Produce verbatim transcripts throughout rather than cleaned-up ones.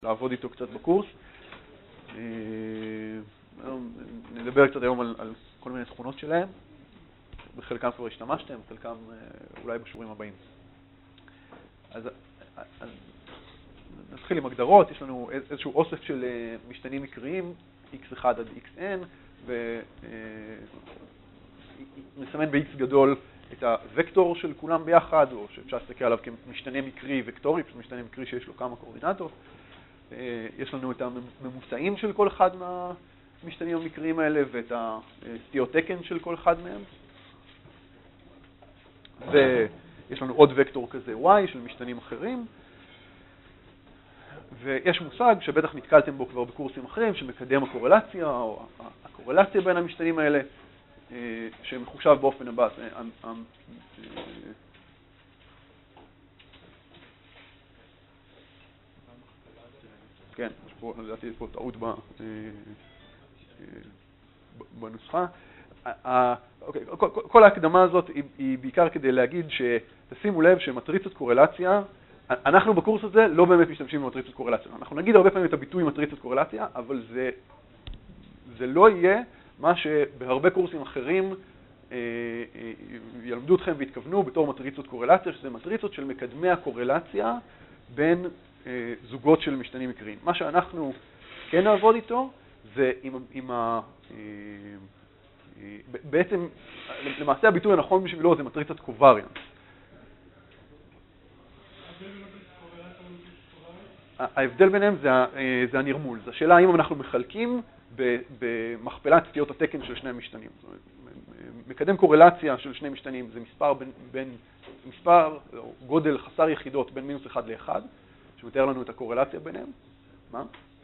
לעבוד איתו קצת בקורס. נדבר קצת היום על, על כל מיני תכונות שלהם. בחלקם כבר השתמשתם, בחלקם אולי בשיעורים הבאים. אז, אז נתחיל עם הגדרות. יש לנו איזשהו אוסף של משתנים מקריים, איקס אחד עד איקס אן, ונסמן ב-X גדול את הוקטור של כולם ביחד, או שאפשר להסתכל עליו כמשתנה מקרי וקטורי, פשוט משתנה מקרי שיש לו כמה קואורדינטות. יש לנו את הממוצעים של כל אחד מהמשתנים המקריים האלה, ואת הסטיות תקן של כל אחד מהם. ויש לנו עוד וקטור כזה Y של משתנים אחרים. ויש מושג שבטח נתקלתם בו כבר בקורסים אחרים, שמקדם הקורלציה, או הקורלציה בין המשתנים האלה, שמחושב באופן הבא. כן, יש פה, לדעתי, פה טעות בנוסחה. כל ההקדמה הזאת היא בעיקר כדי להגיד שתשימו לב שמטריצת קורלציה, אנחנו בקורס הזה לא באמת משתמשים במטריצת קורלציה. אנחנו נגיד הרבה פעמים את הביטוי מטריצת קורלציה, אבל זה, זה לא יהיה מה שבהרבה קורסים אחרים ילמדו אתכם והתכוונו בתור מטריצות קורלציה, שזה מטריצות של מקדמי הקורלציה בין זוגות של משתנים מקריים. מה שאנחנו כן נעבוד איתו זה עם, עם ה... בעצם, למעשה הביטוי הנכון בשבילו זה מטריצת קובריאנס. ההבדל ביניהם זה, זה הנרמול. זו השאלה האם אנחנו מחלקים במכפלת סטיות התקן של שני המשתנים. מקדם קורלציה של שני משתנים זה מספר בין, בין מספר, גודל חסר יחידות בין מינוס אחד לאחד, שמתאר לנו את הקורלציה ביניהם. מה?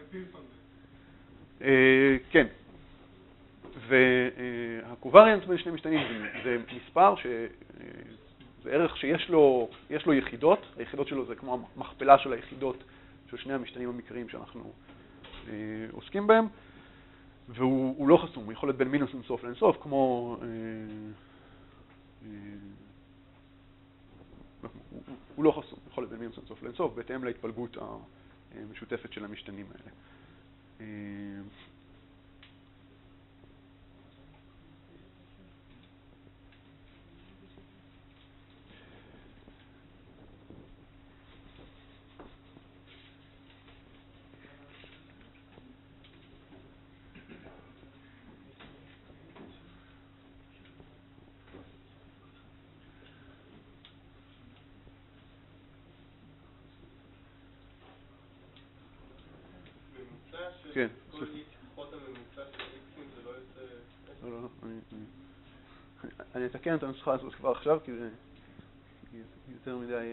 כן. והקובריאנס בין שני משתנים זה מספר שזה ערך שיש לו, יש לו יחידות. היחידות שלו זה כמו המכפלה של היחידות של שני המשתנים המקריים שאנחנו עוסקים בהם. והוא לא חסום, הוא יכול להיות בין מינוס אינסוף לאינסוף, כמו... הוא לא חסום, יכול להיות בין מינוס אינסוף לאינסוף, בהתאם להתפלגות המשותפת של המשתנים האלה. כן. כל פחות הממוצע של איקסים זה לא יוצא... לא, לא, אני אתקן את הנוסחה הזאת כבר עכשיו, כי זה יותר מדי...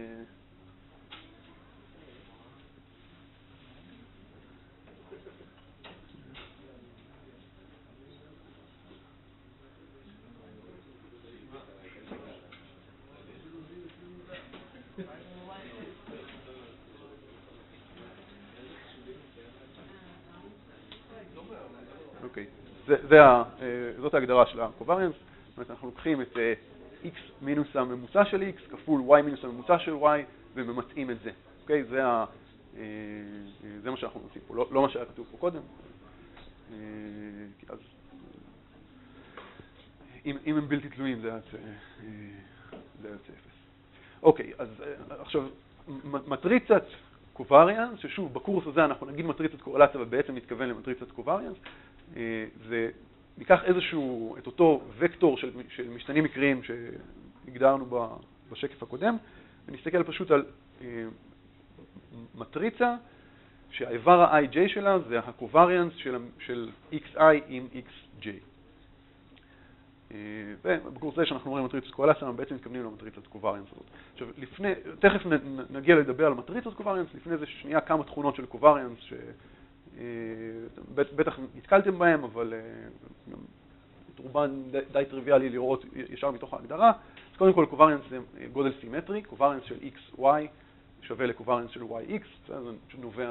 אוקיי, זאת ההגדרה של הקובריאנס. זאת אומרת, אנחנו לוקחים את x מינוס הממוצע של x כפול y מינוס הממוצע של y וממצאים את זה. אוקיי, זה מה שאנחנו עושים פה, לא מה שהיה כתוב פה קודם. אז אם הם בלתי תלויים זה יוצא אפס. אוקיי, אז עכשיו מטריצת קובריאנס, ששוב בקורס הזה אנחנו נגיד מטריצת קורלציה ובעצם מתכוון למטריצת קובריאנס, זה ניקח איזשהו, את אותו וקטור של, של משתנים מקריים שהגדרנו בשקף הקודם, ונסתכל פשוט על מטריצה שהאיבר ה-איי ג'יי שלה זה הקובריאנס של, של אקס איי עם אקס ג'יי. ובקורס הזה שאנחנו אומרים מטריצת קורלציה, אנחנו בעצם מתכוונים למטריצת קובריאנס הזאת. עכשיו, לפני, תכף נגיע לדבר על מטריצת קובריאנס, לפני זה שנייה כמה תכונות של קובריאנס ש... בטח נתקלתם בהם, אבל את רובן די טריוויאלי לראות ישר מתוך ההגדרה. אז קודם כל, קובריאנס זה גודל סימטרי, קובריאנס של אקס וואי שווה לקובריאנס של וואי אקס, זה פשוט נובע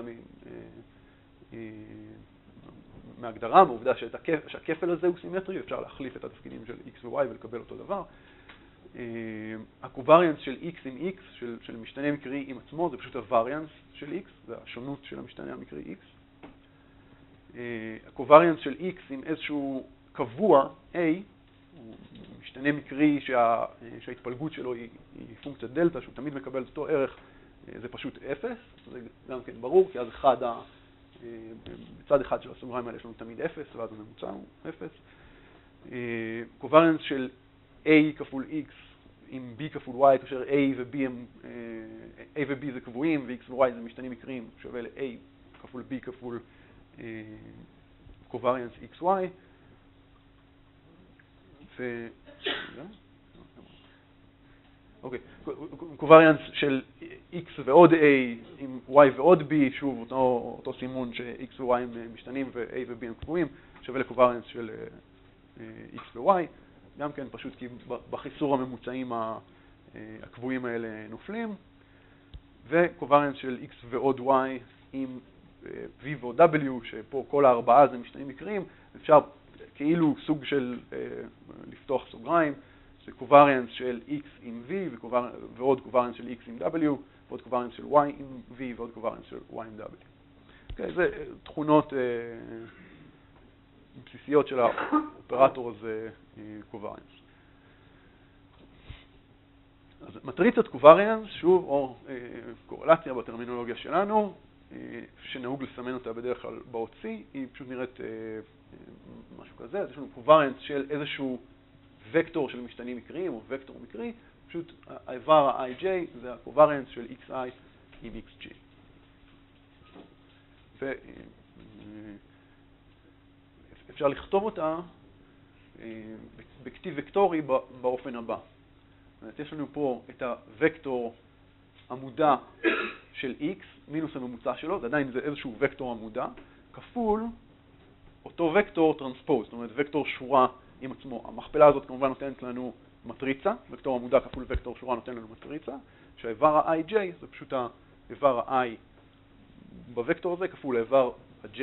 מההגדרה, מהעובדה שהכפל הזה הוא סימטרי, אפשר להחליף את התפקידים של X ו-Y ולקבל אותו דבר. הקובריאנס של x עם x, של, של משתנה מקרי עם עצמו, זה פשוט הווריאנס של x, זה השונות של המשתנה המקרי x. הקובריאנס של x עם איזשהו קבוע, a, הוא משתנה מקרי שה, שההתפלגות שלו היא, היא פונקציית דלטה, שהוא תמיד מקבל אותו ערך, זה פשוט אפס, זה גם כן ברור, כי אז אחד, ה, בצד אחד של הסוגריים האלה יש לנו תמיד אפס, ואז הממוצע הוא אפס. קובריאנס של a כפול x עם b כפול y, כאשר a ו-b הם, a ו-b זה קבועים, ו-x ו-y זה משתנים מקריים, שווה ל-a כפול b כפול קובריאנס xy. ו... אוקיי, קובריאנס של x ועוד a עם y ועוד b, שוב אותו, אותו סימון ש-x ו-y הם משתנים ו-a ו-b הם קבועים, שווה לקובריאנס של x ו-y, גם כן פשוט כי בחיסור הממוצעים הקבועים האלה נופלים, וקובריאנס של x ועוד y עם v ועוד w, שפה כל הארבעה זה משתנים מקריים, אפשר כאילו סוג של לפתוח סוגריים, זה קובריאנס של x עם v ועוד קובריאנס של x עם w, ועוד קובריאנס של y עם v ועוד קובריאנס של y עם w. Okay, זה תכונות בסיסיות של האופרטור הזה קובריאנס. אז מטריצת קובריאנס, שוב, או קורלציה בטרמינולוגיה שלנו, שנהוג לסמן אותה בדרך כלל באות C, היא פשוט נראית משהו כזה. אז יש לנו קובריאנס של איזשהו וקטור של משתנים מקריים, או וקטור מקרי, פשוט האיבר ה-i j זה הקובריאנס של xi עם xg. ואפשר לכתוב אותה בכתיב וקטורי באופן הבא. יש לנו פה את הוקטור עמודה של x, מינוס הממוצע שלו, זה עדיין זה איזשהו וקטור עמודה, כפול אותו וקטור טרנספוז, זאת אומרת וקטור שורה עם עצמו. המכפלה הזאת כמובן נותנת לנו מטריצה, וקטור עמודה כפול וקטור שורה נותן לנו מטריצה, שהאיבר ה-i j זה פשוט האיבר ה-i בוקטור הזה כפול האיבר ה-j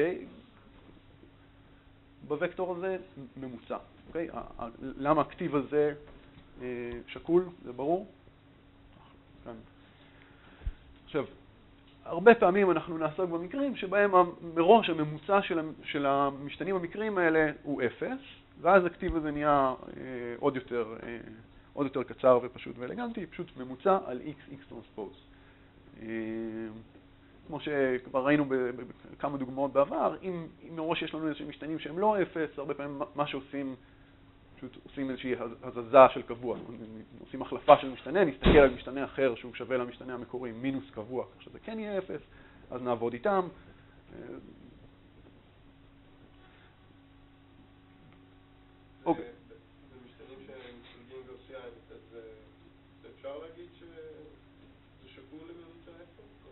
בוקטור הזה ממוצע. אוקיי? למה הכתיב הזה שקול? זה ברור? כאן. עכשיו, הרבה פעמים אנחנו נעסוק במקרים שבהם מראש הממוצע של המשתנים המקריים האלה הוא אפס, ואז הכתיב הזה נהיה עוד יותר, עוד יותר קצר ופשוט ואלגנטי, פשוט ממוצע על x, x טרנספוז. כמו שכבר ראינו בכמה דוגמאות בעבר, אם, אם מראש יש לנו איזשהם משתנים שהם לא אפס, הרבה פעמים מה שעושים, פשוט עושים איזושהי הזזה של קבוע. עושים החלפה של משתנה, נסתכל על משתנה אחר שהוא שווה למשתנה המקורי, מינוס קבוע, כך שזה כן יהיה אפס, אז נעבוד איתם. אוקיי. זה משתנים שהם מתפלגים גאוסיאן, אז אפשר להגיד שזה שקול לממוצע אפס?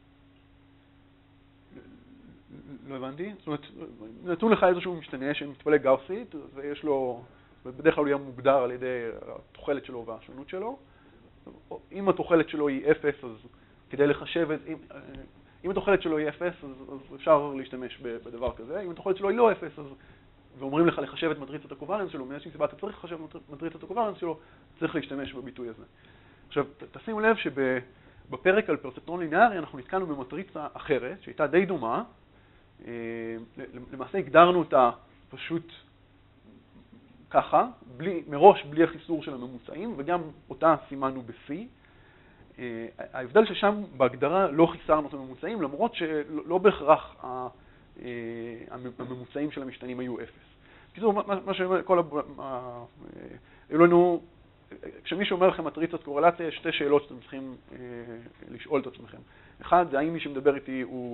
לא הבנתי. זאת אומרת, נתנו לך איזשהו משתנה שמתפלג גאוסית, ויש לו, בדרך כלל הוא יהיה מוגדר על ידי התוחלת שלו והשונות שלו. אם התוחלת שלו היא אפס, אז כדי לחשב את, אם, אם התוחלת שלו היא אפס, אז, אז אפשר להשתמש בדבר כזה. אם התוחלת שלו היא לא אפס, אז, ואומרים לך לחשב את מטריצת הקובריאנס שלו, מאיזושהי סיבה אתה צריך לחשב את מטריצת הקובריאנס שלו, צריך להשתמש בביטוי הזה. עכשיו, תשימו לב שבפרק על פרספטרון לינארי אנחנו נתקלנו במטריצה אחרת, שהייתה די דומה. למעשה הגדרנו אותה פשוט ככה, בלי, מראש בלי החיסור של הממוצעים, וגם אותה סימנו ב-C. ההבדל ששם בהגדרה לא חיסרנו את הממוצעים, למרות שלא בהכרח הממוצעים של המשתנים היו אפס. קיצור, מה שאומר, כל ה... היו לנו, כשמישהו אומר לכם מטריצת קורלציה, יש שתי שאלות שאתם צריכים לשאול את עצמכם. אחד, זה האם מי שמדבר איתי הוא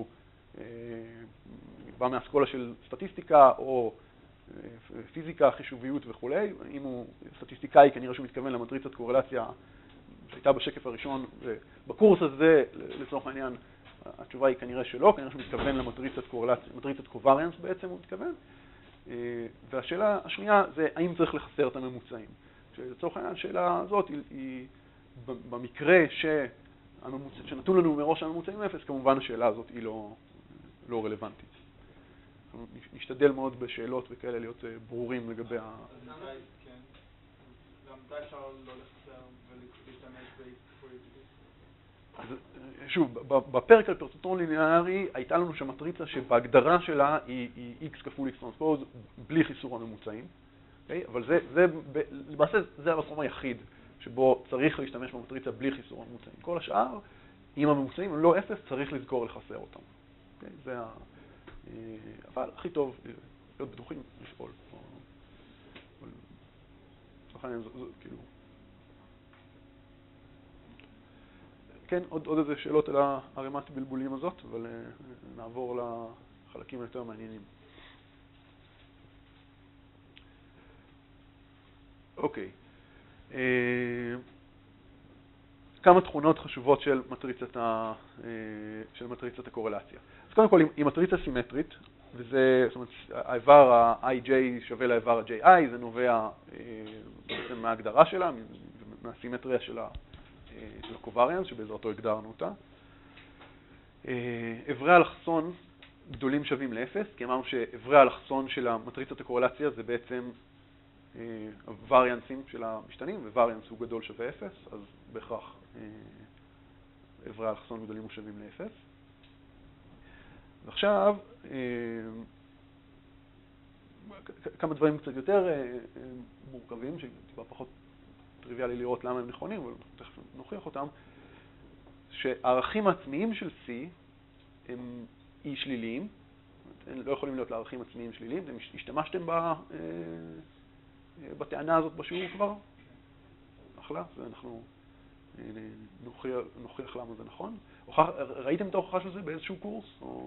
בא מהאסכולה של סטטיסטיקה או פיזיקה, חישוביות וכו'. אם הוא סטטיסטיקאי, כנראה שהוא מתכוון למטריצת קורלציה שהייתה בשקף הראשון, ובקורס הזה, לצורך העניין, התשובה היא כנראה שלא, כנראה שהוא מתכוון למטריצת קורלציה, מטריצת קובריאנס בעצם הוא מתכוון. והשאלה השנייה זה האם צריך לחסר את הממוצעים. שלצורך העניין, השאלה הזאת היא, היא במקרה שהממוצ... שנתנו לנו מראש הממוצעים אפס, כמובן השאלה הזאת היא לא, לא רלוונטית. נשתדל מאוד בשאלות וכאלה להיות ברורים לגבי ה... למה מתי אפשר לא לחסר ולהשתמש ב-X אז שוב, בפרק על פרסוטרון ליניארי הייתה לנו שם מטריצה שבהגדרה שלה היא, היא X כפול X טרנספוז בלי חיסור הממוצעים, okay? אבל זה, זה, למעשה זה המקום היחיד שבו צריך להשתמש במטריצה בלי חיסור הממוצעים. כל השאר, אם הממוצעים הם לא אפס, צריך לזכור לחסר אותם. Okay? זה ה... אבל הכי טוב להיות בטוחים לפעול. לכן זה, זה כאילו... כן, עוד, עוד איזה שאלות על הערימת בלבולים הזאת, אבל uh, נעבור לחלקים היותר מעניינים. אוקיי. Uh, כמה תכונות חשובות של מטריצת, ה, uh, של מטריצת הקורלציה. אז קודם כל, היא מטריצה סימטרית, וזה, זאת אומרת, האיבר ה-איי ג'יי שווה לאיבר ה-ג'יי איי, זה נובע uh, בעצם מההגדרה שלה, מהסימטריה שלה. של הקובריאנס, שבעזרתו הגדרנו אותה. אברי אלכסון גדולים שווים לאפס, כי אמרנו שאברי האלכסון של המטריצת הקורלציה זה בעצם הווריאנסים של המשתנים, ווריאנס הוא גדול שווה אפס, אז בהכרח אברי האלכסון גדולים ושווים לאפס. ועכשיו, כמה דברים קצת יותר מורכבים, שטיפה פחות טריוויאלי לראות למה הם נכונים, אבל תכף נוכיח אותם, שהערכים העצמיים של C הם אי שליליים, הם לא יכולים להיות לערכים עצמיים שליליים, אתם השתמשתם בטענה הזאת בשיעור כבר? אחלה, ואנחנו נוכיח למה זה נכון. ראיתם את ההוכחה של זה באיזשהו קורס?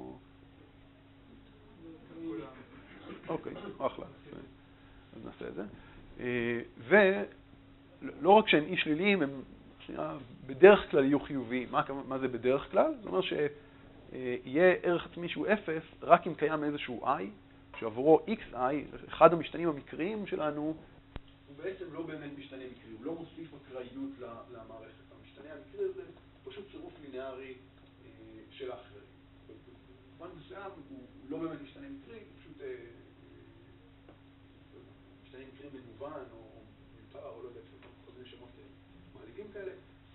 אוקיי, אחלה, אז נעשה את זה. ו... לא רק שהם אי שליליים, הם בדרך כלל יהיו חיוביים. מה, מה זה בדרך כלל? זאת אומרת שיהיה ערך עצמי שהוא אפס, רק אם קיים איזשהו i, שעבורו xi, אחד המשתנים המקריים שלנו, הוא בעצם לא באמת משתנה מקרי, הוא לא מוסיף אקראיות למערכת. המשתנה המקרי הזה הוא פשוט צירוף ליניארי של האחרים. במובן מסוים הוא לא באמת משתנה מקרי, הוא פשוט משתנה מקרי במובן או מיותר, או לא יודע, חוזרים שמות מעליבים כאלה.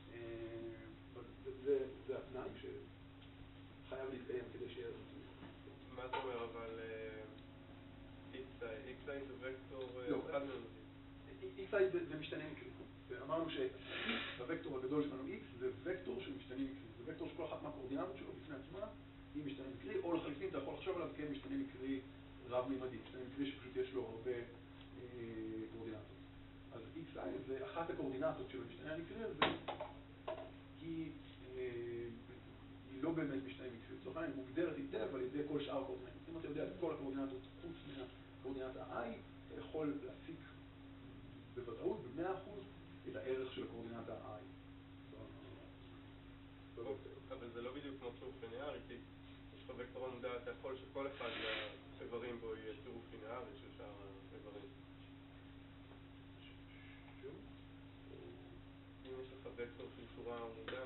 זה התנאי שחייב להתקיים כדי שיהיה זה. מה אתה אומר, אבל xi, xi זה וקטור אחד מהם? xi זה משתנה מקרי. ואמרנו שהווקטור הגדול שלנו x זה וקטור של משתנה מקרי. זה וקטור שכל אחת מהקורדינטות שלו בפני עצמה היא משתנה מקרי, או לחליפין אתה יכול לחשוב עליו כמשתנה מקרי רב-מימדי. משתנה מקרי שפשוט יש לו הרבה קורדינטות. אז xi זה אחת הקורדינטות של המשתנה המקרי הזה, היא, היא לא באמת משתנה מקרי. זאת אומרת, היא מוגדרת היטב על ידי כל שאר הקורדינטות. אם אתה יודע את כל הקורדינטות חוץ מהקורדינטה i, אתה יכול להסיק בוודאות, ב-מאה אחוז, את הערך של הקורדינטה i. אבל זה לא בדיוק כמו צירוף ליניארי, כי יש לך וקטור מודע, אתה יכול שכל אחד מהאיברים בו יהיה צירוף ליניארי של שאר האיברים. אם יש לך וקטור של שורה מודע,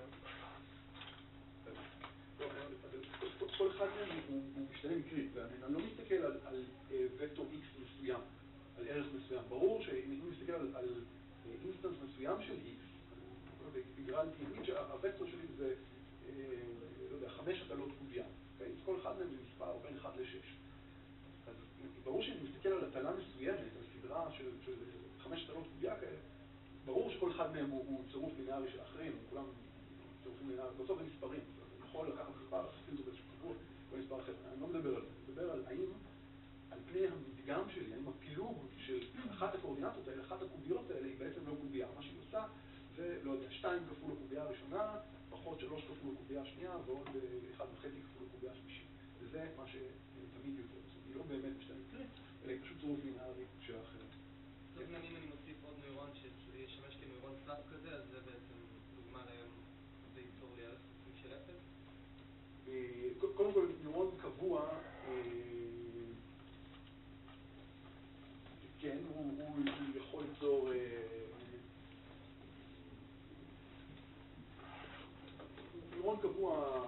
כל אחד מהם הוא משתנה מקרי, ואני לא מסתכל על וקטור x מסוים, על ערך מסוים. ברור שאם אני מסתכל על אינסטנס מסוים של x, בגלל תמיד שהווקטור שלי זה, לא יודע, חמש הטלות קוביה. אז כל אחד מהם זה מספר בין אחד לשש. אז ברור שאני מסתכל על הטלה מסוימת, על סדרה של חמש הטלות קוביה כאלה, ברור שכל אחד מהם הוא צירוף ליניארי של אחרים, כולם צירופים ליניאריים, בסוף זה מספרים. אני יכול לקחת מספר, להכפיל אותו באיזשהו צירוף, או מספר אחר. אני לא מדבר על זה, אני מדבר על האם, על פני המדגם שלי, האם הפילוג של אחת הקורדינטות האלה, אחת הקוביות האלה, היא בעצם לא קוביה. מה שהיא עושה זה, לא יודע, שתיים כפול הקוביה הראשונה, פחות שלוש כפול הקוביה השנייה, ועוד אחד וחצי כפול הקוביה השלישית. וזה מה שתמיד יותר. זאת אומרת, היא לא באמת משתנה מקרי, אלא היא פשוט צירוף ליניארי של האחרים. זאת אומרת, אם אני מוסיף עוד נוירון שישמש כנוירון סלאפ כזה, אז זה בעצם דוגמה להם, זה ייצור לי ערך עצמי של אפס? קודם כל, נוירון קבוע, כן, הוא יכול ליצור, נוירון קבוע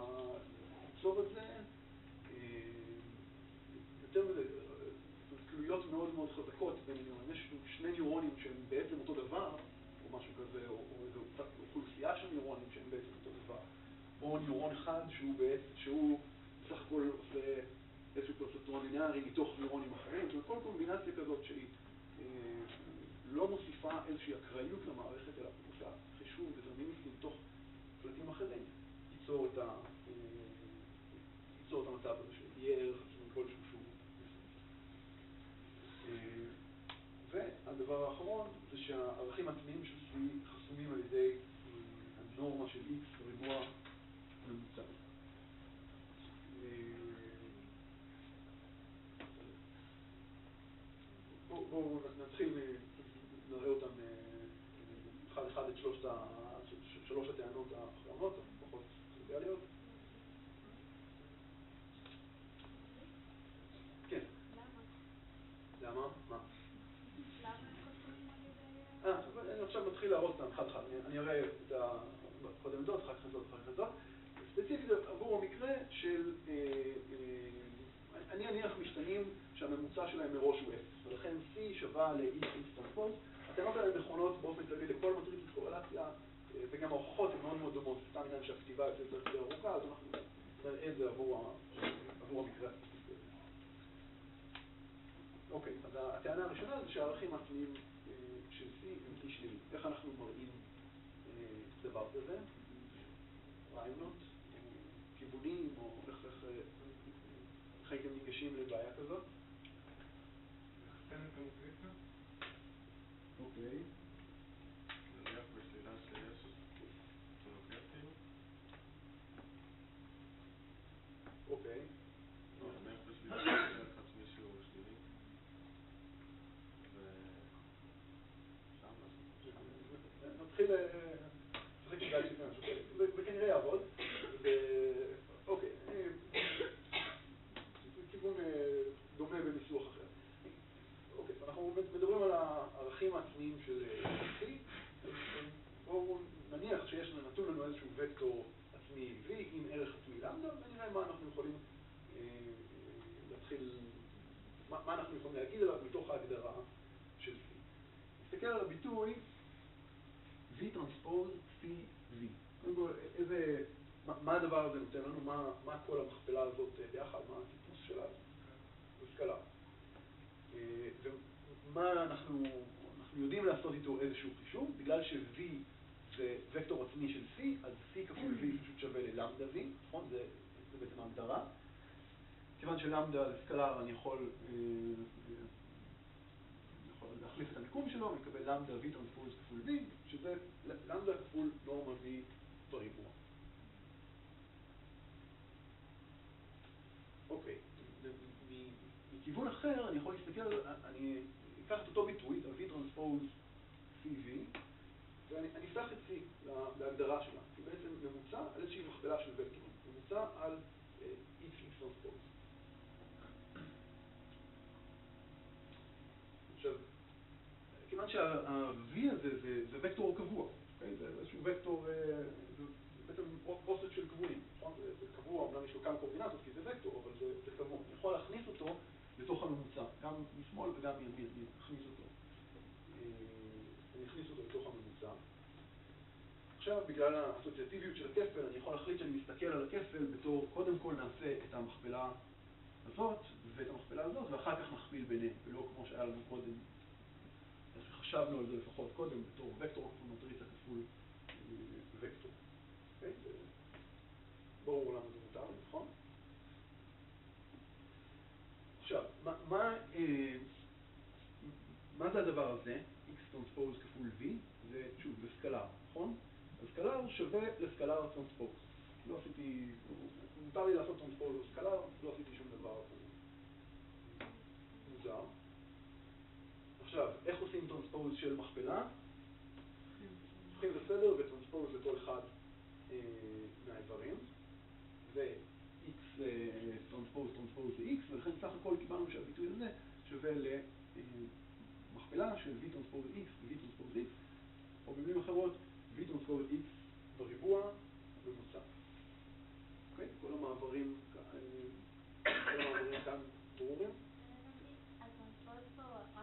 ליצור את זה, יותר מזה, תלויות מאוד מאוד מאוד חזקות בין ניורונים. יש שני ניורונים שהם בעצם אותו דבר, או משהו כזה, או, או איזו אוכלוסייה של ניורונים שהם בעצם אותו דבר. או ניורון אחד שהוא בעצם, שהוא בסך הכל עושה איזשהו פרספטרון לינארי מתוך ניורונים אחרים. זאת אומרת, כל קומבינציה כזאת שהיא אה, לא מוסיפה איזושהי אקראיות למערכת, אלא עושה חישוב דטרמיניסטי מתוך פלטים אחרים, ייצור את ה... אה, ייצור את המצב הזה שיהיה ערך עצמי כלשהו שהוא והדבר האחרון זה שהערכים העצמיים של C חסומים על ידי הנורמה של X ריבוע ממוצע. בואו נתחיל, נראה אותם אחד אחד את שלושת ה... שלוש הטענות האחרונות, פחות טריוויאליות. כן. למה? למה? מה? למה הם חסומים על ידי... אה, אני עכשיו מתחיל להראות אותם אחד אחד. אני אראה את ה... קודם זאת, אחר כך זאת, אחר כך זאת. ספציפית עבור המקרה של... אני אניח משתנים שהממוצע שלהם מראש הוא אפס, ולכן C שווה ל-X טרנספוז. הטענות האלה נכונות באופן כללי לכל מטריצת קורלציה, וגם ההוכחות הן מאוד מאוד דומות, סתם עניין שהכתיבה יוצאת יותר ארוכה, אז אנחנו נראה את זה עבור המקרה. אוקיי, אז הטענה הראשונה זה שהערכים העצמיים של C הם אי שליליים. איך אנחנו מראים דבר כזה? רעיונות, כיוונים, או איך הייתם ניגשים לבעיה כזאת? לחסן את המטריצה? אוקיי. נניח בשלילה שיש תונוקיה כאילו? אוקיי. נניח בשלילה שיש ערך עצמי שהוא שלילי? ושם לעשות. נתחיל לשחק עם גייסים משהו כזה, וכנראה יעבוד. אוקיי, זה כיוון דומה בניסוח אחר. אוקיי, אנחנו מדברים על הערכים העצמיים של C. בואו נניח שיש נתון לנו איזשהו וקטור עצמי V עם ערך עצמי למדה, ונראה מה אנחנו יכולים להתחיל, מה אנחנו יכולים להגיד עליו מתוך ההגדרה של C. נסתכל על הביטוי V טרנספוז C V. קודם כל, איזה, מה הדבר הזה נותן לנו? מה, מה כל המכפלה הזאת ביחד? מה הטיפוס שלה? זה סקלר. ומה אנחנו, אנחנו יודעים לעשות איתו איזשהו חישוב, בגלל ש-V זה וקטור עצמי של C, אז C כפול V פשוט שווה ללמדה V, נכון? זה, זה בעצם ההגדרה. כיוון שלמדה זה סקלר, אני יכול, יכול להחליף את המיקום שלו, אני אקבל למדה V טרנספוז כפול V, שזה למדה כפול נורמה V בריבוע. אוקיי, מכיוון אחר אני יכול להסתכל, אני אקח את אותו ביטוי, את ה-V טרנספוז C V, ואני אפתח את C להגדרה שלה, כי בעצם ממוצע על איזושהי מכפלה של וקטורים, ממוצע על X X טרנספוז. עכשיו, כיוון שה-V הזה זה, זה וקטור קבוע, okay? זה איזשהו וקטור, זה בעצם אוסף של קבועים, נכון? זה, זה קבוע, אמנם יש לו כמה קורדינטות כי זה וקטור, אבל זה, זה קבוע. אני יכול להכניס אותו לתוך הממוצע, גם משמאל וגם מימין, אני אכניס אותו. אני אכניס אותו לתוך הממוצע. עכשיו, בגלל האסוציאטיביות של הכפל, אני יכול להחליט שאני מסתכל על הכפל בתור, קודם כל נעשה את המכפלה הזאת ואת המכפלה הזאת, ואחר כך נכפיל ביניהם, ולא כמו שהיה לנו קודם. אז חשבנו על זה לפחות קודם, בתור וקטור כפול מטריצה כפול וקטור. אוקיי? ברור למה זה מותר, נכון? עכשיו, מה, מה, אה, מה זה הדבר הזה? X טרנספוז כפול V, זה שוב, זה סקלר, נכון? הסקלר שווה לסקלר טרנספוז. לא עשיתי, מותר לי לעשות טרנספוז לסקלר, לא עשיתי שום דבר מוזר. עכשיו, איך עושים טרנספוז של מכפלה? הופכים לסדר וטרנספוז לכל אחד אה, מהאיברים, ו-X אה, טרנספוז טרנספוז זה X, ולכן סך הכל קיבלנו שהביטוי הזה שווה למכפלה של V טרנספוז X ו-V טרנספוז X, או במילים אחרות, V טרנספוז X בריבוע ממוצע. אוקיי? כל המעברים, כל המעברים כאן ברורים? הטרנספוז פה הוא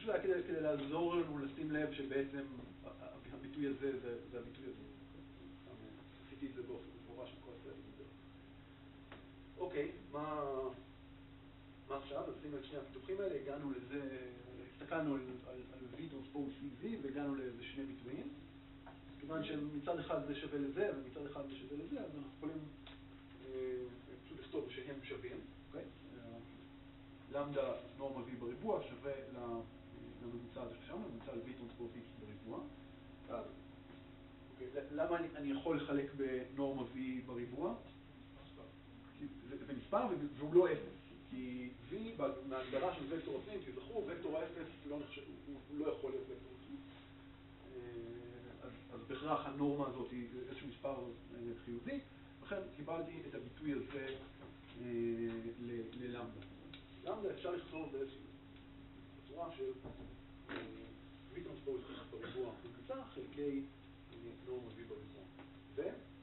שזה היה כדי, כדי לעזור לנו לשים לב שבעצם הביטוי הזה זה, זה הביטוי הזה. עשיתי את זה באופן מפורש עם כל הסרט הזה. אוקיי, מה, מה עכשיו? אז שימו את שני הפיתוחים האלה, הגענו לזה, הסתכלנו על, על, על V טרנספוז C V והגענו לאיזה שני ביטויים. כיוון שמצד אחד זה שווה לזה ומצד אחד זה שווה לזה, אז אנחנו יכולים אה, פשוט לכתוב שהם שווים, אוקיי? למדה נורמה V בריבוע שווה לממוצע הזה שם, לממוצע ל-V טרנספוז X בריבוע. אז, אוקיי, למה אני, אני יכול לחלק בנורמה V בריבוע? זה, זה מספר והוא לא אפס, כי V מההגדרה של וקטור עצמי, כי זכרו, וקטור האפס לא, נחשב, הוא, הוא לא יכול להיות וקטור עצמי. אז, אז בכך הנורמה הזאת היא איזשהו מספר חיובי, לכן קיבלתי את הביטוי הזה אה, ללמדה. למדה אפשר לכתוב באיזושהי צורה של V טרנספוז X בריבוע ממוצע חלקי נורמה V בריבוע. ו?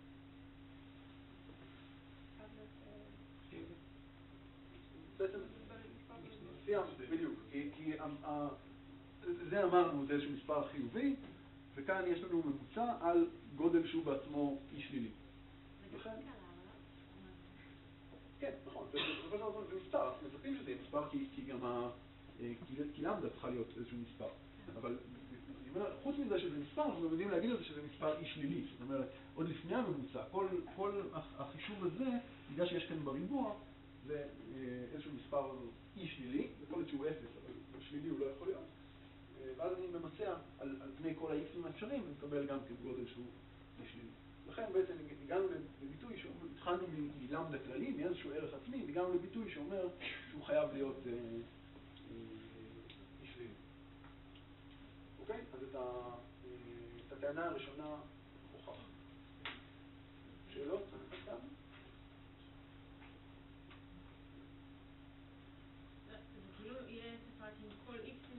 בעצם סיימת, בדיוק, כי, כי זה אמרנו, זה איזשהו מספר חיובי, וכאן יש לנו ממוצע על גודל שהוא בעצמו אי שלילי. לכן? כן, נכון, זה מספר, אנחנו מצפים שזה יהיה מספר כי גם כי למדה צריכה להיות איזשהו מספר. אבל חוץ מזה שזה מספר, אנחנו יודעים להגיד על זה שזה מספר אי שלילי. זאת אומרת, עוד לפני הממוצע, כל החישוב הזה, בגלל שיש כאן בריבוע, זה איזשהו מספר אי שלילי, יכול להיות שהוא אפס, אבל שלילי הוא לא יכול להיות. ואז אני ממצע על, על פני כל ה-X'ים האפשריים ומקבל גם כגודל שהוא שלילי. לכן בעצם הגענו לביטוי שהתחלנו מלמדה כללי, מאיזשהו ערך עצמי, והגענו לביטוי שאומר שהוא חייב להיות אה, אה, שלילי. אוקיי? אז את, ה, אה, את הטענה הראשונה הוכח. שאלות? עד כאן? זה כאילו יהיה ספק עם כל X'ים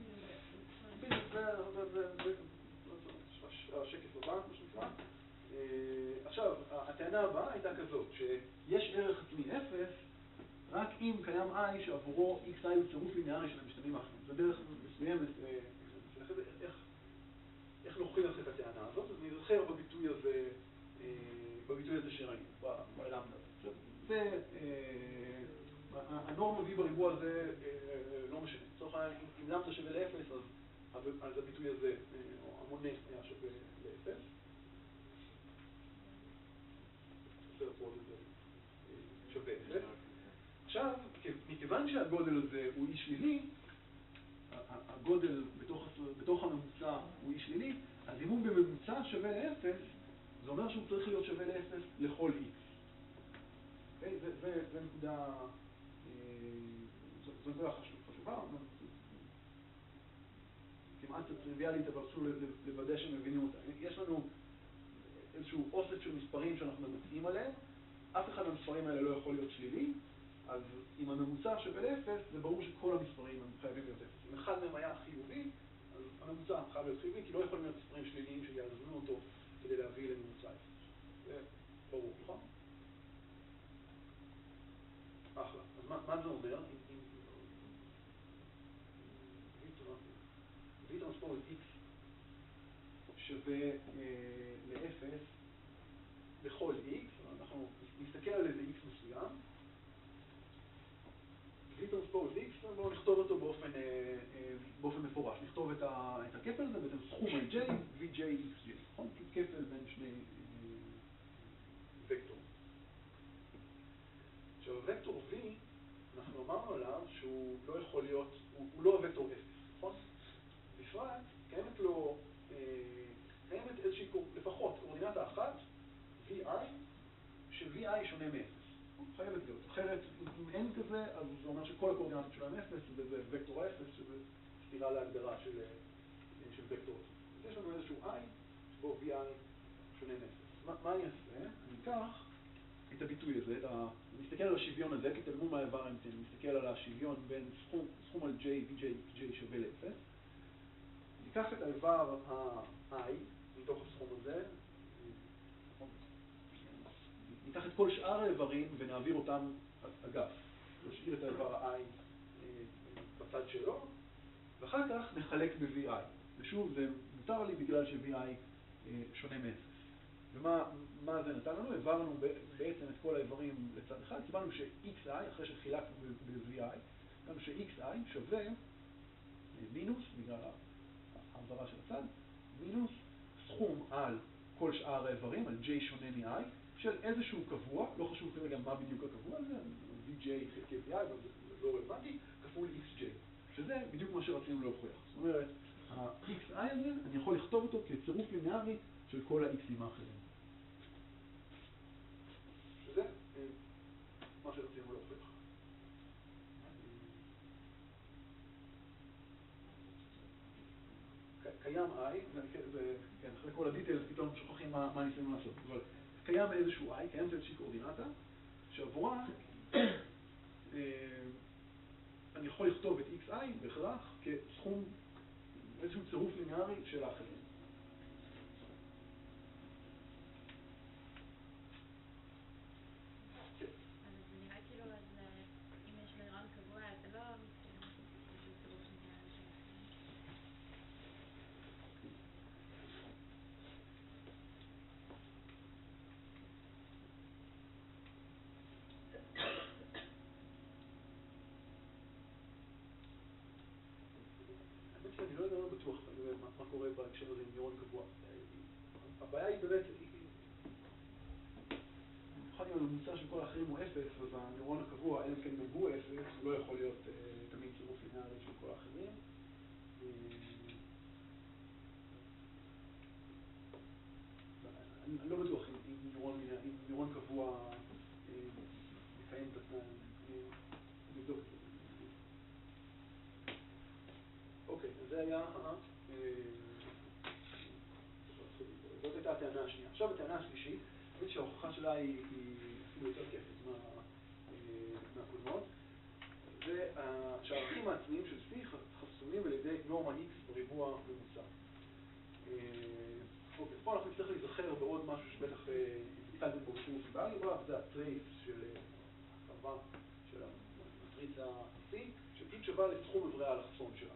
זה השקף הבא, מה שנקרא. עכשיו, הטענה הבאה הייתה כזאת, שיש ערך עצמי אפס, רק אם קיים I שעבורו xi הוא צירוף ליניארי של המשתנים האחרים. זה דרך מסוימת, איך נוכיח את הטענה הזאת, אז נזכר בביטוי הזה, בביטוי הזה שראינו, בעלם הזה. זה, הנורמה V בריבוע הזה לא משנה. לצורך העניין, אם למדה שווה לאפס, אז הביטוי הזה, או המונה היה שווה לאפס. בסדר, פה זה שווה אפס. עכשיו, מכיוון שהגודל הזה הוא אי שלילי, הגודל בתוך, בתוך הממוצע הוא אי שלילי, אז אם הוא בממוצע שווה לאפס, זה אומר שהוא צריך להיות שווה לאפס לכל x. Okay? זה, זה, זה נקודה, זו נקודה חשובה, כמעט טריוויאלית, אבל חשוב לוודא שמבינים אותה. יש לנו איזשהו אוסף של מספרים שאנחנו ממוצעים עליהם, אף אחד מהמספרים האלה לא יכול להיות שלילי, אז אם הממוצע שווה לאפס, זה ברור שכל המספרים הם חייבים להיות אפס. אם אחד מהם היה חיובי, אז הממוצע חייב להיות חיובי, כי לא יכולים להיות מספרים שליליים שיאזנו אותו כדי להביא לממוצע אפס. זה ברור, נכון? אחלה. אז מה, מה זה אומר? V טרנספוז X שווה אה, לאפס בכל X, אנחנו נסתכל על איזה X מסוים, V טרנספוז X, בואו נכתוב אותו באופן, אה, אה, באופן מפורש, נכתוב את, ה, את הכפל הזה, בעצם סכום על J, V J X J, נכון? כפל בין שני אה, וקטורים. עכשיו, הוקטור V, אנחנו אמרנו עליו שהוא לא יכול להיות, הוא, הוא לא הוקטור אפס, נכון? בפרט, קיימת לו, אה, קיימת איזושהי, לפחות, קורדינטה אחת, V I, ש-V I שונה מ-אפס. חייבת להיות. אחרת, אם אין כזה, אז זה אומר שכל הקורדינטות שלהם אפס, וזה וקטור אפס, שזה סתירה להגדרה של, של וקטור. אז יש לנו איזשהו I, שבו V I שונה מ-אפס. מה, מה אני אעשה? אני אקח את הביטוי הזה, את ה... אני מסתכל על השוויון הזה, כי תלמו מה העבר אמצעי, אני מסתכל על השוויון בין סכום, סכום על J, V J, J שווה ל-אפס. ניקח את האיבר ה-I מתוך הסכום הזה, ניקח את כל שאר האיברים ונעביר אותם אגף. נשאיר את האיבר ה-I בצד שלו, ואחר כך נחלק ב-וי איי. ושוב, זה מותר לי בגלל ש-וי איי שונה מאפס. ומה מה זה נתן לנו? העברנו בעצם את כל האיברים לצד אחד, קיבלנו ש-xi, אחרי שחילקנו ב-וי איי, קיבלנו ש-xi שווה מינוס, בגלל ההעברה של הצד, מינוס סכום על כל שאר האיברים, על j שונה מ-i, של איזשהו קבוע, לא חשוב כרגע מה בדיוק הקבוע הזה, vj חלקי vi, אבל זה לא רלוונטי, כפול xj, שזה בדיוק מה שרצינו להוכיח. זאת אומרת, ה-xi הזה, אני יכול לכתוב אותו כצירוף לינארי של כל ה-x'ים האחרים. שזה מה שרצינו להוכיח. קיים i, כן, אחרי כל הדיטלס פתאום שוכחים מה ניסינו לעשות, אבל קיים איזשהו i, קיימת איזושהי קואורדינטה, שעבורה אני יכול לכתוב את xi בהכרח כסכום, איזשהו צירוף לינארי של האחרים. אני לא יודע, לא בטוח מה קורה בהקשר הזה עם נירון קבוע. הבעיה היא באמת, במיוחד אם הממוצע של כל האחרים הוא אפס, אז הנירון הקבוע, אלא כן גם הוא אפס, הוא לא יכול להיות תמיד צירוף לינארי של כל האחרים. אני לא בטוח אם נירון קבוע מקיים את התנאי, אני אבדוק את זה. אוקיי, אז זה היה, זאת הייתה הטענה השנייה. עכשיו הטענה השלישית, באמת שההוכחה שלה היא אפילו יותר כיפת מהקודמות, זה שהערכים העצמיים של C חסומים על ידי נורמה X בריבוע ממוצע. אוקיי, פה אנחנו נצטרך להיזכר בעוד משהו שבטח נתקלתם בו בשימוש באלגברה, וזה הטרייס של הקרבה של המטריצה C, שפשוט שווה לסכום איברי האלכסון שלה.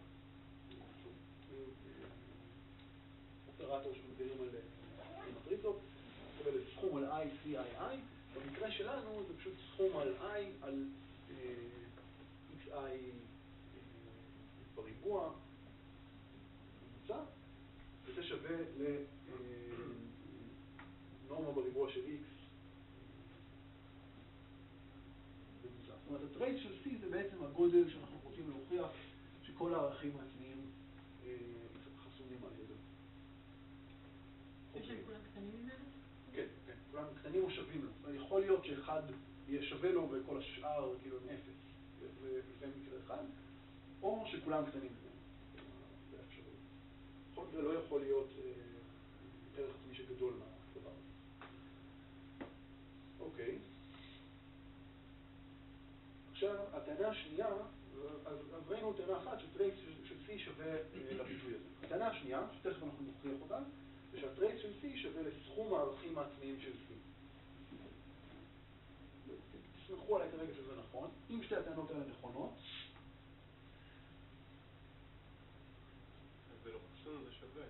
אופרטור שמגדירים על מטריצות, מקבל סכום על I, C, I, I. במקרה שלנו זה פשוט סכום על I, על XI בריבוע ממוצע, וזה שווה לנורמה בריבוע של X ממוצע. זאת אומרת, הטרייס של C זה בעצם הגודל שאנחנו רוצים להוכיח שכל הערכים העצמיים חסומים על ידו. יש להם כולם קטנים ממנו? כן, כן, כולם קטנים או שווים לו. יכול להיות שאחד יהיה שווה לו וכל השאר כאילו הם אפס, וזה מקרה אחד, או שכולם קטנים ממנו. זה אפשרי. בכל מקרה לא יכול להיות ערך עצמי שגדול מהדבר הזה. אוקיי. עכשיו, הטענה השנייה, אז ראינו טענה אחת שטרייס של C שווה לביטוי הזה. הטענה השנייה, שתכף אנחנו נוכיח אותה, זה שהטרייס של C שווה לסכום הערכים העצמיים של C. תסמכו עליי כרגע שזה נכון. אם שתי הטענות האלה נכונות, אז זה לא חסום, זה שווה.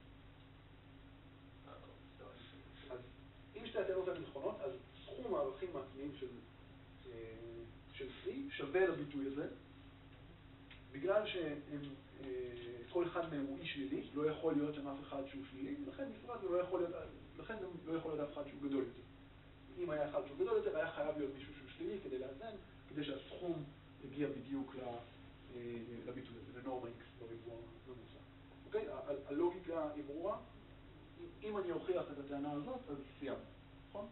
אז אם שתי הטענות האלה נכונות, אז סכום הערכים העצמיים של של C שווה לביטוי הזה, בגלל שכל אחד מהם הוא אי שלילי, לא יכול להיות שם אף אחד שהוא שלילי, ולכן בפרט לא יכול להיות, לכן גם לא יכול להיות אף אחד שהוא גדול יותר. אם היה אחד שהוא גדול יותר, היה חייב להיות מישהו שהוא שלילי כדי לאזן, כדי שהסכום יגיע בדיוק לביטוי הזה, לנורמה X בריבוע ממוצע. אוקיי? הלוגיקה היא ברורה. אם אני אוכיח את הטענה הזאת, אז סיימנו, נכון?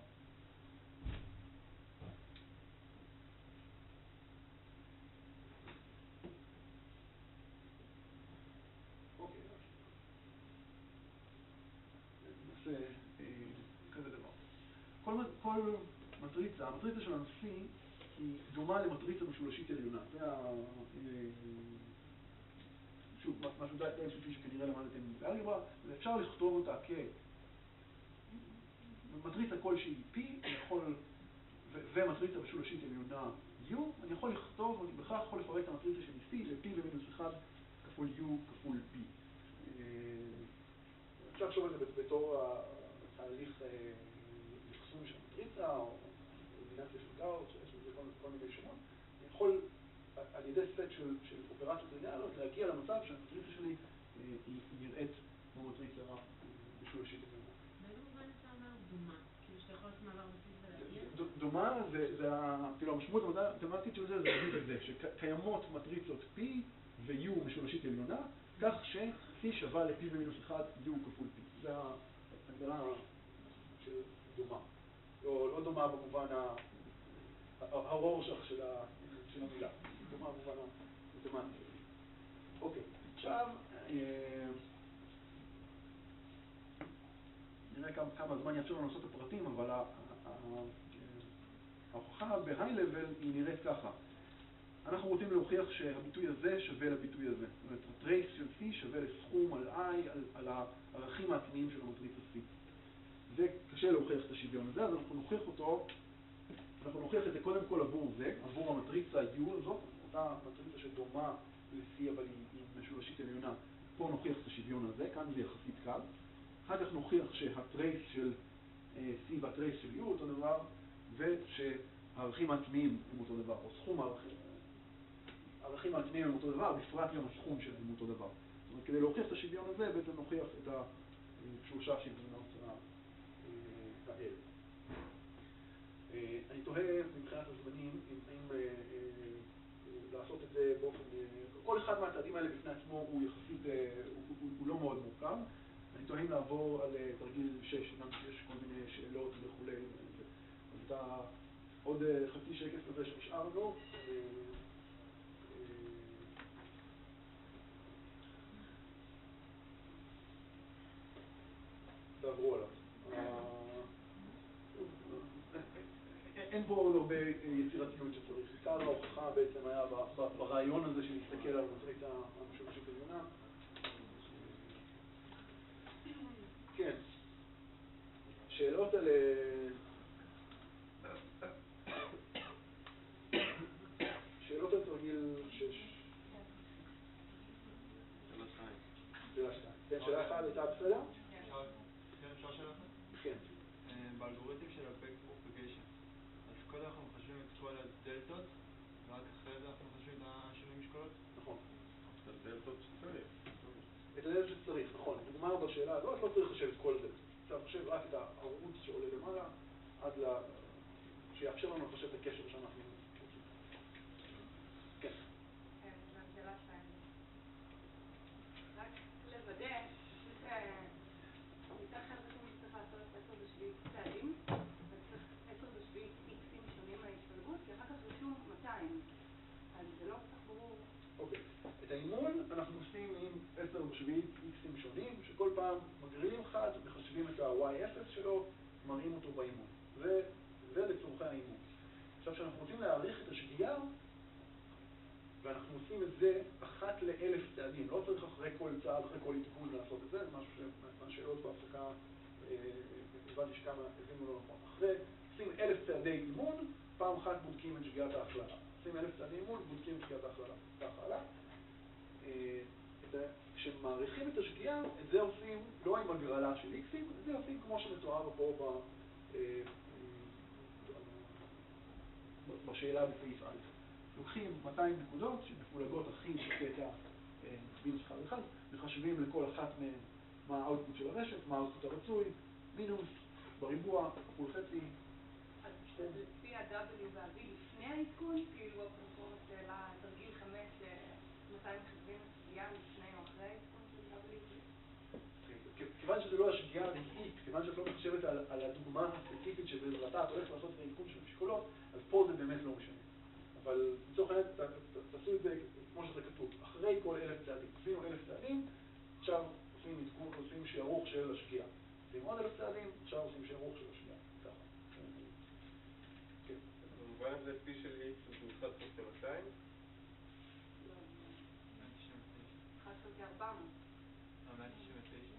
כזה דבר. כל, כל מטריצה, המטריצה שלנו C היא דומה למטריצה משולשית עליונה. זה ה... שוב, משהו די בסיסי שכנראה למדתם באלגברה, ואפשר לכתוב אותה כמטריצה כלשהי P, יכול, ו- ומטריצה משולשית עליונה U, אני יכול לכתוב, אני בכך יכול לפרק את המטריצה שלי C ל-P במינוס אחד כפול U כפול P. אפשר לחשוב על זה בתור התהליך אחסון של מטריצה או אלמינציה של גאוס, שיש לזה כל מיני שמות. אני יכול על ידי סט של אופרציות ליניאריות להגיע למצב שהמטריצה שלי היא נראית כמו מטריצה משולשית עליונה. באיזה מובן אתה אומר דומה? כאילו שאתה יכול לעשות מעבר בסיס ולהגיע? דומה זה, כאילו המשמעות המתמטית של זה, זה להגיד את זה, שקיימות מטריצות P ו-U משולשית עליונה, כך ש-C שווה ל-P במינוס אחד, U כפול P. זה ההגדרה של דומה. לא דומה במובן הרורשך של המילה. דומה במובן המתמטי. אוקיי, עכשיו נראה כמה זמן יאפשר לנו לעשות את הפרטים, אבל ההוכחה בהיי-לבל היא נראית ככה. אנחנו רוצים להוכיח שהביטוי הזה שווה לביטוי הזה. זאת אומרת, הטרייס של C שווה לסכום על I, על, על הערכים העצמיים של המטריצה C. זה קשה להוכיח את השוויון הזה, אז אנחנו נוכיח אותו, אנחנו נוכיח את זה קודם כל עבור זה, עבור המטריצה U הזאת, אותה מטריצה שדומה ל-C אבל היא משולשית עליונה. פה נוכיח את השוויון הזה, כאן זה יחסית קל. אחר כך נוכיח שהטרייס של C והטרייס של U אותו דבר, ושהערכים העצמיים הם אותו דבר, או סכום הערכים. הערכים העצמיים הם אותו דבר, בפרט גם הסכום שלהם הם אותו דבר. זאת אומרת, כדי להוכיח את השוויון הזה, בעצם נוכיח את השלושה שוויונות האלה. אני תוהה מבחינת הזמנים, אם לעשות את זה באופן... כל אחד מהצעדים האלה בפני עצמו הוא יחסית, הוא לא מאוד מורכב. אני תוהה אם לעבור על תרגיל שש, גם שיש כל מיני שאלות וכו'. אז אתה עוד חצי שקף כזה שנשארנו. תעברו עליו. אין פה עוד הרבה יצירתיות שצריך. עיקר ההוכחה בעצם היה ברעיון הזה שלהסתכל על מטריצה המשולשית עליונה. כן. שאלות על... שאלות על תרגיל שש. שאלה שתיים. שאלה שתיים. כן, שאלה אחת הייתה בסדר? כן, אפשר שאלה אחת? כן. באלגוריתם של ה-back propagation, אז קודם אנחנו מחשבים את כל הדלתות, ורק אחרי זה אנחנו מחשבים את השינוי משקולות? נכון. את הדלתות שצריך. את הדלתות שצריך, נכון. דוגמה בשאלה הזאת, לא צריך לחשב את כל זה. אפשר לחשב רק את הערוץ שעולה למעלה, עד ל... שיאפשר לנו לחשב את הקשר שאנחנו רוצים. כן. כן, זו שאלה שתיים. רק לוודא, פשוט מצד אחד רשום שצריך לעשות עשר בשביעית צעדים, וצריך עשר בשביעית איקסים שונים מההתפלגות, כי אחר כך רשום מאתיים. אז זה לא כל כך ברור. אוקיי. את האימון אנחנו עושים עם עשר בשביעית איקסים שונים, שכל פעם מגרילים אחד, מחשבים את ה-וואי אפס שלו, מראים אותו באימון. זה, זה לצורכי האימון. עכשיו, כשאנחנו רוצים להעריך את השגיאה, ואנחנו עושים את זה אחת לאלף צעדים. לא צריך אחרי כל צעד, אחרי כל עדכון לעשות את זה, זה משהו מהשאלות בהפסקה, הבנתי שכמה הבינו לא נכון. אחרי, עושים אלף צעדי אימון, פעם אחת בודקים את שגיאת ההכללה. עושים אלף צעדי אימון, בודקים את שגיאת ההכללה. ככה הלאה. כשמעריכים את השגיאה, את זה עושים לא עם הגרלה של איקסים, את זה עושים כמו שמתואר פה בשאלה בסעיף א'. לוקחים מאתיים נקודות שמפולגות הכי בקטע מינוס אחד אחד, מחשבים לכל אחת מהן מה האוטפוט של הרשת, מה האוטפוט הרצוי, מינוס, בריבוע, כפול חצי. אז לפי ה-W וה-V לפני העדכון, כאילו אפרופו שאלה תרגיל חמש, מתי מחשבים את השגיאה לפני או אחרי העדכון של W? כיוון שזה לא השגיאה הרגעית, כיוון שאת לא מחשבת על הדוגמה הספציפית שבעזרתה את הולכת לעשות את העדכון של המשקולות, אז פה זה באמת לא משנה. אבל לצורך העניין, תעשו את זה כמו שזה כתוב. אחרי כל אלף צעדים, עשינו אלף צעדים, עכשיו עושים עדכון, עושים שערוך של השגיאה. עושים עוד אלף צעדים, עכשיו עושים שערוך של השגיאה. ככה. כן. במובן הזה פי של X הוא אחד חלקי מאתיים? לא. אחד חלקי ארבע מאות. מאה תשעים ותשע.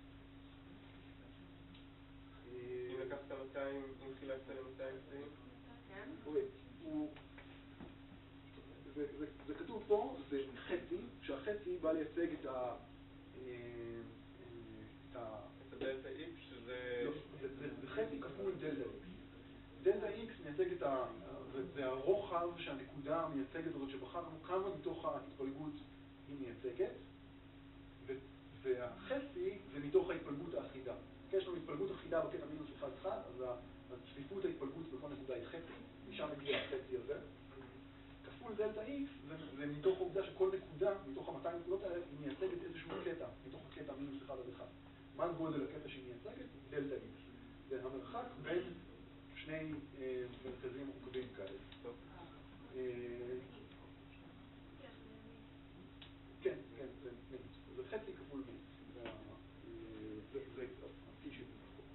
אם לקחת מאתיים, אם חילקת ל-מאתיים צעים? כן. הוא... זה כתוב פה, זה חצי, החצי בא לייצג את ה... את הדלטה X, שזה... לא, זה חצי כפול דלטה X. דלטה X מייצג את ה... זה הרוחב שהנקודה המייצגת הזאת שבחרנו, כמה מתוך ההתפלגות היא מייצגת, והחצי זה מתוך ההתפלגות האחידה. יש לנו התפלגות אחידה בקטע מינוס אחד אחד, אז הצפיפות ההתפלגות בכל נקודה היא חצי, משם מגיע החצי הזה. כפול דלטה X זה מתוך העובדה שכל נקודה, מתוך ה-מאתיים נקודות האלה, היא מייצגת איזשהו קטע, מתוך הקטע מינוס אחד עד אחד. מה גודל הקטע שהיא מייצגת? דלטה X. זה המרחק בין שני מרכזים מורכבים כאלה. כן, כן, זה מינוס. זה חצי כפול מינוס. זה הפי שלי.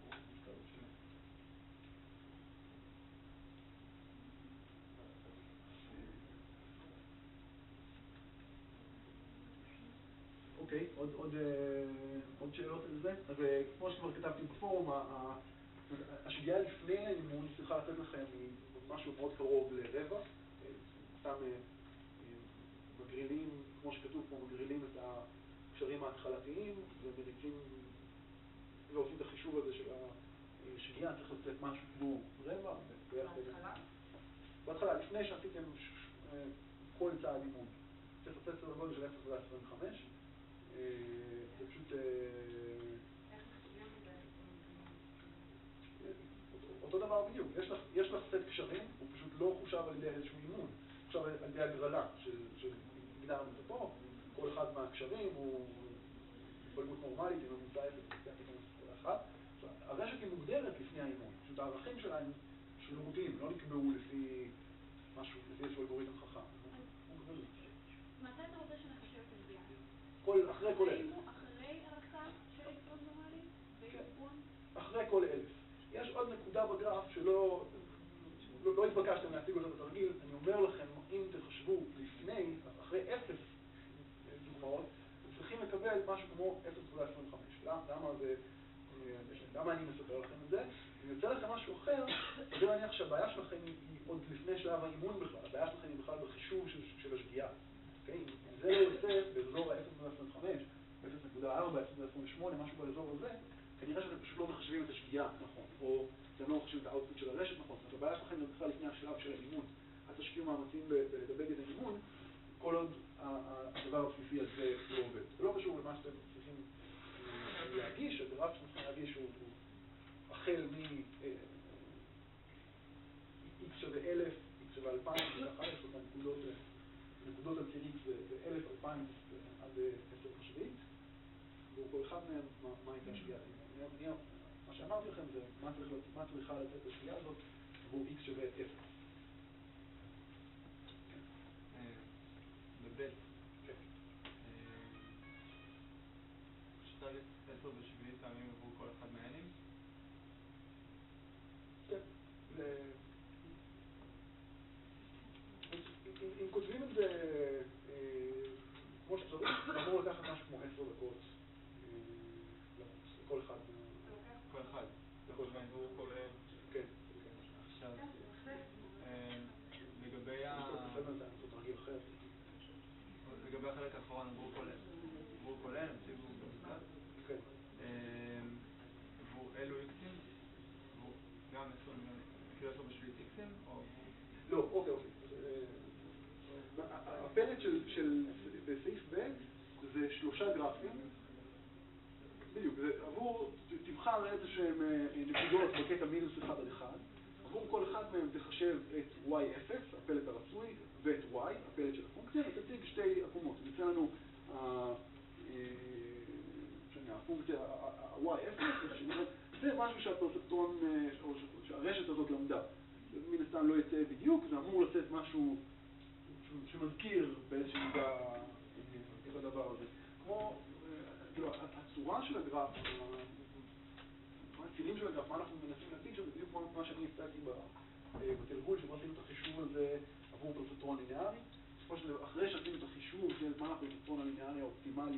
אוקיי, עוד שאלות על זה? אז כמו שכבר כתבתי בפורום, השגיאה לפני האימון צריכה לתת לכם משהו מאוד קרוב לרבע, סתם מגרילים, כמו שכתוב פה, מגרילים את הקשרים ההתחלתיים ומריצים ועושים את החישוב הזה של השגיאה, צריך לתת משהו כמו רבע. בהתחלה? בהתחלה, לפני שעשיתם כל צעד אימון. צריך לתת סדר גודל של אפס נקודה עשרים וחמש. זה פשוט... אותו דבר בדיוק, יש לך, יש לך סט קשרים, הוא פשוט לא חושב על ידי איזשהו אימון, הוא חושב על ידי הגרלה שהגדרנו את פה, כל אחד מהקשרים הוא התפלגות נורמלית, עם ממוצע אפס, כל אחד. הרשת היא מוגדרת לפני האימון, פשוט הערכים שלה הם שרירותיים, לא נקבעו לפי משהו, לפי איזשהו אלגוריתם חכם. מתי אתה רוצה שנחשב את השגיאה? כל, אחרי כל אלף. אחרי הרצה של אלקטרון נורמלי? ואימון? אחרי כל אלף. יש עוד נקודה בגרף שלא לא, לא התבקשתם להציג אותה בתרגיל, אני אומר לכם, אם תחשבו לפני, אחרי אפס דוגמאות, צריכים לקבל משהו כמו אפס נקודה עשרים וחמש. למה זה, למה אני מספר לכם את זה? אם יוצא לכם משהו אחר, זה להניח שהבעיה שלכם היא עוד לפני שלב האימון בכלל, הבעיה שלכם היא בכלל בחישוב של, של השגיאה. אם זה לא יוצא באזור ה-אפס נקודה עשרים וחמש, אפס נקודה ארבע, אפס נקודה עשרים ושמונה, משהו באזור הזה, כנראה שאתם פשוט לא מחשבים את השגיאה, נכון, או אתם לא מחשבים את האוטפוט של הרשת, נכון. אז הבעיה שלכם היא בכלל לפני השלב של האימון. אז תשקיעו מאמצים בלדבק את האימון, כל עוד הדבר הבסיסי הזה לא עובד. זה לא קשור למה שאתם צריכים להגיש, הגרף שאתם צריכים להגיש הוא החל מ-X שווה אלף, X שווה אלפיים, ואחר יש אותם נקודות, נקודות על ציר X זה אלף, אלפיים עד עשר חשבית, וכל אחד מהם מה הייתה השגיאה. מה שאמרתי לכם זה מה צריכה לתת השגיאה הזאת, והוא X שווה אפס. בבית. כן. שתה עשר ושביעית פעמים עבור כל אחד מהענים? כן. אם כותבים את זה כמו שצריך, זה אמור לקחת משהו כמו עשר דקות לכל אחד. כל אחד? לכל אחד. כל עין. כן. עכשיו, לגבי ה... לגבי החלק האחרון, עבור כל עין, הם ציבו במסגרת? כן. עבור אלו איקסים? גם כאילו עשר בשביעית איקסים? לא, אוקיי, אוקיי. הפלט של בסעיף ב' זה שלושה גרפים. בדיוק, זה עבור, תבחר איזה שהם נקודות בקטע מינוס אחד עד אחד. עבור כל אחד מהם תחשב את וואי אפס, הפלט הרצוי, ואת Y, הפלט של הפונקציה, ותציג שתי עקומות. יוצא לנו הפונקציה ה-וואי אפס, זה משהו שהפרספטרון, או שהרשת הזאת למדה. מן הסתם לא יצא בדיוק, זה אמור לצאת משהו שמזכיר באיזושהי מידה את הדבר הזה. כמו, כאילו, הצורה של הגרף, הצירים של הגרף, מה אנחנו מנסים להציג שזה בדיוק מה שאני הצעתי בתרגול, שבו עשינו את החישוב הזה עבור פרספטרון ליניארי. אחרי שעשינו את החישוב של מה הפרספטרון הליניארי האופטימלי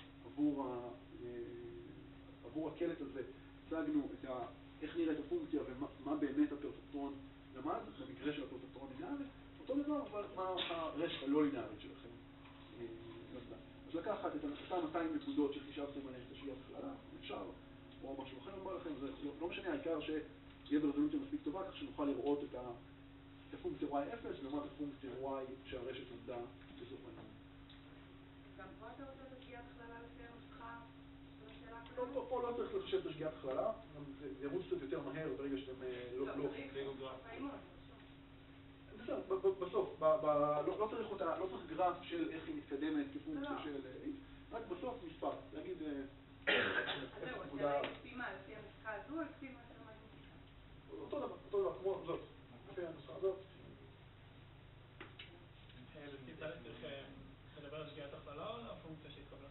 עבור הקלט הזה, הצגנו את ה... איך נראית הפונקציה ומה באמת הפרספטרון למד, במקרה של הפרספטרון ליניארי, אותו דבר, אבל מה הרשת הלא ליניארית שלכם למדה. לקחת את אותם מאתיים נקודות שחישבתם עליהן את השגיאת הכללה, אפשר, או משהו אחר אומר לכם, זה לא, לא משנה, העיקר שיהיה ברזולוציה מספיק טובה, כך שנוכל לראות את הפונקציה וואי אפס לעומת הפונקציה וואי שהרשת עובדה בסוף העניין. גם פה אתה רוצה את השגיאת הכללה לפי הנוסחה של השאלה לא, כללה? לא, פה לא צריך לחשב את השגיאת הכללה, זה ירוץ קצת יותר מהר ברגע שאתם לא... לא, צריך, באימון. בסדר, בסוף, לא צריך אותה, לא צריך גרף של איך היא מתקדמת כפונקציה של X, רק בסוף מספר, להגיד... אז זהו, השאלה היא לפי מה, לפי הנוסחה הזו או לפי מה שלמדנו? אותו דבר, אותו דבר, כמו זאת, לפי הנוסחה הזאת. בסעיף ד' צריך לדבר על שגיאת הכללה או על הפונקציה שהתקבלה?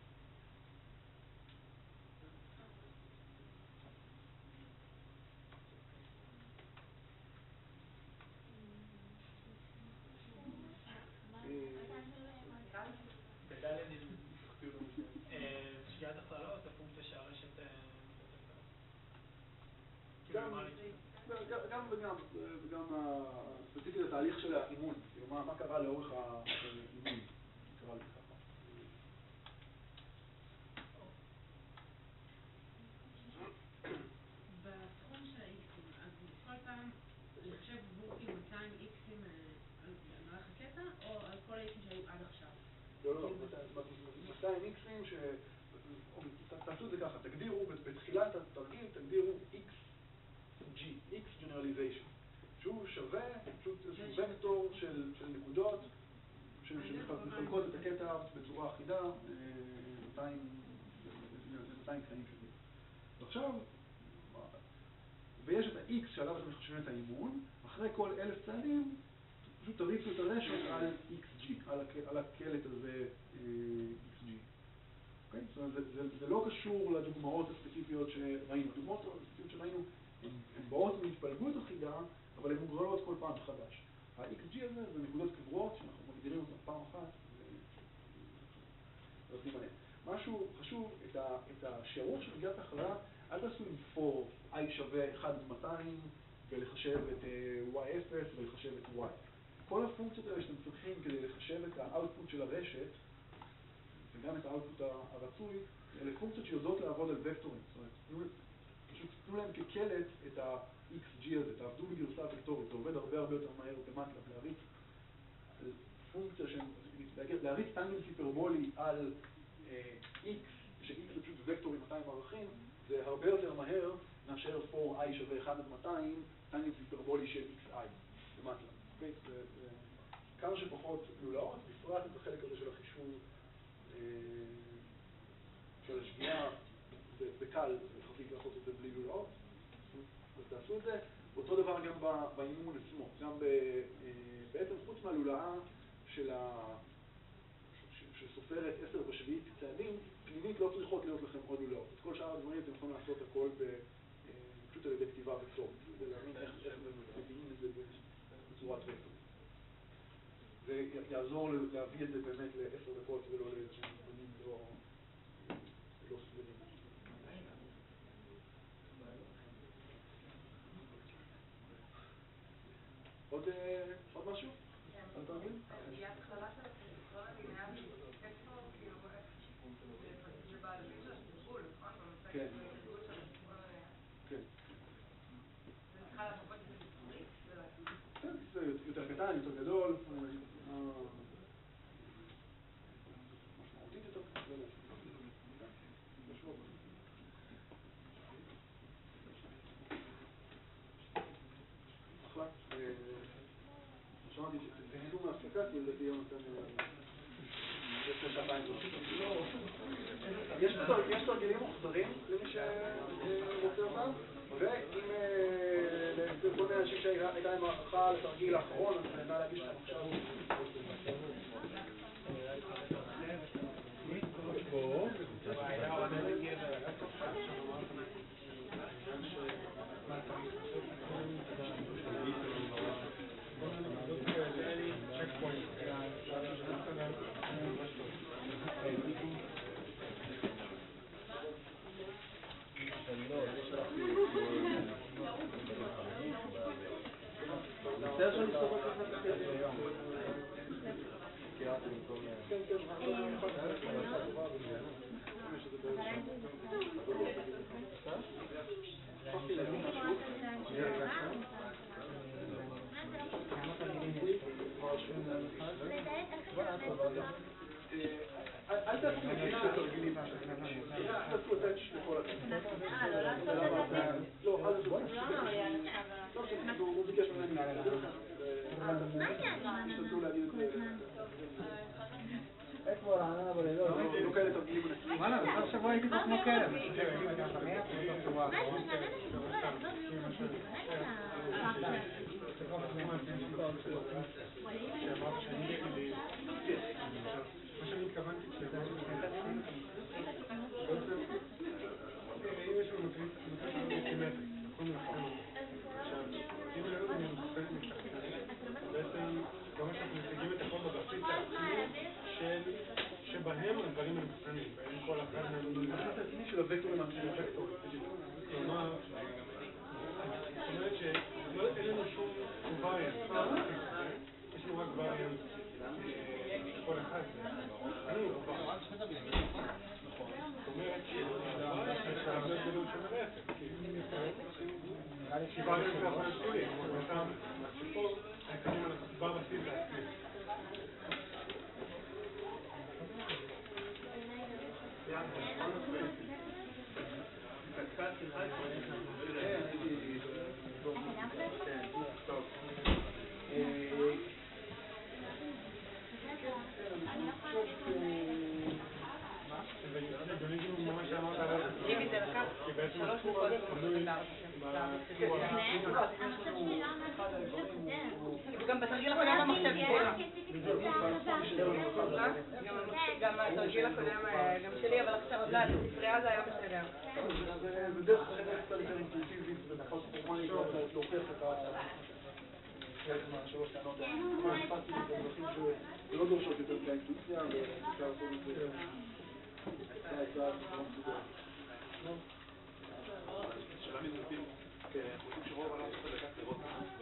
בד' שגיאת הכללה או את הפונקציה שהרשת גם וגם, וגם ספציפית התהליך של האימון, מה קרה לאורך האימון, קרה לי ככה. בתחום של ה-X'ים, אז כל פעם לחשב עבור מאתיים X'ים על מערך הקטע או על כל ה-X'ים שהיו עד עכשיו? לא, לא, מאתיים X'ים ש... תעשו את זה ככה, תגדירו, בתחילת התרגיל תגדירו X G, X Generalization, שהוא שווה, פשוט איזשהו וקטור של נקודות שמחלקות את הקטע בצורה אחידה, מאתיים קטעים כזה. ועכשיו, ויש את ה-X שעליו אתם מחשבים את האימון, אחרי כל אלף צעדים, פשוט תריצו את הרשת על אקס ג'י, על הקלט הזה אקס ג'י. אוקיי? זאת אומרת, זה, זה, זה לא קשור לדוגמאות הספציפיות שראינו. הדוגמאות הספציפיות שראינו הן באות מהתפלגות אחידה, אבל הן מוגרלות כל פעם מחדש. ה-אקס ג'י הזה זה נקודות קבועות שאנחנו מגדירים אותן פעם אחת ועושים עליהן. משהו חשוב, את, ה, את השיערוך של שגיאת הכללה, אל תעשו עם פור i שווה אחד עד מאתיים ולחשב את וואי אפס ולחשב את y. כל הפונקציות האלה שאתם צריכים כדי לחשב את האוטפוט של הרשת, וגם את האוטפוט הרצוי, אלה פונקציות שיודעות לעבוד על וקטורים. זאת אומרת, פשוט תנו להם כקלט את ה-אקס ג'י הזה, תעבדו בגרסה וקטורית, זה עובד הרבה הרבה יותר מהר במטלב, להריץ פונקציה של... להריץ טנגנס היפרבולי על x, ש-x זה פשוט וקטור עם מאתיים ערכים, זה הרבה יותר מהר מאשר פור i שווה אחד עד מאתיים, טנגנס היפרבולי של xi במטלב. זה כמה שפחות לולאות, בפרט את החלק הזה של החישוב של השגיאה, זה קל, יחסית לעשות את זה בלי לולאות, אז תעשו את זה. אותו דבר גם באימון עצמו, גם בעצם חוץ מהלולאה שסופרת עשר בשביעית צעדים, פנימית לא צריכות להיות לכם עוד לולאות. את כל שאר הדברים אתם יכולים לעשות הכל פשוט על ידי כתיבה וקטורית, כדי להבין איך מביאים את זה בצורת וקטור. זה יעזור להביא את זה באמת לעשר דקות ולא לאיזשהם זמנים לא סבירים. עוד משהו? על תרגיל? שגיאת הכללה של הסינכרון הלינארי, איפה, כאילו, זה בעלבים של הסינכרון, נכון? כן. כן. זה צריכה להפוך את זה מספרית? כן, זה יותר קטן, יותר גדול, משמעותית יותר גדול. אחלה. שמעתי שתהנו מההפסקה, כי לדעתי יום נתן יש שעתיים לא. יש תרגילים מוחזרים למי שרוצה אותם, ואם לכל מיני אנשים שהייתה להם הערכה לתרגיל האחרון, אז נהנה להגיש לכם עכשיו. בסדר שאני סובר כזה? כן, כן, שתרצו להגיד את זה. אתמול רעננה בלילות, לא כאלה תרגילים ענקיים. וואלה, בסוף שבוע הייתי פה כמו כלב. מה שאני התכוונתי כשאתה בעצם, אם יש לנו מטריצה סימטרית, כל מיני חומות. עכשיו, אם אני לא יודע מספק משחקנים, בעצם, כמה שאנחנו משיגים את הכל בבסיס העצמי שבהם הדברים הם קטנים, ואין כל אחד מהדברים. זה החלט העצמי של הוקטורים העצמי, הוקטורים. כלומר, זאת אומרת שאין לנו שום וריאנט, יש לנו רק וריאנט כל אחד. אני לא וריאנט. נכון. זאת אומרת שהוריאנט חייב להיות גדול של הרפת. כי וריאנט זה יכול להיות שלי, שפה היתרים אנחנו בבסיס העצמי. כי בעצם הספור הזה חלוי בספור גם בתרגיל הקודם המחשב גם התרגיל הקודם גם שלי, אבל עכשיו עוד לא, הספרייה זה היה בסדר. זה דרך אחרת קצת יותר אינטואיטיבית ופחות פורמלית להוכיח את חלק מהשלוש טענות האלה. אבל נתפסתי את הדרכים שלא דורשות יותר מדי אינטואיציה ואפשר לעשות את זה צעד צעד מאוד מסודר. שאלה מתנתים, אנחנו יודעים שרוב העולם עושה דקת פירות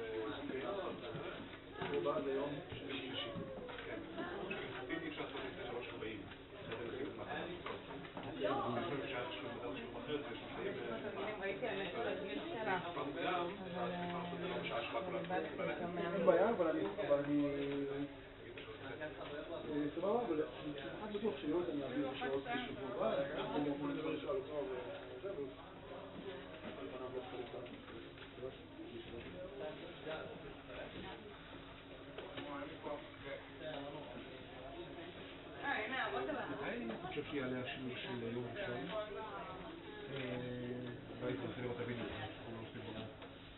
רוב עד היום של שלישי. כן. מתנתים אי אפשר לעשות לפני שלוש ארבעים. אני חושב שהיה שיעור מדע ושיעור אחר, זה שמסיים ראיתי על תרגיל שלך. גם, זה לא בשעה שלה כולה. אין בעיה, אבל אני סבבה, אבל אני כמעט בטוח שיועד אני אעביר בשעות בשבוע הבא, אני גם יכול לדבר לשאול אותך וזה, אבל על פניו לא צריך את אני חושב שיעלה השיעור של יום ראשון והייתי רוצה לראות את הוידאו אנחנו לא עושים בו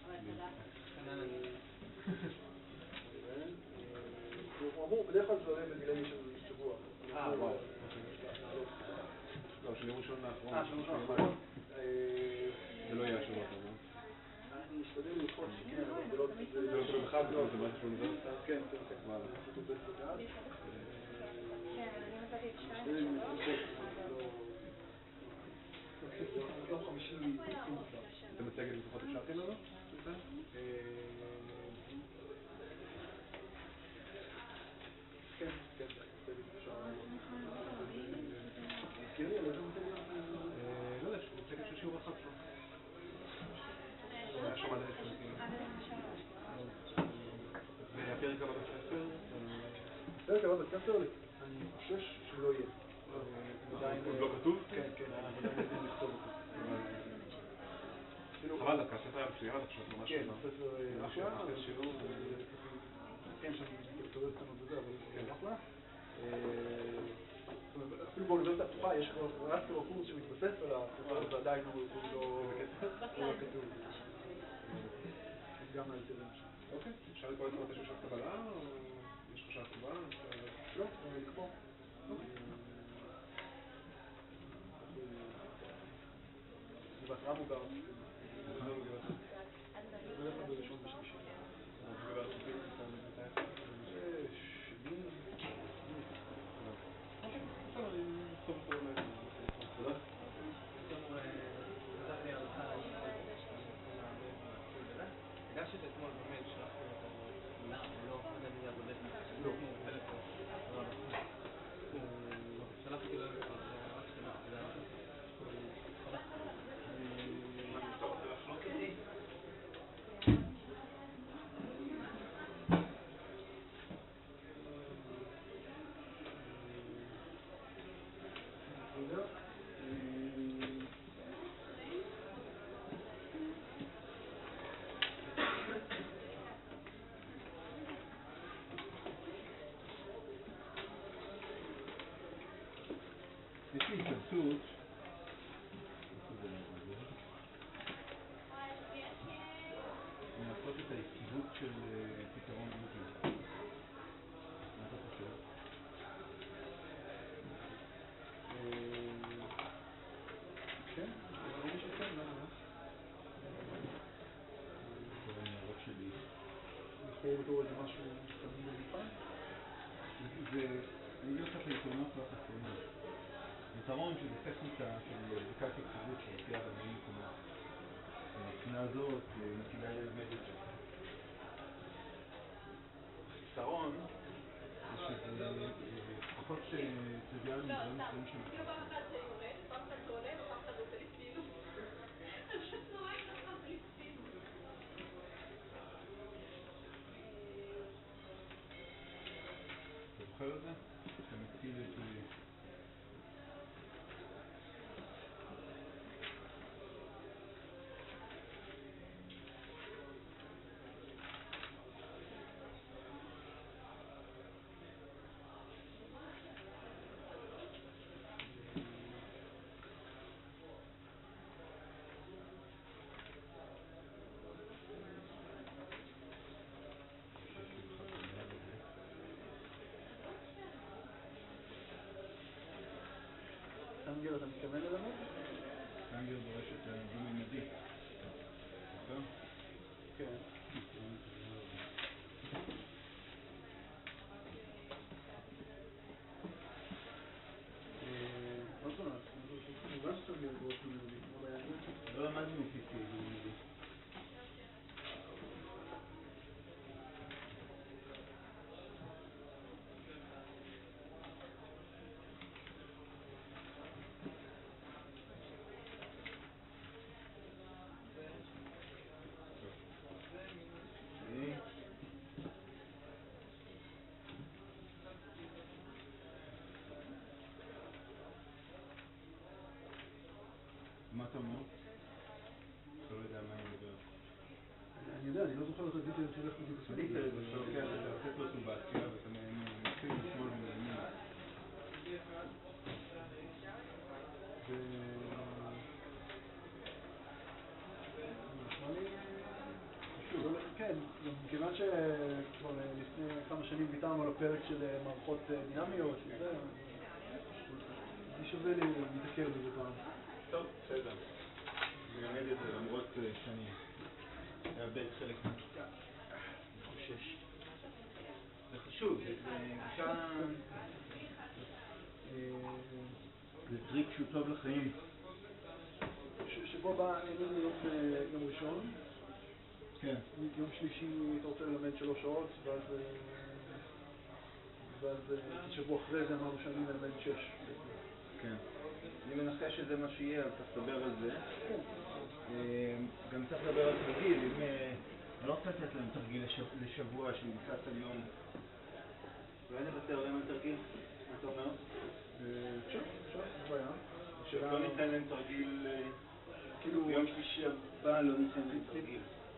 הוא אמור בדרך כלל זה עולה בגילאי של שבוע. אה וואו לא, של יום ראשון האחרון אה, של יום ראשון האחרון זה לא יהיה השבוע האחרון אני אשתדל ללחוץ שכן, אבל זה לא זה לא תלוי בחג, זה משהו של אוניברסיטה? כן, כן, כן. וואלה. כן, אני מצאתי את שתיים אשתדל ללחוץ, לא יום חמישי אתה מצגת לפחות אפשר כן לנו? כן, כן, אפשר. תזכירי, על איזה מצגת? לא יודע, מצגת של שיעור אחד שלו. היה שם עד עשר. והפרק הבא בספר? הפרק הבא בספר, אני חושש שלא יהיה. עוד לא כתוב? כן, כן, אני עדיין יודעים לכתוב אותו. חבל דקה, ספר היה מצוין עכשיו ממש כן, הספר אחלה, כן, שם דוקטוריות קטנות וזה, אבל כן, אחלה. אפילו באוניברסיטה הפתוחה יש כבר רק כבר קורס שמתבסס על הספר, ועדיין הוא לא כתוב. גם היתרים שם. אוקיי, אפשר לקרוא את זה של קבלה, או יש חשב קבלה? לא, לקרוא. גבעת רם או גר? בדרך כלל בראשון ושלישי. גבעת סופית, מתי? שני, אוקיי, בסדר, אני אכתוב אותו אולי. תודה. הגשתי את אתמול במייל, שלחתי לו את המילה, או לא, לא יודע מי הבודק, לא, טלפון, שלחתי לו כבר, רק שלחתי לו. אתה רוצה להפנות אותי? היציבות, לנסות את היציבות של פתרון בלוטות. מה אתה חושב? כן, אבל אני שכן, לא יודע. זה המערות שלי. לכאורה בתור איזה משהו תמיד במפעל? זה, אני אגיד לך את היתרונות והחסרונות. היתרון שזה טכניקה של בדיקת יציבות שהופיעה בהמון מקומות. מבחינה הזאת היא כדאי ללמד יותר. החיסרון זה שזה פחות טריוויאלי מדברים אחרים של כאילו פעם אחת זה יורד, פעם אחת זה עולה ופעם אחת זה עושה לי ספינוס. אז פשוט נורא התנחה בלי ספינוס. אתה זוכר את זה? אתה מציל את... אנגל, אתה מתכוון ללמד? אנגל דורש את הדו-ממדי. נכון? כן. מה זאת אומרת? מובן שאתה אנגל דורש דו-ממדי, כמו באנגל? לא למדנו פי סי דו-ממדי. מה אתה אומר? אתה לא יודע מה אני מדבר. אני יודע, אני לא זוכר את הדיטל שלך בדיוק אני אתאר את זה, אתה לוקח את הפרטורטובציה ואתה מתחיל לשמאל ומימין. כן, מכיוון שכבר לפני כמה שנים ויתרנו על הפרק של מערכות דינמיות, אני שווה לי להתעכב בזה פעם. טוב, בסדר. נלמד את זה למרות שאני אאבד חלק מהכיתה. אני חושש. זה חשוב, זה גישה... זה טריק שהוא טוב לחיים. שבו בא אלינו יום ראשון. כן. יום שלישי אתה רוצה ללמד שלוש שעות, ואז... ואז שבוע אחרי זה אמרנו שאני מלמד שש. כן. אני מנחש שזה מה שיהיה, אז צריך לדבר על זה. גם צריך לדבר על תרגיל, אם אני לא רוצה לתת להם תרגיל לשבוע שמבוסס על יום. אולי נוותר להם על תרגיל? מה אתה אומר? אפשר, אפשר, בעיה. שלא ניתן להם תרגיל, כאילו ביום שלישי הבא לא ניתן להם תרגיל.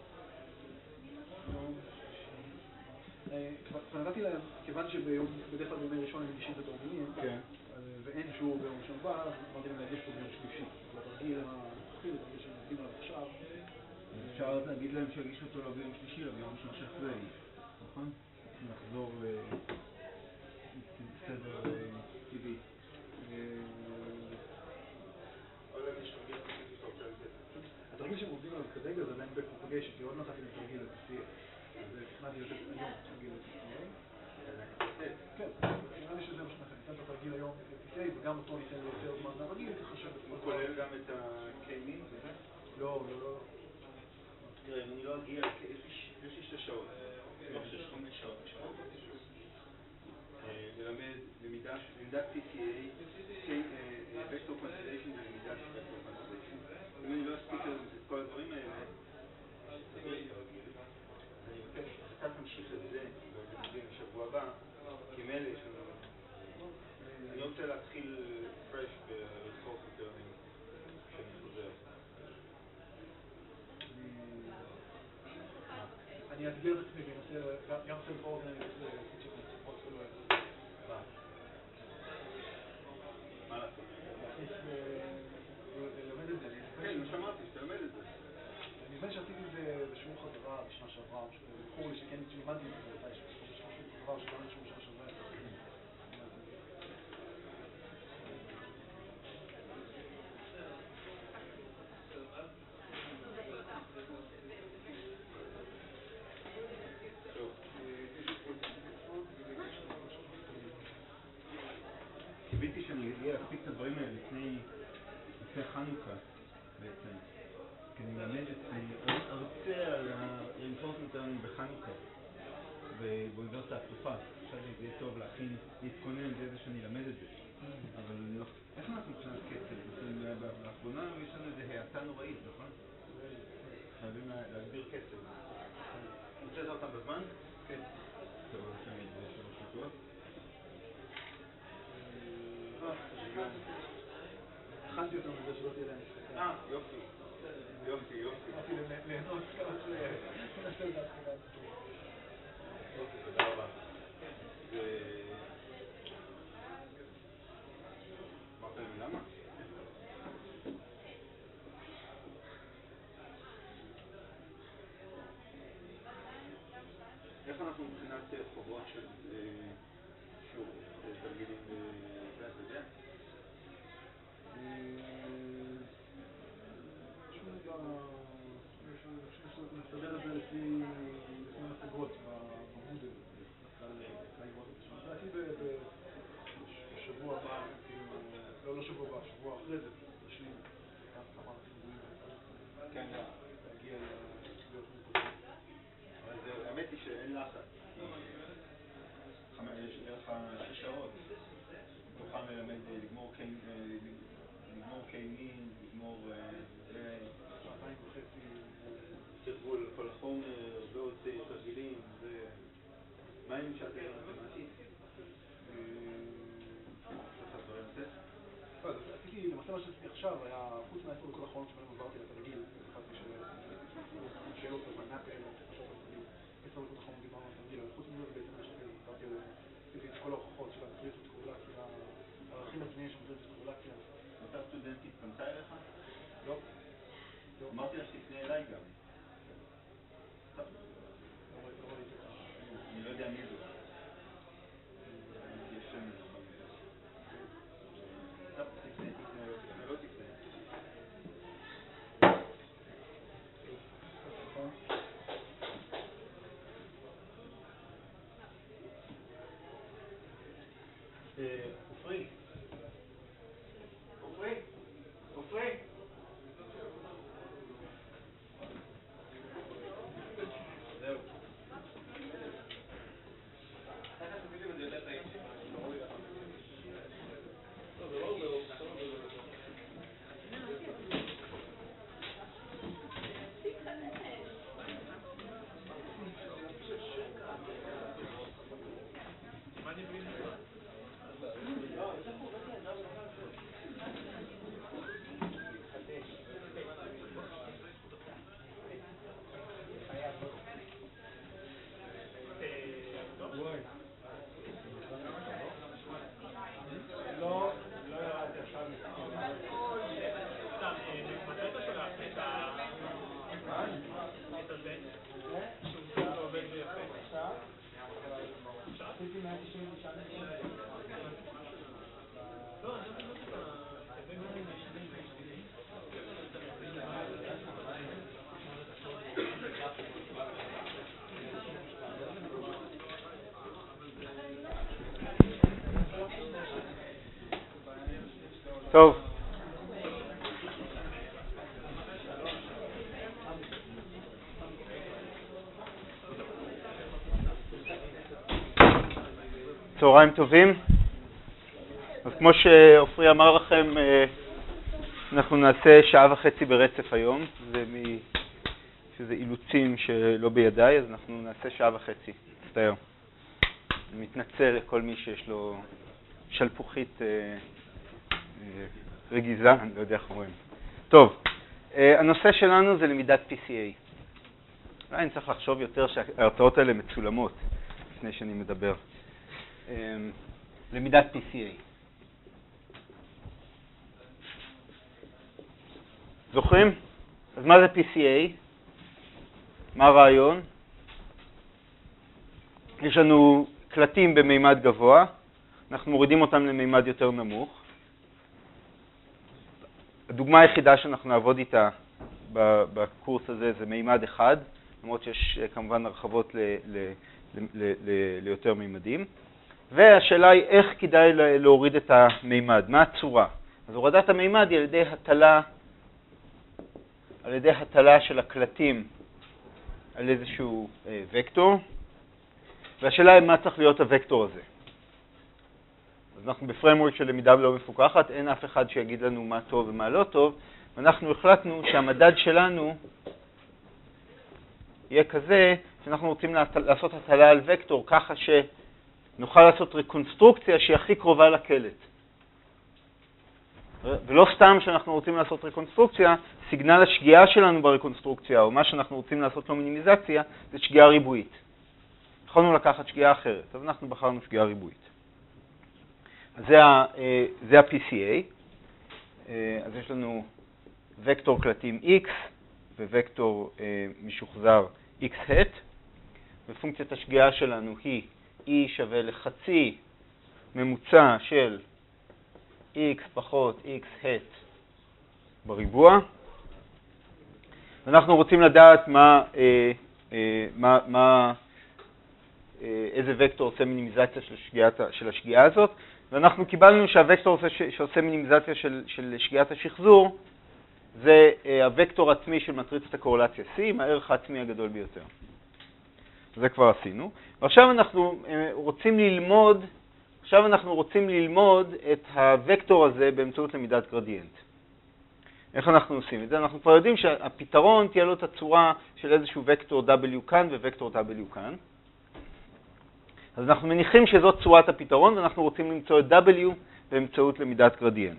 כבר נתתי להם, כיוון שבדרך כלל בימי ראשון הם מגישים את התרגילים, ואין שיעור ביום ראשון הבא, אז אמרתי להם להגיש אותו ביום שלישי. והתרגיל הנוכחי, התרגיל שהם עובדים עליו עכשיו. אפשר להגיד להם שיגישו אותו לא ביום שלישי, אלא ביום ראשון שאחרי, נכון? נחזור לסדר טבעי. עוד להם יש תרגיל ספציפי שאתה רוצה לזה. התרגיל שהם עובדים עליו כרגע זה עדיין בקופגיישן, כי עוד נתתי להם תרגיל ל-פי סי איי. אז תכנתי לתת היום תרגיל ל-פי סי איי. כן, נראה לי שזה מה שאנחנו ניתן את התרגיל היום ל-פי סי איי, וגם אותו ניתן לו יותר זמן מהרגיל, ככה שבסופו הוא כולל גם את ה-K-Min וזה? לא, לא, לא. תראה, אם אני לא אגיע, יש לי שתי שעות, לא שש, חמש שעות בשעות. ללמד למידת פי סי איי, Vector Constellation ולמידה של Vector Constellation. אם אני לא אספיק את כל הדברים האלה, אני מבקש שאתה תמשיך את זה בלימודים בשבוע הבא, כי מלא יש לנו... אני רוצה להתחיל פרש ולזכור פטרנים כשאני חוזר. אני אסביר את עצמי בנושא, גם עושה לבוא עוד פיצ'ר נוספות שלו. מה לעשות? להכניס בחור לי שכן לימדתי מתי שיש דבר שגם איזשהו משהו שווה. קיוויתי שאני אהיה להספיק את הדברים האלה לפני חנוכה בעצם, כי אני מלמד את הרצה על הרינפורסמנט אותנו בחנוכה באוניברסיטה הפתוחה. חשבתי זה יהיה טוב להכין, להתכונן לזה שאני אלמד את זה, אבל לא. איך אנחנו מבחינת כסף? לאחרונה יש לנו איזה האטה נוראית, נכון? חייבים להגביר כסף. הוצאת אותם בזמן? כן. טוב, יש לנו איזה שלוש דקות. הכנתי אותם בזה שלא תהיה להם הפסקה. אה, יופי. יופי, יופי. אמרתי ליהנות כמה שנעשה את ההפסקה. יופי, תודה רבה. אמרת לי למה? איך אנחנו מבחינת חובות של שיעור תרגילים בזה, אתה יודע? נסתדר את זה לפי מצגות במודל, לדעתי בשבוע הבא, לא לא שבוע הבא, שבוע אחרי זה, נשלים כמה סיבובים כן, להגיע להיות מוקדם. אבל האמת היא שאין לחץ, יש לך שש שעות, תוכל ללמד לגמור קיימים, לגמור שעתיים וחצי תרגול כל החומר ועוד תרגילים. מה אם שאתה לא מתמטית? עשיתי, למעשה מה שעשיתי עכשיו היה, חוץ מהעשר דקות האחרונות שבהם עברתי לתרגיל, חשבתי שאלות בבנה כאלה, חשבתי לתרגיל, עשר דקות האחרונות דיברנו על תרגיל, אבל חוץ מזה בעצם עשיתי את כל ההוכחות של המטריצות קורלציה, הערכים עצמיים של מטריצות קורלציה. אותה סטודנטית פנתה אליך? לא. אמרתי לך שתפנה אליי גם. אני לא יודע מי זו. יש שם טוב, תפנה, תפנה, לא תפנה. אופרי. אופרי. אופרי. זהו. טוב. צהריים טובים. אז כמו שאופרי אמר לכם, אנחנו נעשה שעה וחצי ברצף היום. זה מ... שזה אילוצים שלא בידיי, אז אנחנו נעשה שעה וחצי. מצטער. אני מתנצל לכל מי שיש לו שלפוחית רגיזה, אני לא יודע איך אומרים. טוב, הנושא שלנו זה למידת פי סי איי. אולי אני צריך לחשוב יותר שההרצאות האלה מצולמות לפני שאני מדבר. למידת פי סי איי. זוכרים? אז מה זה פי סי איי? מה הרעיון? יש לנו קלטים במימד גבוה, אנחנו מורידים אותם למימד יותר נמוך. הדוגמה היחידה שאנחנו נעבוד איתה בקורס הזה זה מימד אחד, למרות שיש כמובן הרחבות ל, ל, ל, ל, ל, ליותר מימדים. והשאלה היא איך כדאי להוריד את המימד, מה הצורה. אז הורדת המימד היא על ידי הטלה, על ידי הטלה של הקלטים על איזשהו אה, וקטור, והשאלה היא מה צריך להיות הוקטור הזה. אז אנחנו בפריימוורק של למידה לא מפוקחת, אין אף אחד שיגיד לנו מה טוב ומה לא טוב, ואנחנו החלטנו שהמדד שלנו יהיה כזה שאנחנו רוצים לעשות הטלה על וקטור ככה שנוכל לעשות רקונסטרוקציה שהיא הכי קרובה לקלט. ולא סתם שאנחנו רוצים לעשות רקונסטרוקציה, סיגנל השגיאה שלנו ברקונסטרוקציה, או מה שאנחנו רוצים לעשות לו מינימיזציה, זה שגיאה ריבועית. יכולנו לקחת שגיאה אחרת, אבל אנחנו בחרנו שגיאה ריבועית. אז זה, זה ה-פי סי איי. אז יש לנו וקטור קלטים X ווקטור משוחזר X hat, ופונקציית השגיאה שלנו היא E שווה לחצי ממוצע של X פחות X hat בריבוע. ואנחנו רוצים לדעת מה, מה, מה, איזה וקטור עושה מינימיזציה של, שגיאת, של השגיאה הזאת, ואנחנו קיבלנו שהווקטור שעושה מינימיזציה של, של שגיאת השחזור זה הוקטור עצמי של מטריצת הקורלציה C, עם הערך העצמי הגדול ביותר. זה כבר עשינו. ועכשיו אנחנו רוצים ללמוד, עכשיו אנחנו רוצים ללמוד את הוקטור הזה באמצעות למידת גרדיאנט. איך אנחנו עושים את זה? אנחנו כבר יודעים שהפתרון תהיה לו את הצורה של איזשהו וקטור W כאן ווקטור W כאן. אז אנחנו מניחים שזאת צורת הפתרון, ואנחנו רוצים למצוא את W באמצעות למידת גרדיאנט.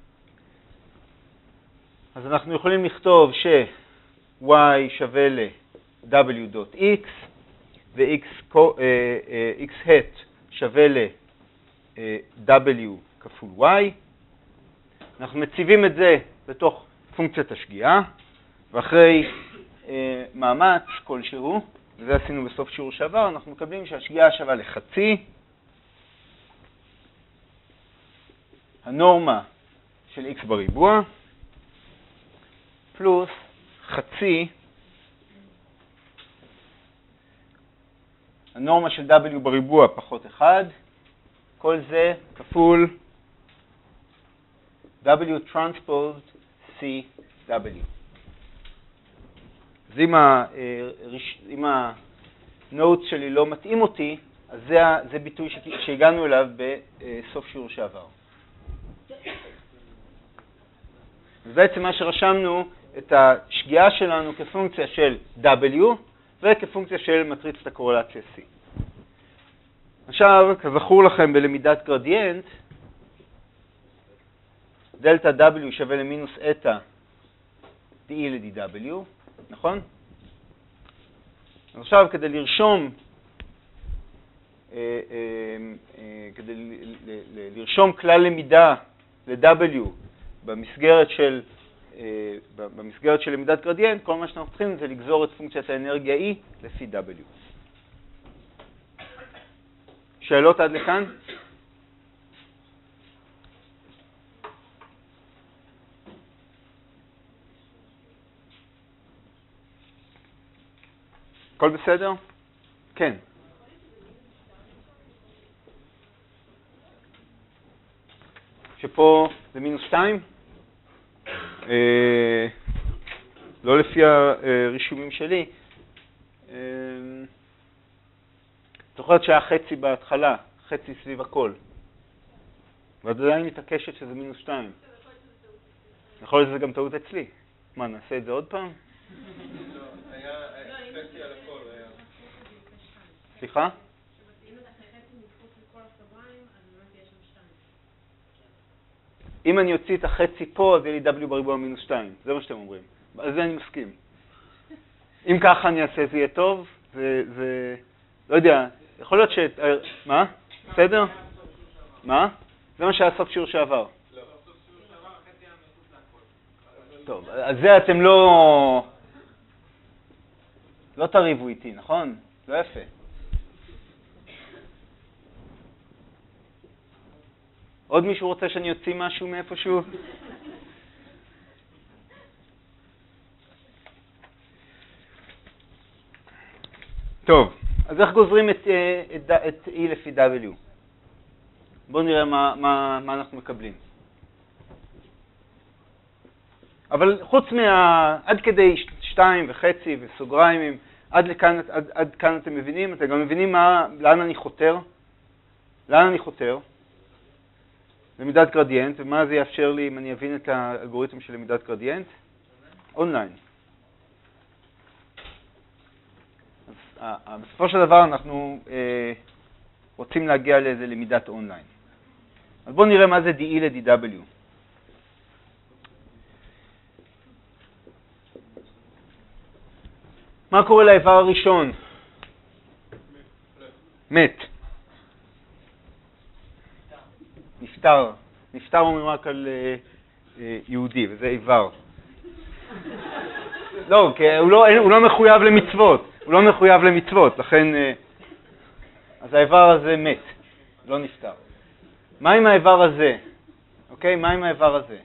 אז אנחנו יכולים לכתוב ש-y שווה ל-w.x, ו-x hat שווה ל-w כפול y. אנחנו מציבים את זה בתוך פונקציית השגיאה, ואחרי מאמץ כלשהו, וזה עשינו בסוף שיעור שעבר, אנחנו מקבלים שהשגיאה שווה לחצי הנורמה של x בריבוע, פלוס חצי הנורמה של w בריבוע פחות אחד, כל זה כפול w transposed c w. אז אם, ה, אם הנוטס שלי לא מתאים אותי, אז זה, זה ביטוי שהגענו אליו בסוף שיעור שעבר. אז בעצם מה שרשמנו את השגיאה שלנו כפונקציה של W וכפונקציה של מטריצת הקורלציה C. עכשיו, כזכור לכם בלמידת גרדיאנט, דלטה W שווה למינוס אטה dE ל-dW, נכון? עכשיו, כדי לרשום, אה, אה, אה, כדי ל- ל- ל- לרשום כלל למידה ל-W במסגרת של, אה, במסגרת של למידת גרדיאנט, כל מה שאנחנו צריכים זה לגזור את פונקציית האנרגיה E לפי W. שאלות עד לכאן? הכל בסדר? כן. שפה זה מינוס שתיים? אה, לא לפי הרישומים שלי. אה, זוכרת שהיה חצי בהתחלה, חצי סביב הכל. ואת עדיין מתעקשת שזה מינוס שתיים. יכול להיות שזה גם טעות אצלי. מה, נעשה את זה עוד פעם? סליחה? אם אני אוציא את החצי פה, אז יהיה לי W בריבוע מינוס שתיים. זה מה שאתם אומרים. על זה אני מסכים. אם ככה אני אעשה, זה יהיה טוב. זה, זה, לא יודע, יכול להיות ש... מה? בסדר? מה? זה מה שהיה סוף שיעור שעבר. טוב, אז זה אתם לא... לא תריבו איתי, נכון? לא יפה. עוד מישהו רוצה שאני אוציא משהו מאיפשהו? טוב, אז איך גוזרים את, את, את E לפי W? בואו נראה מה, מה, מה אנחנו מקבלים. אבל חוץ מה... עד כדי שתיים וחצי וסוגריים, עד, לכאן, עד, עד כאן אתם מבינים? אתם גם מבינים מה, לאן אני חותר? לאן אני חותר? למידת גרדיאנט, ומה זה יאפשר לי אם אני אבין את האלגוריתם של למידת גרדיאנט? אונליין. אז בסופו של דבר אנחנו אה, רוצים להגיע לאיזה למידת אונליין. אז בואו נראה מה זה די אי ל-די דאבליו. מה קורה לאיבר הראשון? מת. נפטר. נפטר אומרים רק על אה, אה, יהודי, וזה איבר. לא, כי הוא לא, הוא לא מחויב למצוות. הוא לא מחויב למצוות, לכן... אה, אז האיבר הזה מת, לא נפטר. מה עם האיבר הזה? אוקיי? מה עם האיבר הזה?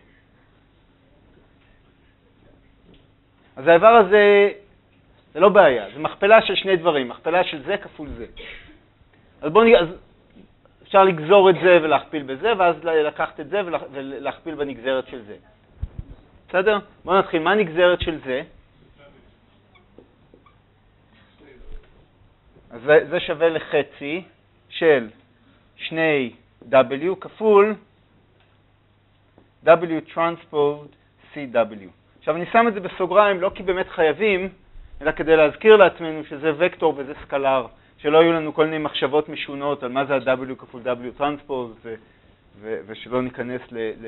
אז האיבר הזה... זה לא בעיה, זה מכפלה של שני דברים, מכפלה של זה כפול זה. אז בואו נ... אז אפשר לגזור את זה ולהכפיל בזה, ואז לקחת את זה ולהכפיל בנגזרת של זה. בסדר? בואו נתחיל. מה הנגזרת של זה? אז זה, זה שווה לחצי של שני W כפול W transposed C W. עכשיו אני שם את זה בסוגריים, לא כי באמת חייבים, אלא כדי להזכיר לעצמנו שזה וקטור וזה סקלר, שלא יהיו לנו כל מיני מחשבות משונות על מה זה ה-W כפול W transpose, ו- ו- ושלא ניכנס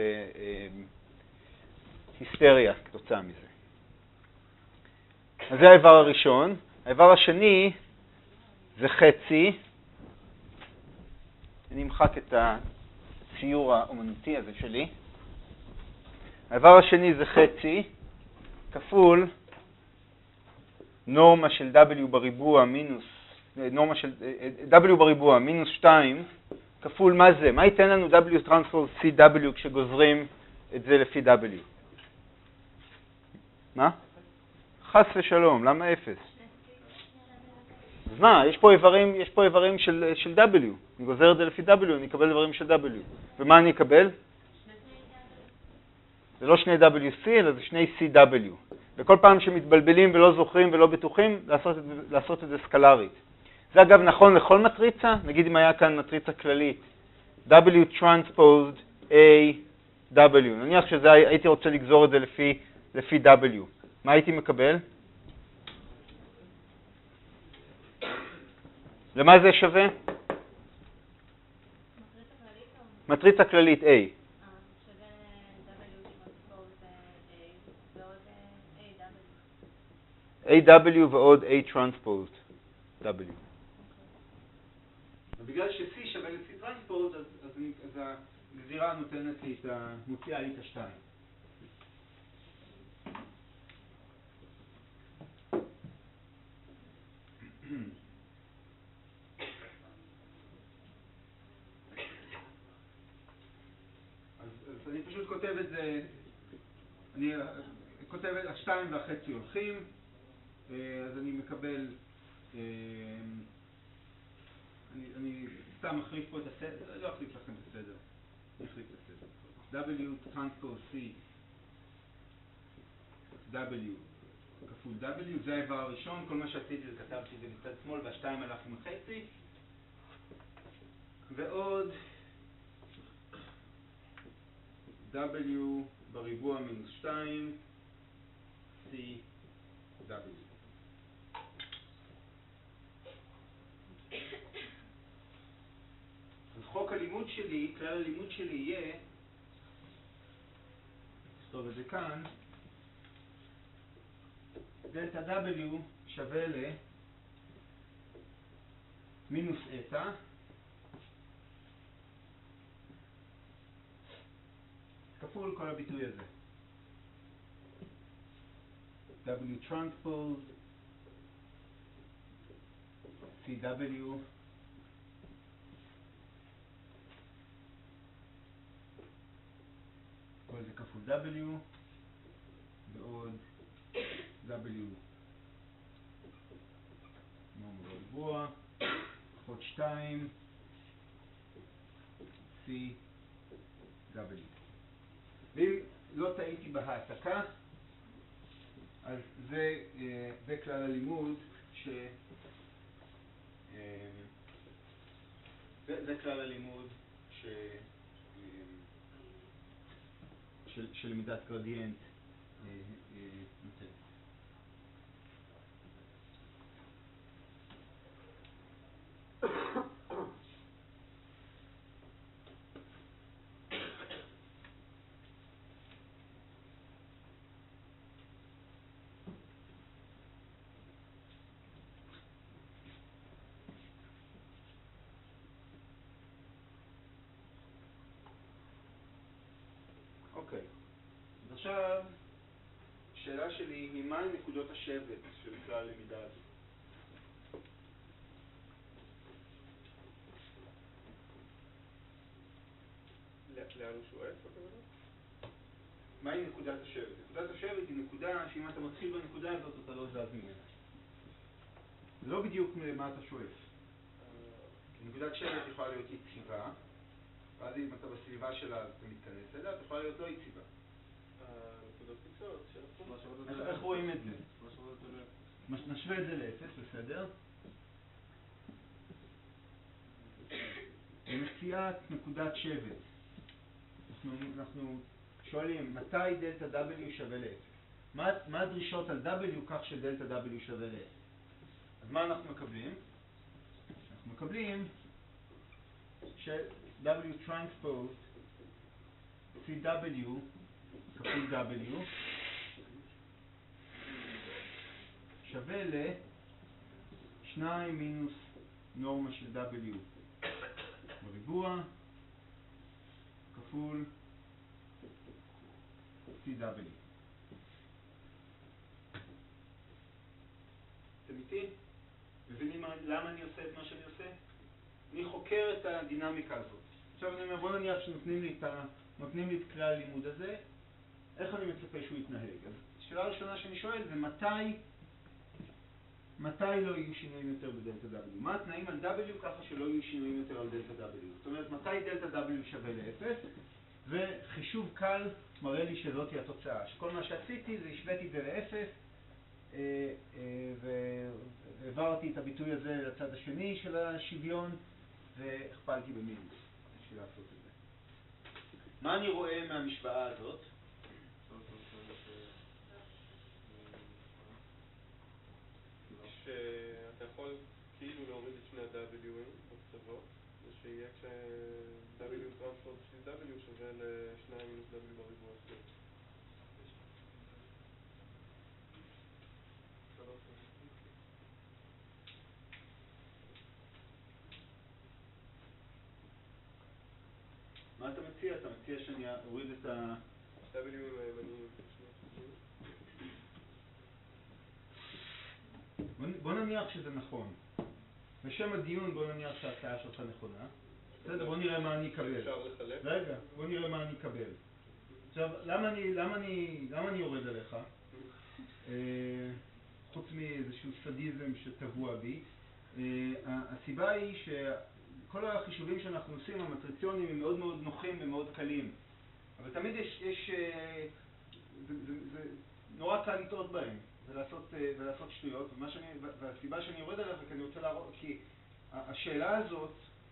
להיסטריה כתוצאה מזה. אז זה האיבר הראשון. האיבר השני זה חצי. אני אמחק את הציור האומנותי הזה שלי. האיבר השני זה חצי כפול נורמה של W בריבוע מינוס, נורמה של W בריבוע מינוס שתיים, כפול מה זה? מה ייתן לנו W transpose C W כשגוזרים את זה לפי W? מה? חס ושלום, למה אפס? אז מה, יש פה איברים, יש פה איברים של, של W. אני גוזר את זה לפי W, אני אקבל איברים של W. ומה אני אקבל? זה לא שני דאבליו סי, אלא זה שני סי דאבליו. וכל פעם שמתבלבלים ולא זוכרים ולא בטוחים, לעשות את, לעשות את זה סקלרית. זה אגב נכון לכל מטריצה, נגיד אם היה כאן מטריצה כללית, W transposed A W. נניח שזה הייתי רוצה לגזור את זה לפי, לפי W. מה הייתי מקבל? למה זה שווה? מטריצה כללית A. A W ועוד A transposed W. בגלל ש-C שווה ל-C transposed, אז, אז, אז הגזירה נותנת לי את ה... מוציאה לי את השתיים. אז, אז אני פשוט כותב את זה, אני כותב את השתיים והחצי הולכים, אז אני מקבל, אני, אני סתם מחליף פה את הסדר, לא אחליף לכם את הסדר, אני אחליף את הסדר. W transpose C W כפול W, זה האיבר הראשון, כל מה שעשיתי זה כתבתי את זה בצד שמאל והשתיים הלך עם החצי, ועוד W בריבוע מינוס שתיים C W. אז חוק הלימוד שלי, כלל הלימוד שלי יהיה, נכתוב את זה כאן, דלטה W שווה ל מינוס אטה כפול כל הביטוי הזה. W transpose C W כל זה כפול W ועוד W נורמה בריבוע, פחות שתיים C W. ואם לא טעיתי בהעתקה, אז זה, זה כלל הלימוד ש... זה, זה כלל הלימוד ש... של, של למידת גרדיאנט נותן. אוקיי, אז עכשיו השאלה שלי היא מהי נקודות השבט של כלל הלמידה הזו? לאן הוא שואף? מהי נקודת השבט? נקודת השבט היא נקודה שאם אתה מתחיל בנקודה הזאת אתה לא זז ממנה. זה לא בדיוק מה אתה שואף. נקודת שבט יכולה להיות יציבה, ואז אם אתה בסביבה שלה אתה מתכנס אליה, אתה יכולה להיות לא יציבה. נקודות קיצות, איך רואים את זה? נשווה את זה לאפס, בסדר? במציאת נקודת שבט, אנחנו, אנחנו שואלים מתי דלטה W שווה ל-אפס. מה, מה הדרישות על W כך שדלטה W שווה ל-אפס? אז מה אנחנו מקבלים? אנחנו מקבלים ש-W transpose C W כפול W שווה ל-שניים מינוס נורמה של W בריבוע כפול C W. אתם איתי? מבינים למה אני עושה את מה שאני עושה? אני חוקר את הדינמיקה הזאת. עכשיו אני אומר, בוא נניח שנותנים לי את, ה... נותנים לי את כלל הלימוד הזה, איך אני מצפה שהוא יתנהג? אז השאלה הראשונה שאני שואל זה מתי, מתי לא יהיו שינויים יותר בדלטה W? מה התנאים על W ככה שלא יהיו שינויים יותר על דלטה W? זאת אומרת, מתי דלטה W שווה ל-אפס? וחישוב קל מראה לי שזאת היא התוצאה. שכל מה שעשיתי זה השוויתי את זה ל-אפס, והעברתי את הביטוי הזה לצד השני של השוויון, והכפלתי במינוס בשביל לעשות את זה. מה אני רואה מהמשוואה הזאת? שאתה יכול כאילו להוריד את שני ה-W'ים בקצוות, ושיהיה כש-W טרנספורט של W שווה ל-שניים מינוס W בריבוע סביב. מה אתה מציע? אתה מציע שאני אוריד את ה... W'ים הימניים. בוא נניח שזה נכון. בשם הדיון בוא נניח שההצעה שלך נכונה. בסדר, בוא נראה מה אני אקבל. אפשר לחלק? רגע, בוא נראה מה אני אקבל. עכשיו, למה אני, למה אני, למה אני יורד עליך? חוץ מאיזשהו סדיזם שטבוע בי. הסיבה היא שכל החישובים שאנחנו עושים, המטריציונים, הם מאוד מאוד נוחים ומאוד קלים. אבל תמיד יש, יש זה, זה, זה נורא קל לטעות בהם ולעשות, ולעשות שטויות. ומה שאני, והסיבה שאני יורד עליך, כי אני רוצה להראות, כי השאלה הזאת,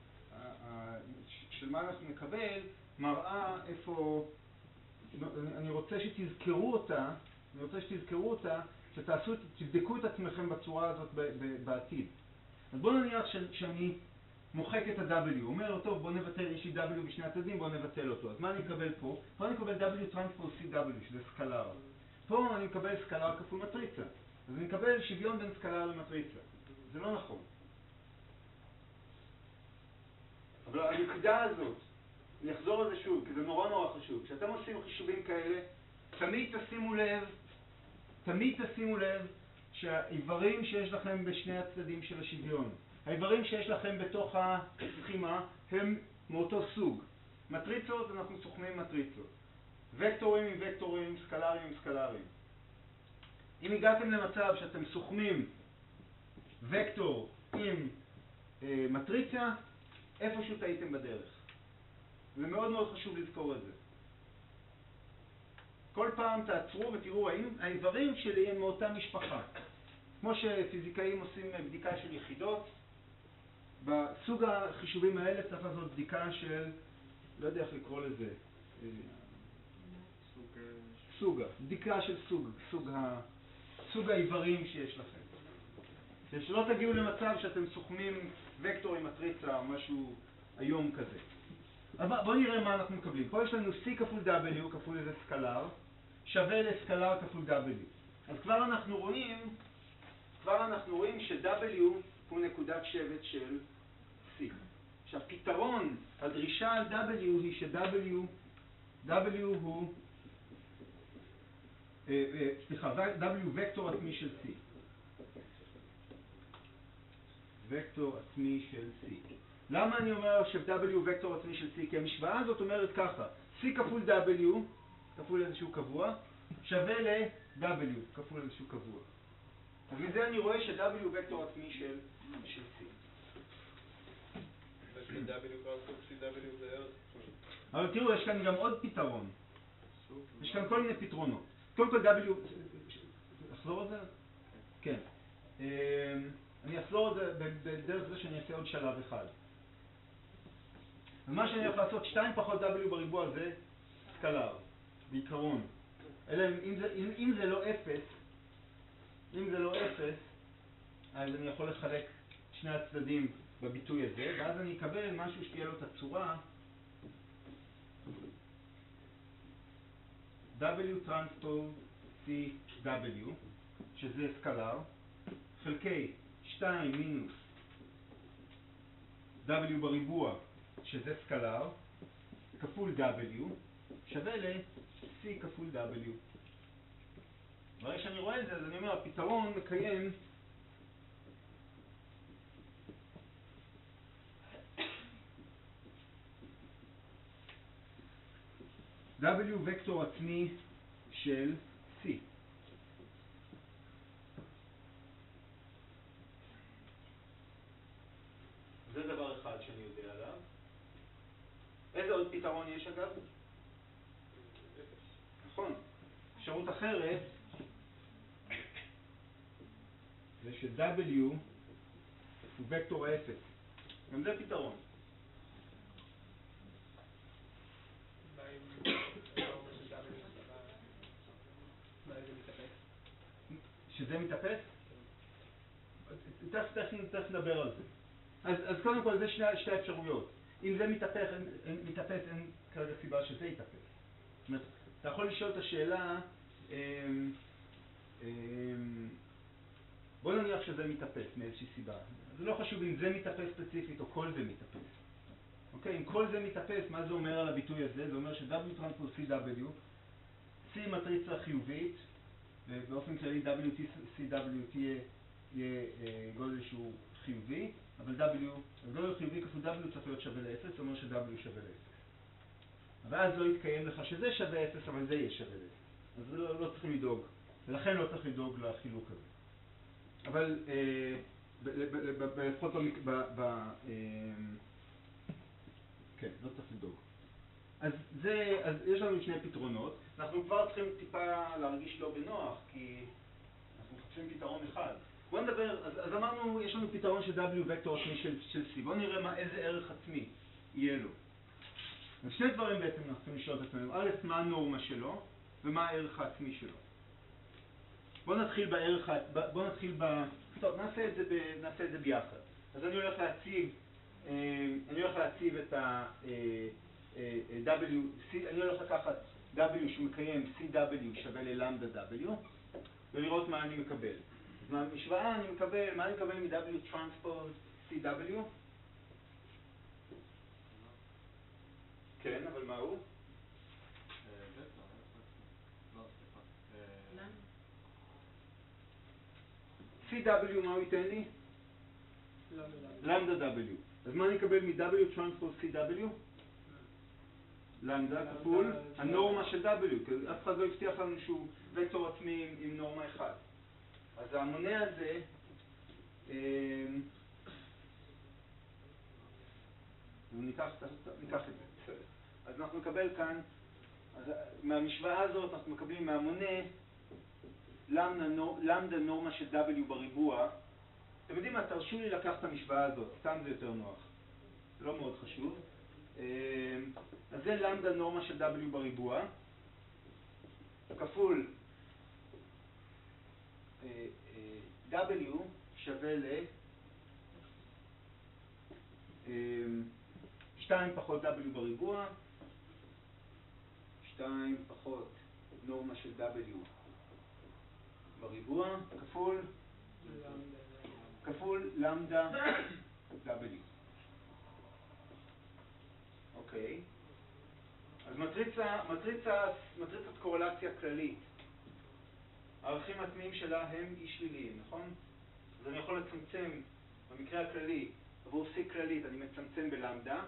של מה אנחנו נקבל, מראה איפה, אני רוצה שתזכרו אותה, אני רוצה שתזכרו אותה, שתעשו, תבדקו את עצמכם בצורה הזאת בעתיד. אז בואו נניח שאני מוחק את ה-W, אומר, טוב, בואו נבטל, יש לי W בשני הצדדים, בואו נבטל אותו. אז מה אני אקבל פה? פה אני אקבל W טרנספוז C W, שזה סקלר. פה אני אקבל סקלר כפול מטריצה. אז אני אקבל שוויון בין סקלר למטריצה. זה לא נכון. אבל הנקודה הזאת, אני אחזור על זה שוב, כי זה נורא נורא חשוב. כשאתם עושים חישובים כאלה, תמיד תשימו לב, תמיד תשימו לב שהאיברים שיש לכם בשני הצדדים של השוויון, האיברים שיש לכם בתוך הסכימה, הם מאותו סוג. מטריצות, אנחנו סוכמים מטריצות. וקטורים עם וקטורים, סקלרים עם סקלרים. אם הגעתם למצב שאתם סוכמים וקטור עם אה, מטריצה, איפשהו טעיתם בדרך. זה מאוד מאוד חשוב לזכור את זה. כל פעם תעצרו ותראו האם האיברים שלי הם מאותה משפחה. כמו שפיזיקאים עושים בדיקה של יחידות, בסוג החישובים האלה צריך לעשות בדיקה של, לא יודע איך לקרוא לזה, סוג... סוגה, בדיקה של סוג, סוג, ה, סוג האיברים שיש לכם. שלא תגיעו למצב שאתם סוכמים וקטור עם מטריצה או משהו היום כזה. אז בואו נראה מה אנחנו מקבלים. פה יש לנו C כפול W כפול איזה סקלר, שווה לסקלר כפול W. אז כבר אנחנו רואים, כבר אנחנו רואים ש-W הוא נקודת שבט של C. עכשיו, פתרון, הדרישה על W היא ש-W, W הוא, אה, אה, סליחה, W וקטור עצמי של C. וקטור עצמי של C. למה אני אומר ש-W וקטור עצמי של C? כי המשוואה הזאת אומרת ככה, C כפול W, כפול איזשהו קבוע, שווה ל-W, כפול איזשהו קבוע. אז מזה אני רואה ש-W וקטור עצמי של, של C. ו-W טרנספוז C W זה ערך. אבל תראו, יש כאן גם עוד פתרון. יש כאן כל מיני פתרונות. קודם כל W... אחזור על זה? כן. אני אחזור על זה בדרך זה שאני אעשה עוד שלב אחד. ומה שאני הולך לעשות, שתיים פחות W בריבוע זה סקלר, בעיקרון. אלא אם זה, אם, אם זה לא אפס, אם זה לא אפס, אז אני יכול לחלק שני הצדדים בביטוי הזה, ואז אני אקבל משהו שתהיה לו את הצורה W טרנספוז C W, שזה סקלר, חלקי שתיים מינוס W בריבוע, שזה סקלר, כפול W, שווה ל-C כפול W. ברגע שאני רואה את זה, אז אני אומר, הפתרון מקיים W וקטור עצמי של C. זה דבר אחד שאני יודע עליו. איזה עוד פתרון יש אגב? נכון. אפשרות אחרת זה ש-W הוא וקטור אפס. גם זה פתרון. שזה מתאפס? תכף נדבר על זה. אז, אז קודם כל זה שני, שתי אפשרויות. אם זה מתאפס, אין, מתאפס, אין כרגע סיבה שזה יתאפס. זאת אומרת, אתה יכול לשאול את השאלה, אמ, אמ, בוא נניח שזה מתאפס מאיזושהי סיבה. זה לא חשוב אם זה מתאפס ספציפית או כל זה מתאפס. אוקיי, אם כל זה מתאפס, מה זה אומר על הביטוי הזה? זה אומר ש-W טרנספוז C W, C מטריצה חיובית, ובאופן כללי W C W תהיה גודל שהוא חיובי, אבל W, גודל חיובי כפול W צריך להיות שווה ל-אפס, זאת אומרת ש-W שווה ל-אפס. ואז לא יתקיים לך שזה שווה אפס, אבל זה יהיה שווה ל-אפס. אז לא, לא צריכים לדאוג, ולכן לא צריך לדאוג לחילוק הזה. אבל לפחות ב... כן, לא צריך לדאוג. אז, זה, אז יש לנו שני פתרונות. אנחנו כבר צריכים טיפה להרגיש לא בנוח, כי אנחנו מחפשים פתרון אחד. בואו נדבר, אז, אז אמרנו, יש לנו פתרון של W וקטור עצמי של, של C. בואו נראה מה, איזה ערך עצמי יהיה לו. אז שני דברים בעצם אנחנו צריכים לשאול את עצמנו. א', מה הנורמה שלו, ומה הערך העצמי שלו. בואו נתחיל בערך, בואו נתחיל ב... טוב, נעשה את זה, ב, נעשה את זה ביחד. אז אני הולך להציב, אני הולך להציב את ה... W, C, אני הולך לקחת W שמקיים C W שווה ללמדה W ולראות מה אני מקבל. אז מהמשוואה אני מקבל, מה אני מקבל מ-W טרנספוז C W? כן, אבל מה הוא? C W מה הוא ייתן לי? למדה W. אז מה אני אקבל מ-W טרנספוז C W? למדה כפול הנורמה של W, כי אף אחד לא הבטיח לנו שהוא וקטור עצמי עם, עם נורמה אחד. אז המונה הזה, ניקח, ניקח את זה, בסדר. אז אנחנו נקבל כאן, אז מהמשוואה הזאת אנחנו מקבלים מהמונה למדה נורמה של W בריבוע. אתם יודעים מה, תרשו לי לקחת את המשוואה הזאת, סתם זה יותר נוח. זה לא מאוד חשוב. אז זה למדה נורמה של W בריבוע, כפול W שווה ל שתיים פחות W בריבוע, שתיים פחות נורמה של W בריבוע, כפול כפול למדה W. אוקיי. אז מטריצה, מטריצה, מטריצת קורלציה כללית. הערכים העצמיים שלה הם אי שליליים, נכון? אז אני יכול לצמצם, במקרה הכללי, עבור C כללית, אני מצמצם בלמדה.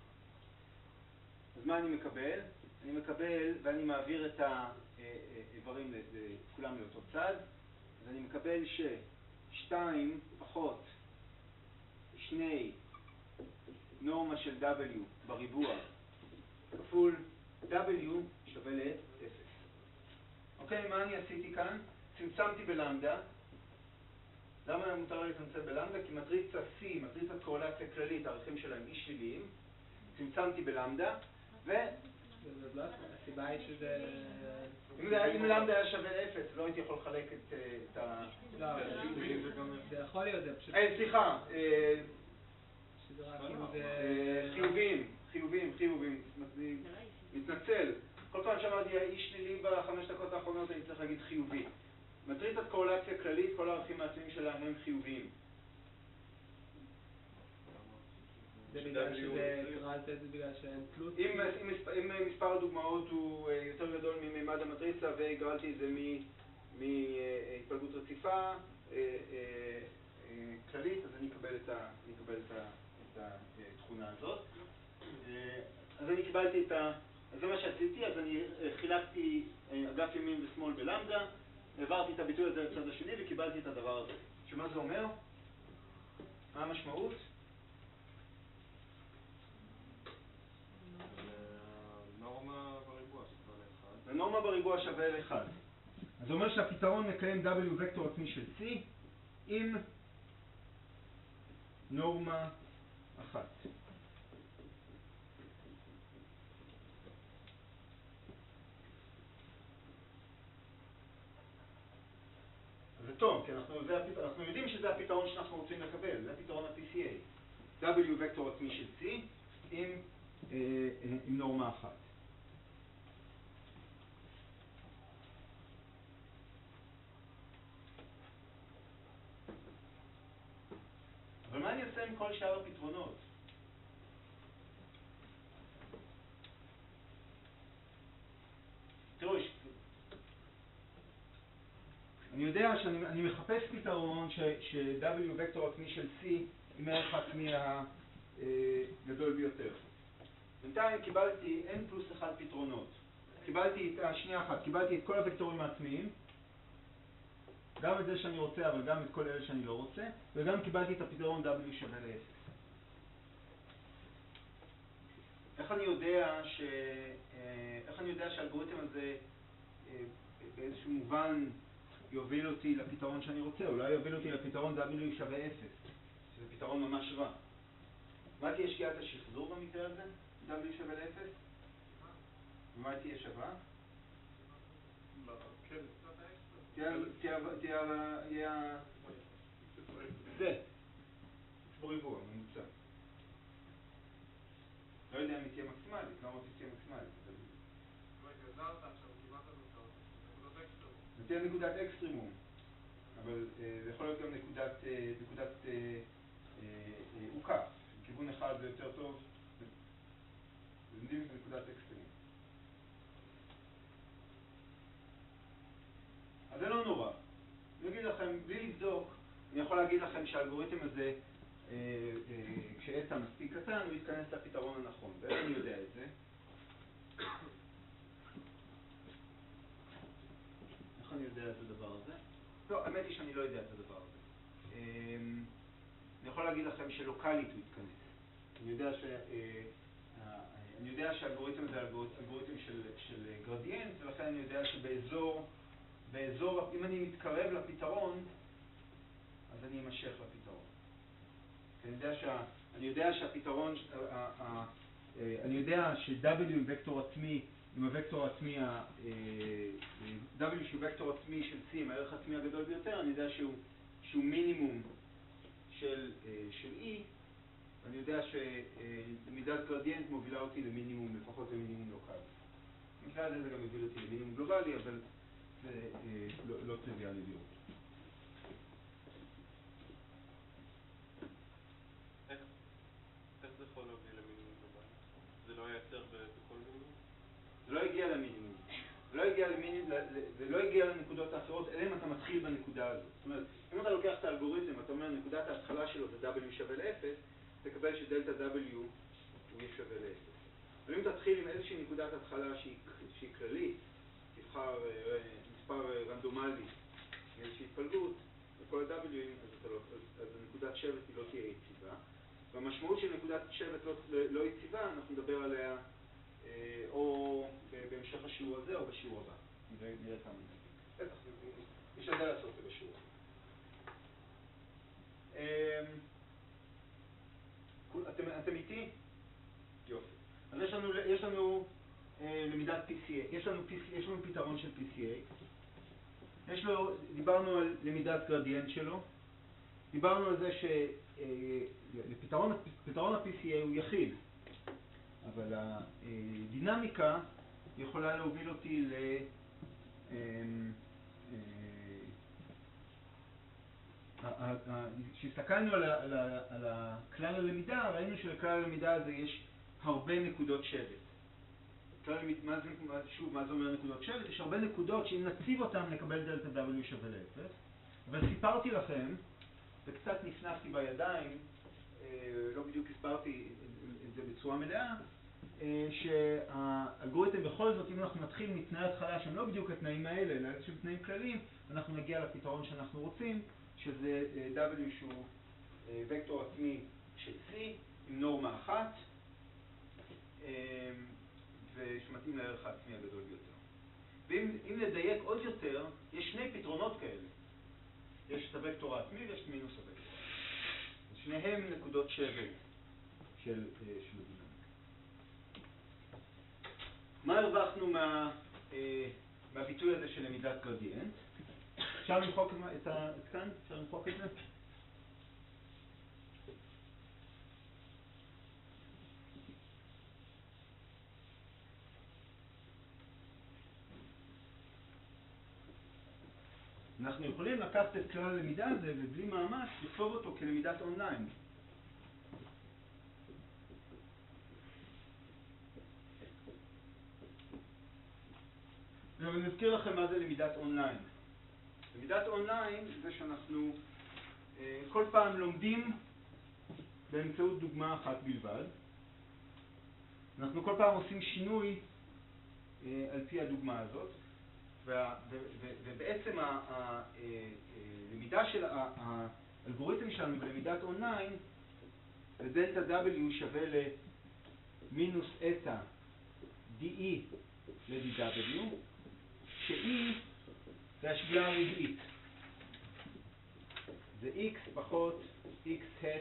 אז מה אני מקבל? אני מקבל, ואני מעביר את האיברים כולם לאותו צד, אז אני מקבל ש-שתיים פחות שני נורמה של W בריבוע כפול W שווה ל-אפס. אוקיי, מה אני עשיתי כאן? צמצמתי בלמדה. למה מותר לי לצמצם בלמדה? כי מטריצה C, מטריצת קורלציה כללית, הערכים שלהם אי שליליים. צמצמתי בלמדה, ו... הסיבה היא שזה... אם למדה היה שווה ל-אפס, לא הייתי יכול לחלק את ה... לא, זה יכול להיות, זה פשוט... אה, סליחה. זה... חיובים, חיובים, חיובים. מתנצל. כל פעם שאמרתי אי שלילי בחמש דקות האחרונות, אני צריך להגיד חיובי. מטריצת קורלציה כללית, כל הערכים העצמיים שלה הם חיוביים. זה בגלל שזה, קראת את זה בגלל שאין תלות? אם מספר הדוגמאות הוא יותר גדול מממד המטריצה והגרלתי את זה מהתפלגות רציפה כללית, אז אני אקבל את התכונה הזאת. אז אני קיבלתי את ה... אז זה מה שעשיתי, אז אני חילקתי אגף ימין ושמאל בלמדה, העברתי את הביטוי הזה לצד השני וקיבלתי את הדבר הזה. שמה זה אומר? מה המשמעות? הנורמה בריבוע שווה לאחד. הנורמה בריבוע שווה לאחד. אז זה אומר שהפתרון מקיים W וקטור עצמי של C עם נורמה אחת. זה טוב, כי אנחנו, זה, אנחנו יודעים שזה הפתרון שאנחנו רוצים לקבל, זה הפתרון ה-פי סי איי. W וקטור עצמי של C עם, אה, עם נורמה אחת. אבל מה אני עושה עם כל שאר הפתרונות? תראו, אני יודע שאני מחפש פתרון ש-W וקטור עצמי של C עם הערך העצמי הגדול ביותר. בינתיים קיבלתי N פלוס אחד פתרונות. קיבלתי את השנייה אחת, קיבלתי את כל הוקטורים העצמיים, גם את זה שאני רוצה, אבל גם את כל אלה שאני לא רוצה, וגם קיבלתי את הפתרון W שווה ל-אפס. איך אני יודע ש... איך אני יודע שהאלגוריתם הזה באיזשהו מובן יוביל אותי לפתרון שאני רוצה? אולי יוביל אותי לפתרון W שווה אפס, שזה פתרון ממש רע. מה תהיה שגיאת השחזור במקרה הזה? W שווה ל-אפס? ומה תהיה שווה? תהיה זה, בריבוע, ממוצע. לא יודע אם היא תהיה מקסימלית, לא אמרתי שתהיה מקסימלית. גזרת עכשיו, קיבלת נקודת אקסטרימום. זה תהיה נקודת אקסטרימום, אבל זה יכול להיות גם נקודת עוקף. כיוון אחד זה יותר טוב, זה יודעים את נקודת אקסטרימום. אז זה לא נורא. אני אגיד לכם, בלי לבדוק, אני יכול להגיד לכם שהאלגוריתם הזה, כשאתה מספיק קטן, הוא יתכנס לפתרון הנכון. ואיך אני יודע את זה? איך אני יודע את הדבר הזה? לא, האמת היא שאני לא יודע את הדבר הזה. אני יכול להגיד לכם שלוקלית הוא יתכנס. אני יודע ש... אני יודע שהאלגוריתם זה אלגוריתם של, של גרדיאנט, ולכן אני יודע שבאזור, באזור, אם אני מתקרב לפתרון, אז אני אמשך לפתרון. אני יודע, שה, אני יודע שהפתרון, אני יודע ש-W עם וקטור עצמי, עם הוקטור העצמי, W שהוא וקטור עצמי של C, עם הערך העצמי הגדול ביותר, אני יודע שהוא, שהוא מינימום של, של E, אני יודע שמידת גרדיאנט מובילה אותי למינימום, לפחות למינימום לוקלי. במקרה הזה זה גם מוביל אותי למינימום גלובלי, אבל זה לא, לא טריוויאלי לראות. איך זה יכול להוביל למינימום גלובלי? זה לא ייצר בכל מינימום? זה לא הגיע למינימום. זה לא הגיע למינימום, זה לא הגיע לנקודות האחרות, אלא אם אתה מתחיל בנקודה הזאת. זאת אומרת, אם אתה לוקח את האלגוריתם, אתה אומר, נקודת ההתחלה שלו זה W שווה ל-אפס, תקבל שדלטה W הוא יהיה שווה ל-אפס. אבל אם תתחיל עם איזושהי נקודת התחלה שהיא, שהיא כללית, תבחר מספר רנדומלי מאיזושהי התפלגות, וכל ה-W'ים, אז, לא, אז, אז נקודת שבט היא לא תהיה יציבה. והמשמעות של נקודת שבט לא, לא יציבה, אנחנו נדבר עליה אה, או בהמשך השיעור הזה או בשיעור הבא. נראה כמה נקודת. בטח, נשתדל לעשות את זה בשיעור. אה, אתם, אתם איתי? יופי. אז יש לנו, יש לנו אה, למידת פי סי איי, יש לנו, יש לנו פתרון של פי סי איי. יש לו, דיברנו על למידת גרדיאנט שלו. דיברנו על זה שלפתרון פתרון ה-פי סי איי הוא יחיד, אבל הדינמיקה יכולה להוביל אותי ל... כשהסתכלנו על הכלל הלמידה, ראינו שלכלל הלמידה הזה יש הרבה נקודות שבט. שוב, מה זה אומר נקודות שבט? יש הרבה נקודות שאם נציב אותן נקבל דלטה W שווה ל-אפס. אבל סיפרתי לכם, וקצת נפנפתי בידיים, לא בדיוק הסברתי את זה בצורה מלאה, שהאלגוריתם בכל זאת, אם אנחנו נתחיל מתנאי התחלה שהם לא בדיוק התנאים האלה, אלא איזשהם תנאים כלליים, אנחנו נגיע לפתרון שאנחנו רוצים, שזה W שהוא וקטור עצמי של C עם נורמה אחת, ושמתאים לערך העצמי הגדול ביותר. ואם נדייק עוד יותר, יש שני פתרונות כאלה. יש את הוקטור העצמי ויש את מינוס הוקטור העצמי. שניהם נקודות שבט של דינמיקה. מה הרווחנו מה, מהביטוי הזה של למידת גרדיאנט? אפשר למחוק את כאן? אפשר למחוק את זה? אנחנו יכולים לקחת את כלל הלמידה הזה ובלי מאמץ לכתוב אותו כלמידת אונליין. ואני מזכיר לכם מה זה למידת אונליין. למידת אונליין זה שאנחנו אה, כל פעם לומדים באמצעות דוגמה אחת בלבד. אנחנו כל פעם עושים שינוי אה, על פי הדוגמה הזאת. ובעצם הלמידה של האלגוריתם שלנו בלמידת אונליין, דלטה W שווה למינוס אטה די ל-די דאבליו, ש-E זה השגיאה הרגעית. זה X פחות X hat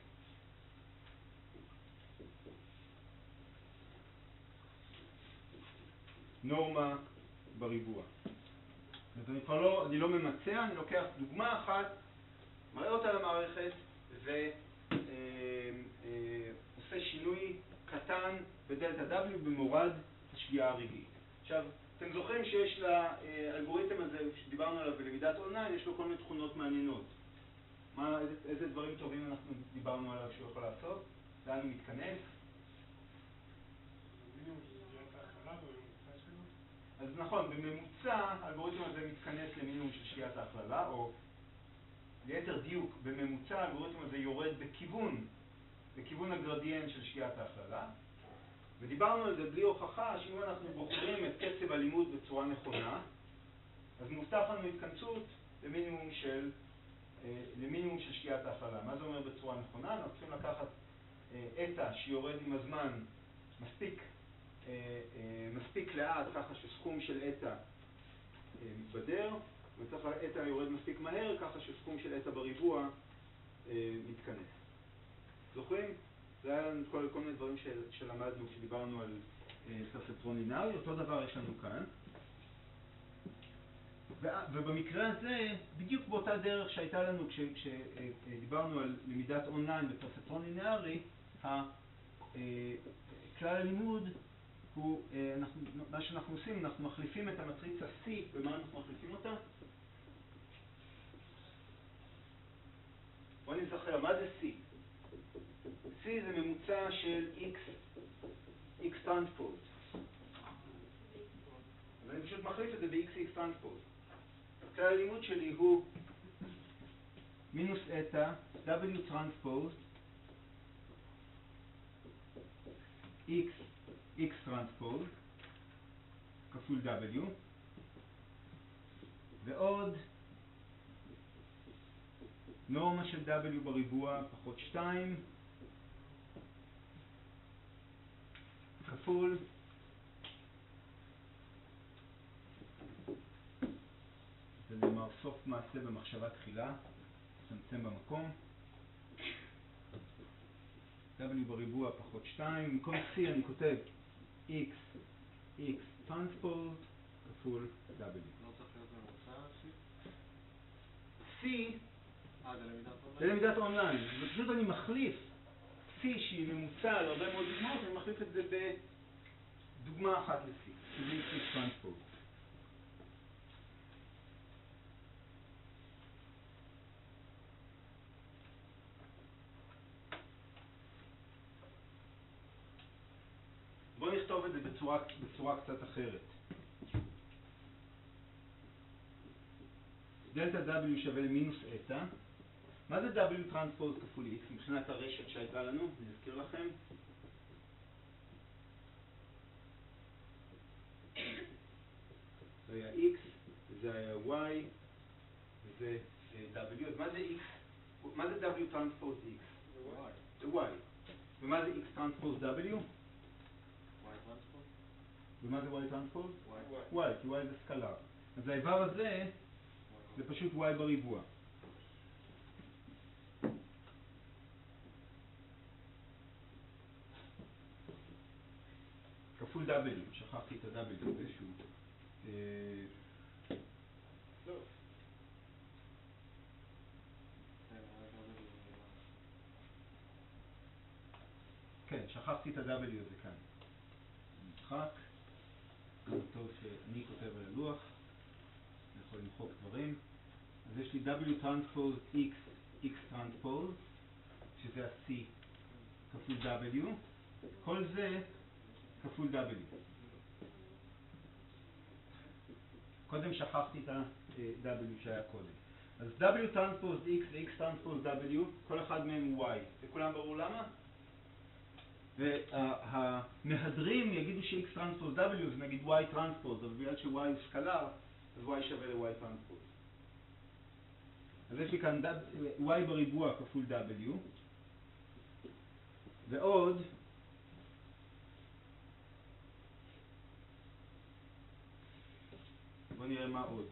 נורמה בריבוע. אז אני כבר לא, אני לא ממצע, אני לוקח דוגמה אחת, מראה אותה למערכת ועושה שינוי קטן בדלטה W במורד השגיאה הרגעית. עכשיו, אתם זוכרים שיש לאלגוריתם הזה, שדיברנו עליו בלמידת אונליין, יש לו כל מיני תכונות מעניינות. מה, איזה, איזה דברים טובים אנחנו דיברנו עליו שהוא יכול לעשות? לאן הוא מתכנס? אז נכון, בממוצע האלגוריתם הזה מתכנס למינימום של שגיאת ההכללה, או ליתר דיוק, בממוצע האלגוריתם הזה יורד בכיוון, בכיוון הגרדיאנט של שגיאת ההכללה, ודיברנו על זה בלי הוכחה, שאם אנחנו בוחרים את קצב הלימוד בצורה נכונה, אז מובטח לנו התכנסות למינימום של, למינימום של שגיאת ההכללה. מה זה אומר בצורה נכונה? אנחנו צריכים לקחת אתא שיורד עם הזמן מספיק, מספיק לאט, ככה שסכום של אתא מתבדר, וצריך אתא יורד מספיק מהר, ככה שסכום של אתא בריבוע מתכנס. זוכרים? זה היה לנו כל, כל מיני דברים של, שלמדנו כשדיברנו על פרספטרון לינארי, אותו דבר יש לנו כאן. ו, ובמקרה הזה, בדיוק באותה דרך שהייתה לנו כשדיברנו על למידת אונליין בפרספטרון לינארי, כלל הלימוד הוא, אנחנו, מה שאנחנו עושים, אנחנו מחליפים את המטריצה C, ומה אנחנו מחליפים אותה? בואו נזכר, מה זה C? C זה ממוצע של X, X טרנספוז. אז אני פשוט מחליף את זה ב-X, X טרנספוז. אז כלל הלימוד שלי הוא מינוס אתא, W טרנספוז, X, X טרנספוז, כפול W, ועוד נורמה של W בריבוע פחות שתיים, כפול זה נאמר סוף מעשה במחשבה תחילה, צמצם במקום, W בריבוע פחות שתיים, במקום C אני כותב X, X טרנספוז, כפול W. לא צריך להיות ממוצע C? C אה, זה למידת אונליין? זה למידת אונליין, ופשוט אני מחליף C שהיא ממוצע על הרבה מאוד דוגמאות, אני מחליף את זה בדוגמה אחת ל-C, שזה X, X טרנספוז. בואו נכתוב את זה בצורה, בצורה קצת אחרת. דלטה W שווה למינוס אתא. מה זה W טרנספוז כפול X מבחינת הרשת שהייתה לנו? אני אזכיר לכם. זה היה X, זה היה Y, וזה W. אז מה זה X? מה זה W טרנספוז X? זה Y. ומה זה X טרנספוז W? ומה זה Y טרנספוז? Y, כי Y זה סקלר. אז האיבר הזה זה פשוט Y בריבוע. כפול W, שכחתי את ה-W באיזשהו... כן, שכחתי את ה-W הזה כאן. נמחק. טוב שאני כותב על הלוח, אני יכול למחוק דברים. אז יש לי W טרנספוז X, X טרנספוז, שזה ה-C כפול W, כל זה כפול W. קודם שכחתי את ה-W שהיה קודם. אז W טרנספוז X ו-X טרנספוז W, כל אחד מהם הוא Y. וכולם ברור למה? והמהדרים יגידו ש-X טרנספוז W זה נגיד Y טרנספוז, אבל בגלל ש-Y הוא סקלר, אז Y שווה ל-Y טרנספוז. אז יש לי כאן Y בריבוע כפול W, ועוד בואו נראה מה עוד.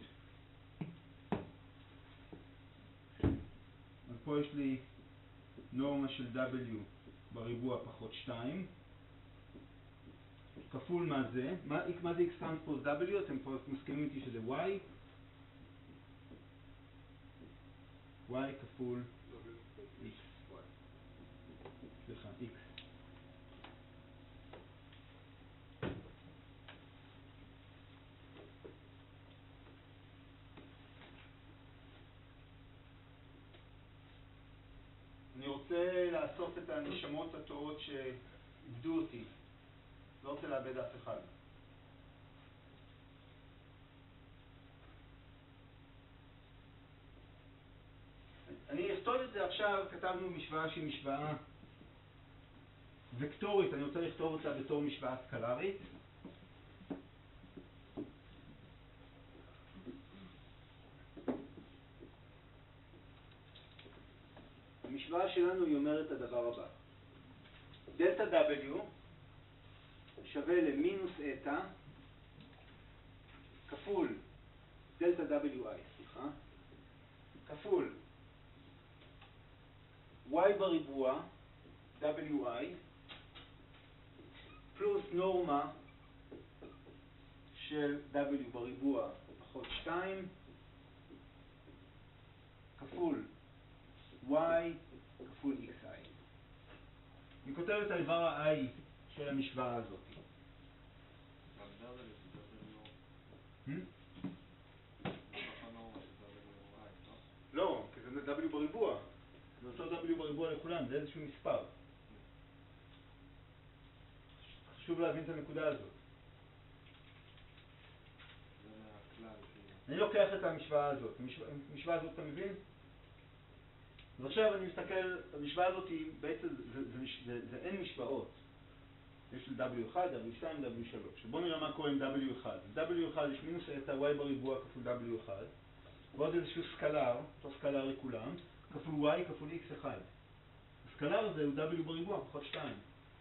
אז פה יש לי נורמה של W בריבוע פחות שתיים, כפול מה זה? מה, מה זה X טרנספוז W? אתם פה מסכימים איתי שזה Y? Y כפול X. סליחה, X. אני רוצה לאסוף את הנשמות הטועות שאיבדו אותי. לא רוצה לאבד אף אחד. אני אכתוב את זה עכשיו, כתבנו משוואה שהיא משוואה וקטורית, אני רוצה לכתוב אותה בתור משוואה סקלרית. המשוואה שלנו היא אומרת את הדבר הבא. דלטה W שווה למינוס אטה כפול דלטה דאבליו איי, סליחה, כפול y בריבוע דאבליו איי פלוס נורמה של W בריבוע פחות שתיים כפול y כפול xi. אני כותב את האיבר ה-i של המשוואה הזאת. לא, כי זה W בריבוע. זה אותו W בריבוע לכולם, זה איזשהו מספר. חשוב להבין את הנקודה הזאת. אני לוקח את המשוואה הזאת. המשוואה הזאת, אתה מבין? אז עכשיו אני מסתכל, המשוואה הזאת היא בעצם, זה, זה, זה, זה אין משוואות. יש לי דאבליו אחת, דאבליו שתיים, דאבליו שלוש. בואו נראה מה קורה עם דאבליו אחת. דאבליו אחת יש מינוס את ה-y בריבוע כפול דאבליו אחת, ועוד איזשהו סקלר, אותו סקלר לכולם, כפול y כפול x אחד. הסקלר הזה הוא w בריבוע פחות שתיים.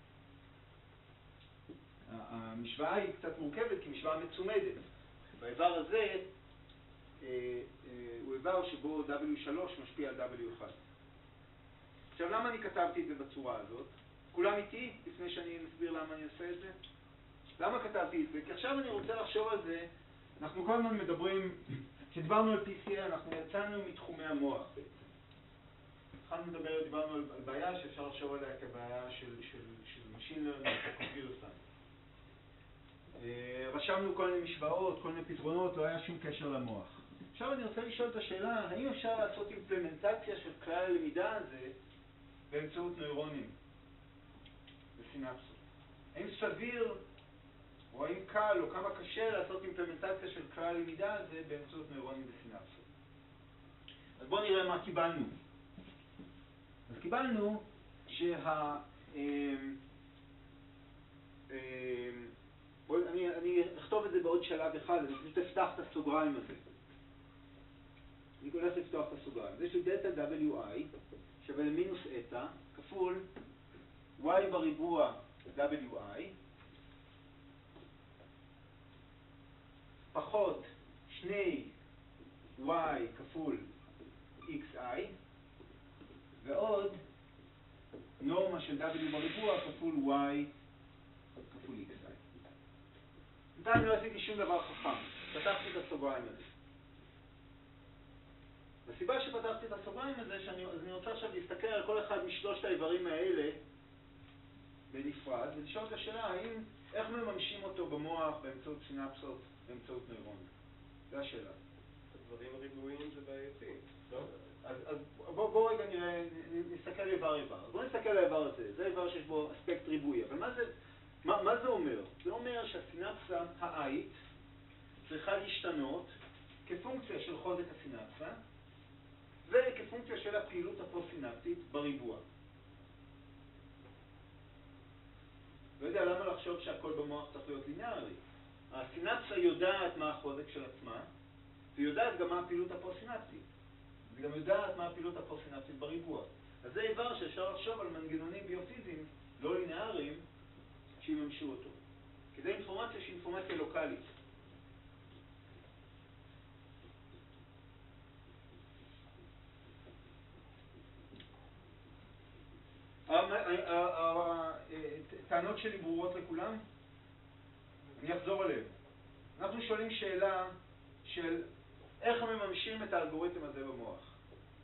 המשוואה היא קצת מורכבת כי משוואה מצומדת. באיבר הזה אה, אה, הוא איבר שבו דאבליו שלוש משפיע על דאבליו אחת. עכשיו למה אני כתבתי את זה בצורה הזאת? כולם איתי לפני שאני מסביר למה אני עושה את זה? למה כתבתי את זה? כי עכשיו אני רוצה לחשוב על זה. אנחנו כל הזמן מדברים, כשדיברנו על פי סי איי אנחנו יצאנו מתחומי המוח בעצם. התחלנו לדבר, דיברנו על, על בעיה שאפשר לחשוב עליה כבעיה של, של, של Machine Learning, Computer Science. רשמנו כל מיני משוואות, כל מיני פתרונות, לא היה שום קשר למוח. עכשיו אני רוצה לשאול את השאלה, האם אפשר לעשות אימפלמנטציה של כלל הלמידה הזה באמצעות נוירונים וסינפסות? האם סביר, או האם קל, או כמה קשה לעשות אימפלמנטציה של כלל הלמידה הזה באמצעות נוירונים וסינפסות? אז בואו נראה מה קיבלנו. אז קיבלנו שה... בוא, אני, אני אכתוב את זה בעוד שלב אחד, אני פשוט אפתח את הסוגריים הזה. אני הולך לפתוח את הסוגריים. יש לי דלטה דאבליו איי שווה למינוס אטה כפול y בריבוע דאבליו איי פחות שני y כפול xi ועוד נורמה של w בריבוע כפול y כפול xi. בינתיים לא עשיתי שום דבר חכם, פתחתי את הסוגריים הזה. הסיבה שפתחתי את הסוגריים הזה, שאני, אז אני רוצה עכשיו להסתכל על כל אחד משלושת האיברים האלה בנפרד, ולשאול את השאלה, האם, איך מממשים אותו במוח באמצעות סינפסות, באמצעות נוירונים? זו השאלה. הדברים הריבועיים זה בעייתי, לא? אז, אז בואו בוא רגע נראה, נסתכל איבר איבר. בואו נסתכל על האיבר הזה, זה איבר שיש בו אספקט ריבועי, אבל מה זה... מה, מה זה אומר? זה אומר שהסינפסה האית צריכה להשתנות כפונקציה של חוזק הסינפסה וכפונקציה של הפעילות הפוסט-סינפטית בריבוע. לא יודע למה לחשוב שהכל במוח צריך להיות לינארי. הסינפסה יודעת מה החוזק של עצמה ויודעת גם מה הפעילות הפוסט-סינפטית. היא גם יודעת מה הפעילות הפוסט-סינפטית בריבוע. אז זה איבר שאפשר לחשוב על מנגנונים ביופיזיים לא לינאריים שיממשו אותו. כי זו אינפורמציה שהיא אינפורמציה לוקלית. הטענות שלי ברורות לכולם? אני אחזור עליהן. אנחנו שואלים שאלה של איך מממשים את האלגוריתם הזה במוח.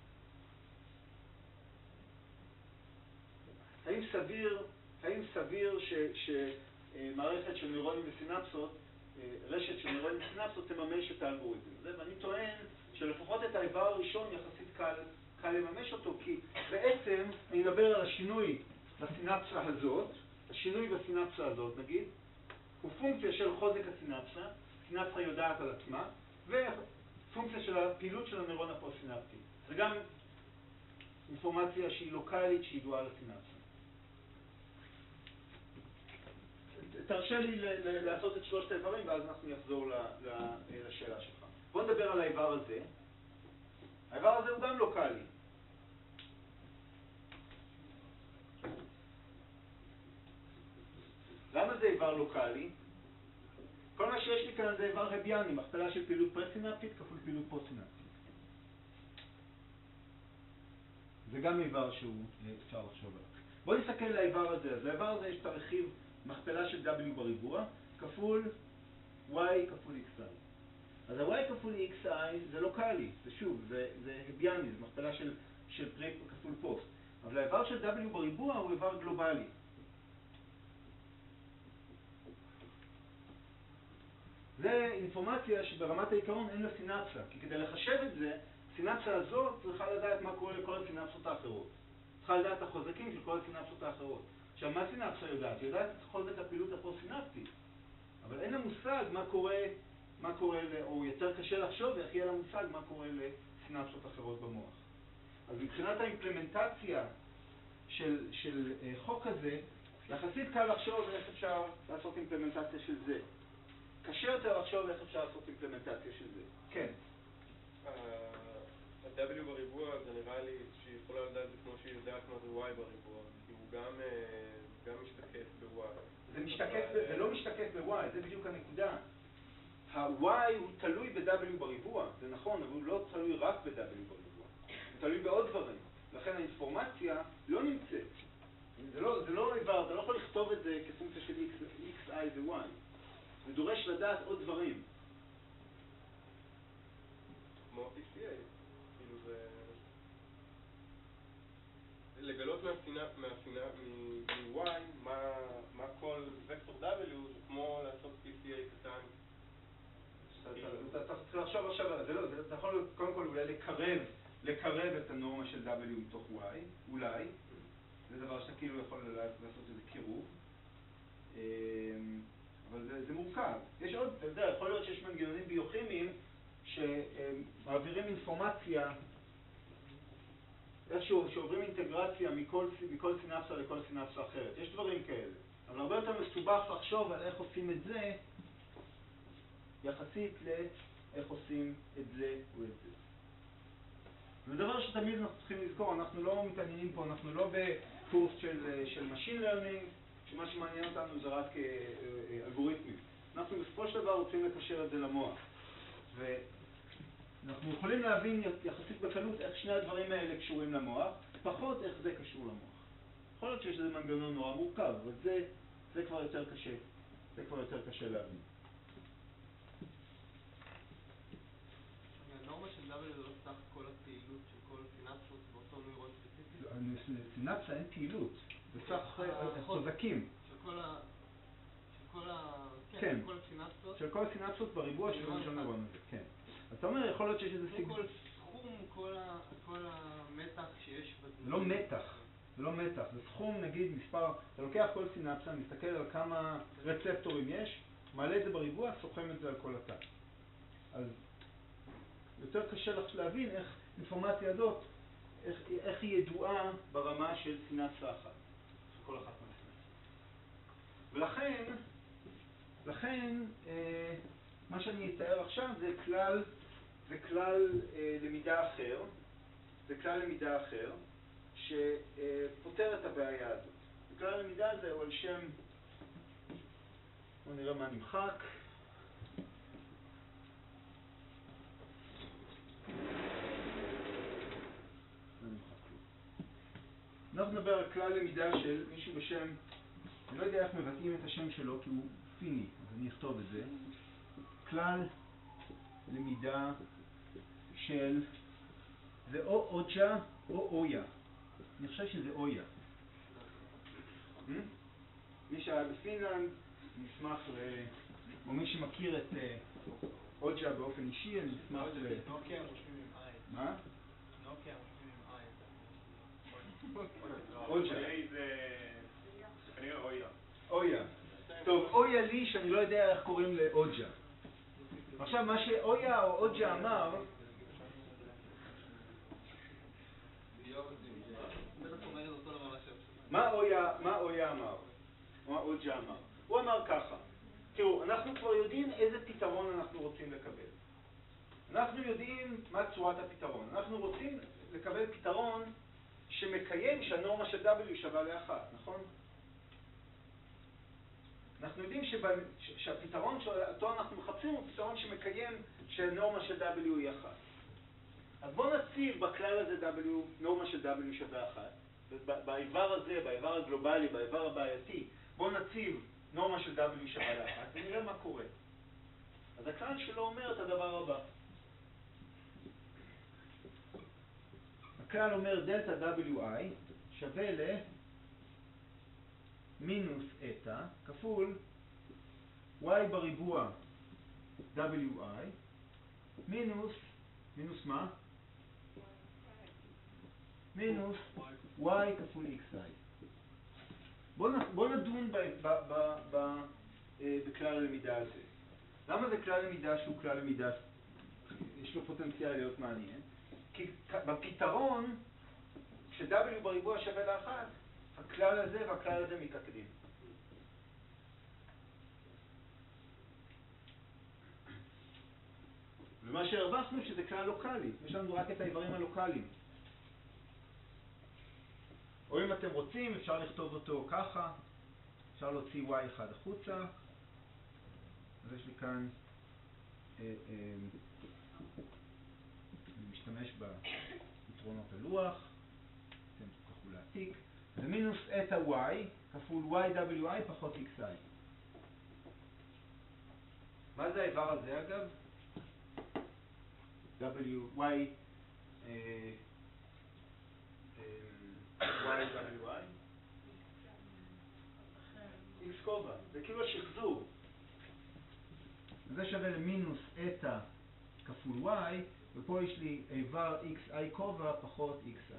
האם סביר האם סביר שמערכת של נוירונים וסינפסות, רשת של נוירונים וסינפסות, תממש את האלגוריתם הזה? ואני טוען שלפחות את האיבר הראשון יחסית קל, קל לממש אותו, כי בעצם אני מדבר על השינוי בסינפסה הזאת, השינוי בסינפסה הזאת נגיד, הוא פונקציה של חוזק הסינפסה, סינפסה יודעת על עצמה, ופונקציה של הפעילות של הנוירון הפוסט-סינפטי. זה גם אינפורמציה שהיא לוקלית, שהיא ידועה לסינפסה. תרשה לי לעשות את שלושת האיברים ואז אנחנו נחזור לשאלה שלך. בוא נדבר על האיבר הזה. האיבר הזה הוא גם לוקלי. למה זה איבר לוקלי? כל מה שיש לי כאן זה איבר הביאני, מכפלה של פעילות פרסינפטית כפול פעילות פוסט-סינפטית. זה גם איבר שהוא אפשר לחשוב עליו. בואו נסתכל על האיבר הזה. אז לאיבר הזה יש את הרכיב מכפלה של W בריבוע כפול Y כפול Xi. אז ה-Y כפול Xi זה לוקלי, זה שוב, זה, זה הביאני, זה מכפלה של, של פרי כפול פוסט. אבל האיבר של W בריבוע הוא איבר גלובלי. זה אינפורמציה שברמת העיקרון אין לה סינפסה, כי כדי לחשב את זה, הסינפסה הזאת צריכה לדעת מה קורה לכל הסינפסות האחרות. צריכה לדעת את החוזקים של כל הסינפסות האחרות. עכשיו, מה סינפסה יודעת? היא יודעת את חוזק הפעילות הפוסט-סינפטית, אבל אין לה מושג מה קורה, מה קורה, או יותר קשה לחשוב, איך יהיה לה מושג מה קורה לסינפסות אחרות במוח. אז מבחינת האימפלמנטציה של, של חוק הזה, יחסית קל לחשוב איך אפשר לעשות אימפלמנטציה של זה. קשה יותר לחשוב איך אפשר לעשות אימפלמנטציה של זה. כן. ה-W בריבוע זה נראה לי שהיא יכולה לדעת זה כמו שהיא יודעת מה זה Y בריבוע, כי הוא גם, גם משתקף ב-Y. זה משתקף, זה לא משתקף ב-Y, זה בדיוק הנקודה. ה-Y הוא תלוי ב-W בריבוע, זה נכון, אבל הוא לא תלוי רק ב-W בריבוע. הוא תלוי בעוד דברים. לכן האינפורמציה לא נמצאת. זה לא, זה לא איבר, אתה לא יכול לכתוב את זה כפונקציה של X, X, I ו-Y. זה דורש לדעת עוד דברים. כמו P C A, כאילו זה... לגלות מהפינה, מ-Y, מה כל וקטור W, זה כמו לעשות P C A קטן. אתה צריך לחשוב עכשיו, זה לא, אתה יכול קודם כל אולי לקרב, לקרב את הנורמה של W מתוך Y, אולי. זה דבר שאתה כאילו יכול לעשות איזה קירוב. אבל זה, זה מורכב. יש עוד, אתה יודע, יכול להיות שיש מנגנונים ביוכימיים שמעבירים אינפורמציה, איכשהו שעוברים אינטגרציה מכל, מכל סינפסה לכל סינפסה אחרת. יש דברים כאלה. אבל הרבה יותר מסובך לחשוב על איך עושים את זה, יחסית לאיך עושים את זה או את זה. זה דבר שתמיד אנחנו צריכים לזכור, אנחנו לא מתעניינים פה, אנחנו לא בקורס של, של Machine Learning, שמה שמעניין אותנו זה רק אלגוריתמים. אנחנו בסופו של דבר רוצים לקשר את זה למוח. ואנחנו יכולים להבין יחסית בקלות איך שני הדברים האלה קשורים למוח, פחות איך זה קשור למוח. יכול להיות שיש איזה מנגנון נורא מורכב, אבל זה, זה כבר יותר קשה. זה כבר יותר קשה להבין. הנורמה של W זה לא סך כל הפעילות של כל סינפסות באותו נוירון ספציפי? סינפסה אין פעילות, זה סך חוזקים. של כל ה... של כל ה... כן, של כל הסינפסות? של כל הסינפסות בריבוע של הנוירון הזה, כן. אז אתה אומר, יכול להיות שיש איזה סיגנל... כל סכום, כל המתח שיש... זה לא מתח, זה לא מתח, זה סכום, נגיד, מספר... אתה לוקח כל סינפסה, מסתכל על כמה רצפטורים יש, מעלה את זה בריבוע, סוכם את זה על כל התא. אז יותר קשה לך להבין איך אינפורמציה הזאת, איך, איך היא ידועה ברמה של סינפסה אחת, של כל אחת מהסינפסות. ולכן, לכן, אה, מה שאני אתאר עכשיו זה כלל, זה כלל אה, למידה אחר, זה כלל למידה אחר, שפותר את הבעיה הזאת. וכלל למידה הזה הוא על שם, בואו נראה מה נמחק. אנחנו נדבר על כלל למידה של מישהו בשם, אני לא יודע איך מבטאים את השם שלו כי הוא פיני, אז אני אכתוב את זה. כלל למידה של, זה או אוג'ה או אויה. אני חושב שזה אויה. מי שהיה בפינלנד, נשמח ל... או מי שמכיר את אוג'ה באופן אישי, אני נשמח ל... נוקיה רושמים עם איי. מה? נוקיה רושמים עם איי. אוג'ה. זה כנראה אויה. אויה. טוב, אויה לי שאני לא יודע איך קוראים לאוג'ה. עכשיו, מה שאויה או אוג'ה אמר... מה אויה, מה אויה אמר? מה אוג'ה אמר? הוא אמר ככה, תראו, אנחנו כבר יודעים איזה פתרון אנחנו רוצים לקבל. אנחנו יודעים מה צורת הפתרון. אנחנו רוצים לקבל פתרון שמקיים שהנורמה של W שווה לאחת, נכון? אנחנו יודעים שבא, שהפתרון שאותו אנחנו מחפשים הוא פתרון שמקיים שהנורמה של W היא אחת. אז בואו נציב בכלל הזה W, נורמה של W שווה אחת. באיבר הזה, באיבר הגלובלי, באיבר הבעייתי, בואו נציב נורמה של W שווה לאחת ונראה מה קורה. אז הכלל שלו אומר את הדבר הבא. הכלל אומר דלטה דאבליו איי שווה ל מינוס אטה כפול y בריבוע דאבליו איי מינוס, מינוס מה? מינוס y כפול xi. בואו נדון ב, ב, ב, ב, בכלל הלמידה הזה. למה זה כלל למידה שהוא כלל למידה, יש לו פוטנציאל להיות מעניין? כי בפתרון ש-W בריבוע שווה לאחת, הכלל הזה והכלל הזה מתעקדים. ומה שהרווחנו שזה כלל לוקלי, יש לנו רק את האיברים הלוקליים. או אם אתם רוצים, אפשר לכתוב אותו ככה, אפשר להוציא y אחד החוצה, אז יש לי כאן, אה, אה, אני משתמש בפתרונות הלוח, אתם תוכלו להעתיק, זה מינוס אטה y כפול y דאבליו איי פחות xi. מה זה האיבר הזה אגב? w, y, אה, y דאבליו איי? x כובע, זה כאילו השחזור. זה שווה למינוס אטה כפול y, ופה יש לי איבר xi כובע פחות xi.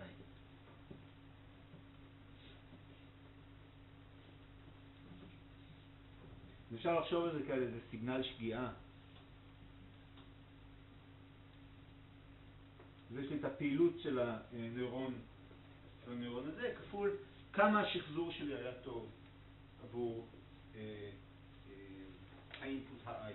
אפשר לחשוב על זה כאלה, זה סיגנל שגיאה. אז יש לי את הפעילות של הנוירון, של הנוירון הזה, כפול כמה השחזור שלי היה טוב עבור אה, אה, האינפוט ה-i.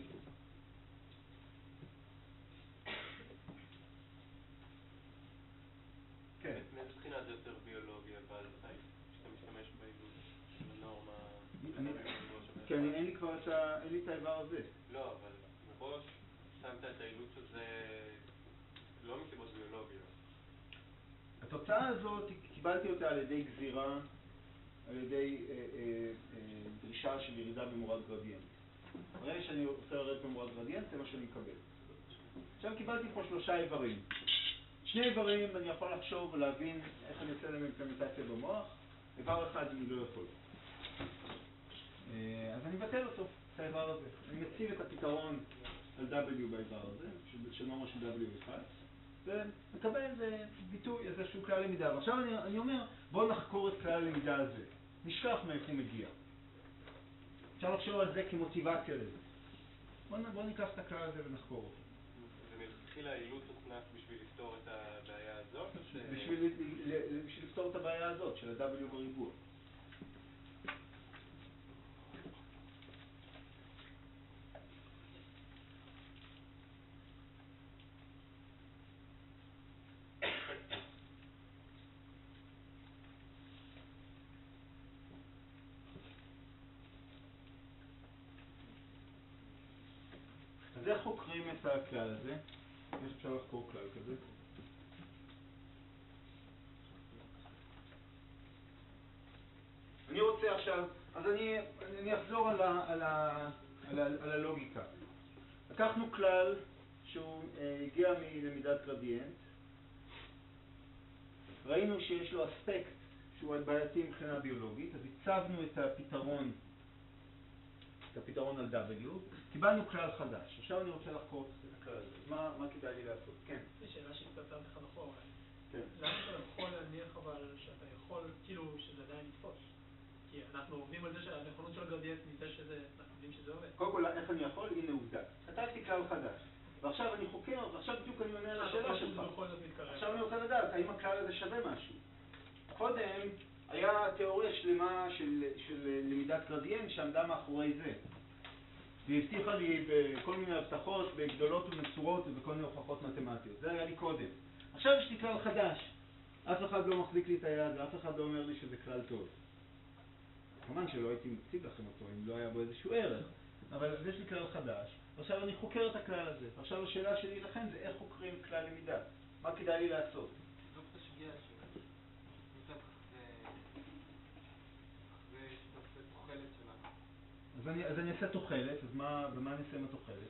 כן. מאיזה בחינה זה יותר ביולוגיה, אבל שאתה משתמש באילוץ של הנורמה... כן, אין לי כבר את ה... אין לי את האיבר הזה. לא, אבל מראש שמת את האילוץ הזה לא מסיבות ביולוגיות. התוצאה הזאת, קיבלתי אותה על ידי גזירה, על ידי אה, אה, אה, דרישה של ירידה במורד גרדיאנט. הרי שאני רוצה לרדת במורד גרדיאנט, זה מה שאני מקבל. עכשיו קיבלתי פה שלושה איברים. שני איברים אני יכול לחשוב ולהבין איך אני עושה להם אימפלמנטציה במוח. איבר אחד אני לא יכול. אז אני מבטל אותו, את האיבר הזה. אני מציב את הפתרון על W באיבר הזה, של נורמה של W אחד, ומקבל איזה ביטוי, איזשהו כלל למידה. ועכשיו אני, אני אומר, בואו נחקור את כלל הלמידה הזה. נשכח מאיפה הוא מגיע. אפשר לחשוב על זה כמוטיבציה לזה. בואו בוא ניקח את הכלל הזה ונחקור אותו. ומלכתחילה האילוץ הוכנס בשביל לפתור את הבעיה הזאת? ש... בשביל, בשביל לפתור את הבעיה הזאת, של ה-W בריבוע. אז איך חוקרים את הכלל הזה? איך אפשר לחקור כלל כזה? אני רוצה עכשיו, אז אני, אני אחזור על, ה, על, ה, על, ה, על הלוגיקה. לקחנו כלל שהוא אה, הגיע מלמידת גרדיאנט. ראינו שיש לו אספקט שהוא בעייתי מבחינה ביולוגית, אז הצבנו את הפתרון את הפתרון על W, קיבלנו כלל חדש. עכשיו אני רוצה לחקור את הכלל הזה. מה, מה כדאי לי לעשות? כן. זו שאלה שהתפצעת לך נכון. כן. למה שאתה יכול להניח אבל שאתה יכול, כאילו, שזה עדיין יתפוס? כי אנחנו עובדים על זה שהנכונות של הגרדיאנט נמצא שזה, אנחנו יודעים שזה עובד. קודם כל, איך אני יכול? הנה עובדה. כתבתי כלל חדש. ועכשיו אני חוקר, ועכשיו בדיוק אני עונה על השאלה שלך. עכשיו אני רוצה לדעת, האם הכלל הזה שווה משהו? קודם היה תיאוריה שלמה של, של למידת גרדיאנט שעמדה מאחורי זה. והיא הבטיחה לי בכל מיני הבטחות, בגדולות ומצורות ובכל מיני הוכחות מתמטיות. זה היה לי קודם. עכשיו יש לי כלל חדש. אף אחד לא מחזיק לי את היד ואף אחד לא אומר לי שזה כלל טוב. כמובן שלא הייתי מציג לכם אותו אם לא היה בו איזשהו ערך. אבל יש לי כלל חדש, ועכשיו אני חוקר את הכלל הזה. ועכשיו השאלה שלי לכם זה איך חוקרים כלל למידה. מה כדאי לי לעשות? זאת השגיאה שלנו. נמצאת אחרי שתעשה תוחלת שלנו. אז אני, אז אני אעשה תוחלת, אז מה, ומה אני אעשה עם התוחלת?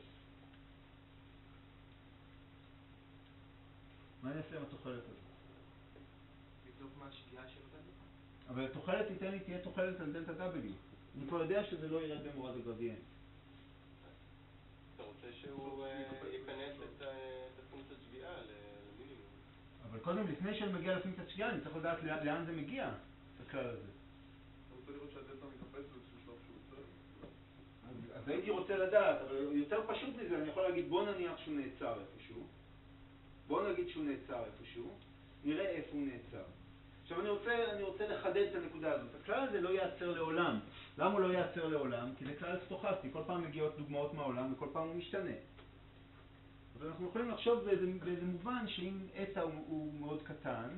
מה אני אעשה עם התוחלת הזאת? לבדוק מה השגיאה שנותן לך? אבל התוחלת תיתן לי, תהיה תוחלת על דלטה W. אני כבר יודע שזה לא ירד במורד הגרדיאנט. אתה רוצה שהוא ייכנס את הפונקציית שגיאה למינימום. אבל קודם, לפני שאני מגיע לפונקציית שגיאה, אני צריך לדעת לאן זה מגיע, הכלל הזה. אתה רוצה לראות שהדלטה מתאפס באיזשהו שלב שהוא עוצר? אז הייתי רוצה לדעת, אבל יותר פשוט מזה, אני יכול להגיד בוא נניח שהוא נעצר איפשהו. בוא נגיד שהוא נעצר איפשהו, נראה איפה הוא נעצר. עכשיו אני רוצה, אני רוצה לחדד את הנקודה הזאת. הכלל הזה לא יעצר לעולם. למה הוא לא יעצר לעולם? כי זה כלל סטוכסטי. כל פעם מגיעות דוגמאות מהעולם וכל פעם הוא משתנה. אבל אנחנו יכולים לחשוב באיזה, באיזה מובן שאם אתא הוא, הוא מאוד קטן,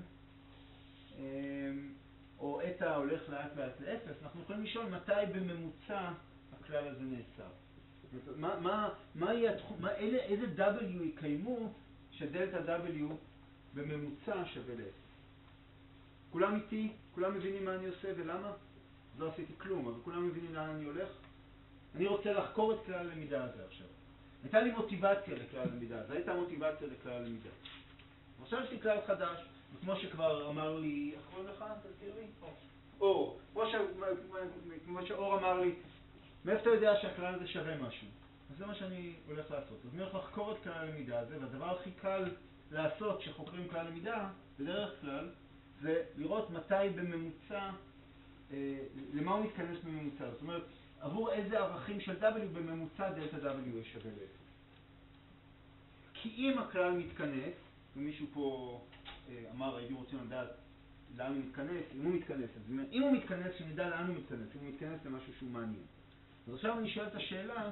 או אתא הולך לאט לאט לאפס, אנחנו יכולים לשאול מתי בממוצע הכלל הזה נעצר. מה, מה, מה יהיה התחום, מה, אלה, איזה W יקיימו שדלטה W בממוצע שווה לאפס. כולם איתי? כולם מבינים מה אני עושה ולמה? לא עשיתי כלום, אבל כולם מבינים לאן אני הולך? אני רוצה לחקור את כלל הלמידה הזה עכשיו. הייתה לי מוטיבציה לכלל הלמידה, זו הייתה מוטיבציה לכלל הלמידה. עכשיו יש לי כלל חדש, וכמו שכבר אמר לי, איך קוראים לך? תזכיר לי? אור. כמו שאור אמר לי, מאיפה אתה יודע שהכלל הזה שווה משהו? אז זה מה שאני הולך לעשות. אז אני הולך לחקור את כלל הלמידה הזה, והדבר הכי קל לעשות כשחוקרים כלל הלמידה, בדרך כלל, זה לראות מתי בממוצע, אה, למה הוא מתכנס בממוצע. זאת אומרת, עבור איזה ערכים של W בממוצע דלטה W יש שווה לאפס. כי אם הכלל מתכנס, ומישהו פה אה, אמר, הייתי רוצים לדעת לאן הוא מתכנס, אם הוא מתכנס, אז אם הוא מתכנס, שנדע לאן הוא מתכנס, אם הוא מתכנס למשהו שהוא מעניין. אז עכשיו אני שואל את השאלה,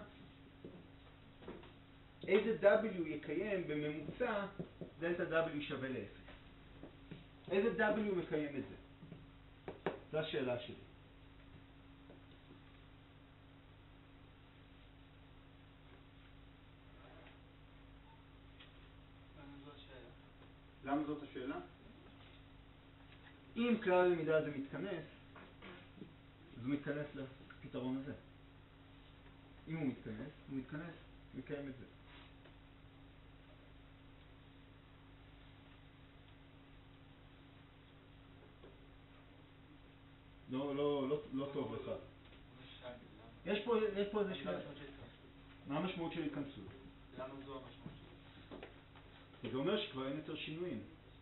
איזה W יקיים בממוצע דלטה W שווה לאפס? איזה W מקיים את זה? זו השאלה שלי. למה זאת השאלה? אם כלל הלמידה הזה מתכנס, אז הוא מתכנס לפתרון הזה. אם הוא מתכנס, הוא מתכנס, הוא יקיים את זה. לא, לא, לא, לא טוב לך. יש פה, יש פה איזה שאלה. מה המשמעות של התכנסות? למה זו המשמעות של? זה אומר שכבר אין יותר שינויים.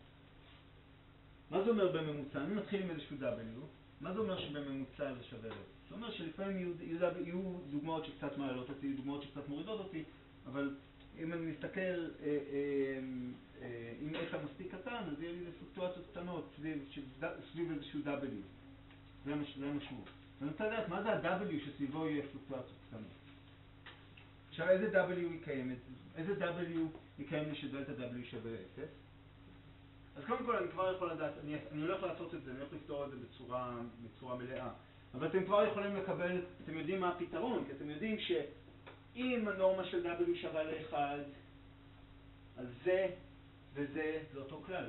מה זה אומר בממוצע? אני מתחיל עם איזשהו W. מה זה אומר שבממוצע זה שווה לאפס? זה אומר שלפעמים יהיו, יהיו, יהיו דוגמאות שקצת מעלות אותי, דוגמאות שקצת מורידות אותי, אבל אם אני מסתכל, אה, אה, אה, אם אתא מספיק קטן, אז יהיה לי פלוקטואציות קטנות סביב, סביב איזשהו W. זה המשמעות. ואני רוצה לדעת מה זה ה-W שסביבו יהיה פלוקטואציות קטנות. עכשיו, איזה W יקיים את זה? איזה W יקיים לי שדלטה W שווה אפס? אז קודם כל אני כבר יכול לדעת, אני, אני הולך לעשות את זה, אני הולך לפתור את זה בצורה, בצורה מלאה. אבל אתם כבר יכולים לקבל, אתם יודעים מה הפתרון, כי אתם יודעים שאם הנורמה של W שווה לאחד, אז זה וזה זה אותו כלל.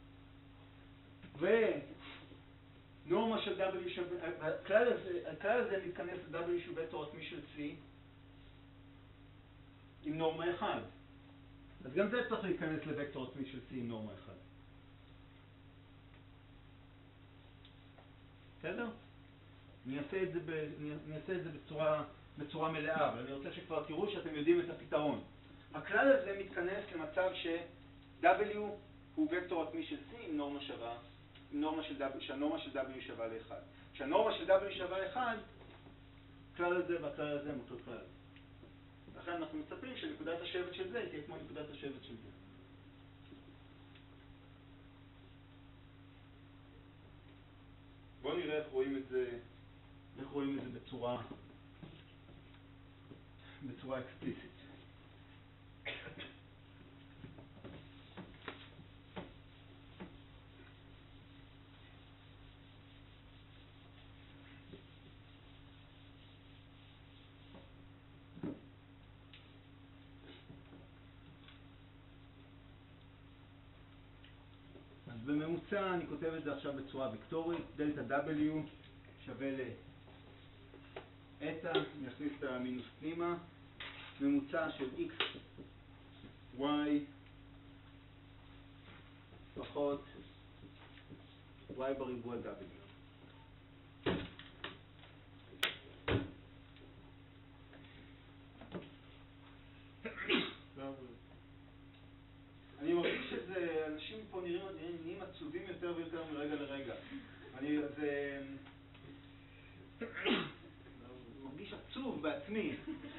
ונורמה של W שווה, הכלל הזה, הכלל הזה מתכנס ל-W שהוא וקטור עצמי של C, עם נורמה אחד. אז גם זה צריך להיכנס לוקטור עצמי של C עם נורמה אחד. בסדר? אני אעשה את זה, ב, אני אעשה את זה בצורה, בצורה מלאה, אבל אני רוצה שכבר תראו שאתם יודעים את הפתרון. הכלל הזה מתכנס למצב ש-W הוא וקטור עצמי של C עם נורמה שווה, עם נורמה של W, שהנורמה של W שווה ל-אחד. כשהנורמה של W שווה ל-אחד, הכלל הזה והכלל הזה הם אותו כלל. לכן אנחנו מצפים שנקודת השבט של זה תהיה כמו נקודת השבט של זה. נראה איך רואים את זה, איך רואים את זה בצורה, בצורה אקספליסית. בממוצע אני כותב את זה עכשיו בצורה וקטורית, דלטה W שווה לאטה, נכניס את המינוס פנימה, ממוצע של X, Y, פחות Y בריבוע W. אני מרגיש שזה, אנשים פה נראים, נראים עצובים יותר ויותר מרגע לרגע. אני, זה... מרגיש עצוב בעצמי.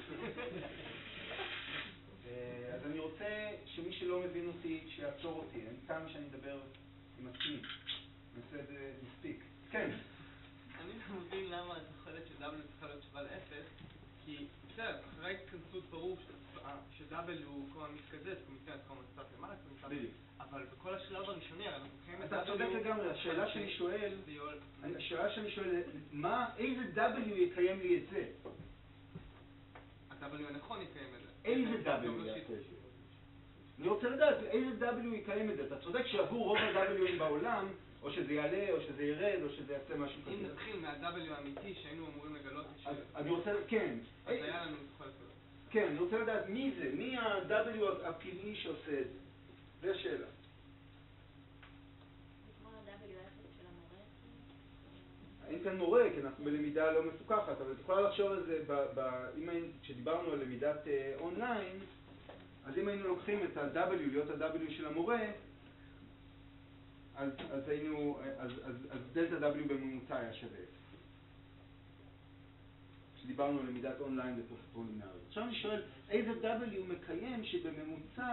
אז אני רוצה שמי שלא מבין אותי, שיעצור אותי. אני כמה שאני אדבר עם עצמי. אני עושה את זה מספיק. כן. אני לא מבין למה התוחלת של W צריכה להיות שווה לאפס, כי בסדר, אחרי התכנסות ברור ש-W הוא כל המתקדש, הוא מתכנס כל המצטת למעלה, אבל בכל השלב הראשוני, אנחנו לוקחים את W... אתה צודק לגמרי, השאלה שאני שואל, השאלה שאני שואל, מה, איזה W יקיים לי את זה? ה-W הנכון יקיים את זה. איזה W יעשה את זה? אני רוצה לדעת, איזה W יקיים את זה? אתה צודק שעבור רוב ה-W'ים בעולם, או שזה יעלה, או שזה ירד, או שזה יעשה משהו כזה. אם נתחיל מה-W האמיתי שהיינו אמורים לגלות את זה. אני רוצה, כן. אז היה לנו תוכל כזה. כן, אני רוצה לדעת מי זה, מי ה-W הפנימי שעושה את זה. זו השאלה. זה כמו ה-W אפס של המורה? אין כאן מורה, כי אנחנו בלמידה לא מפוקחת, אבל את יכולה לחשוב על זה, כשדיברנו על למידת אונליין, אז אם היינו לוקחים את ה-W, להיות ה-W של המורה, אז, אז היינו, אז, אז, אז דלטה W בממוצע היה שווה אפס. כשדיברנו על למידת אונליין לפרופולינרית. עכשיו אני שואל, איזה W מקיים שבממוצע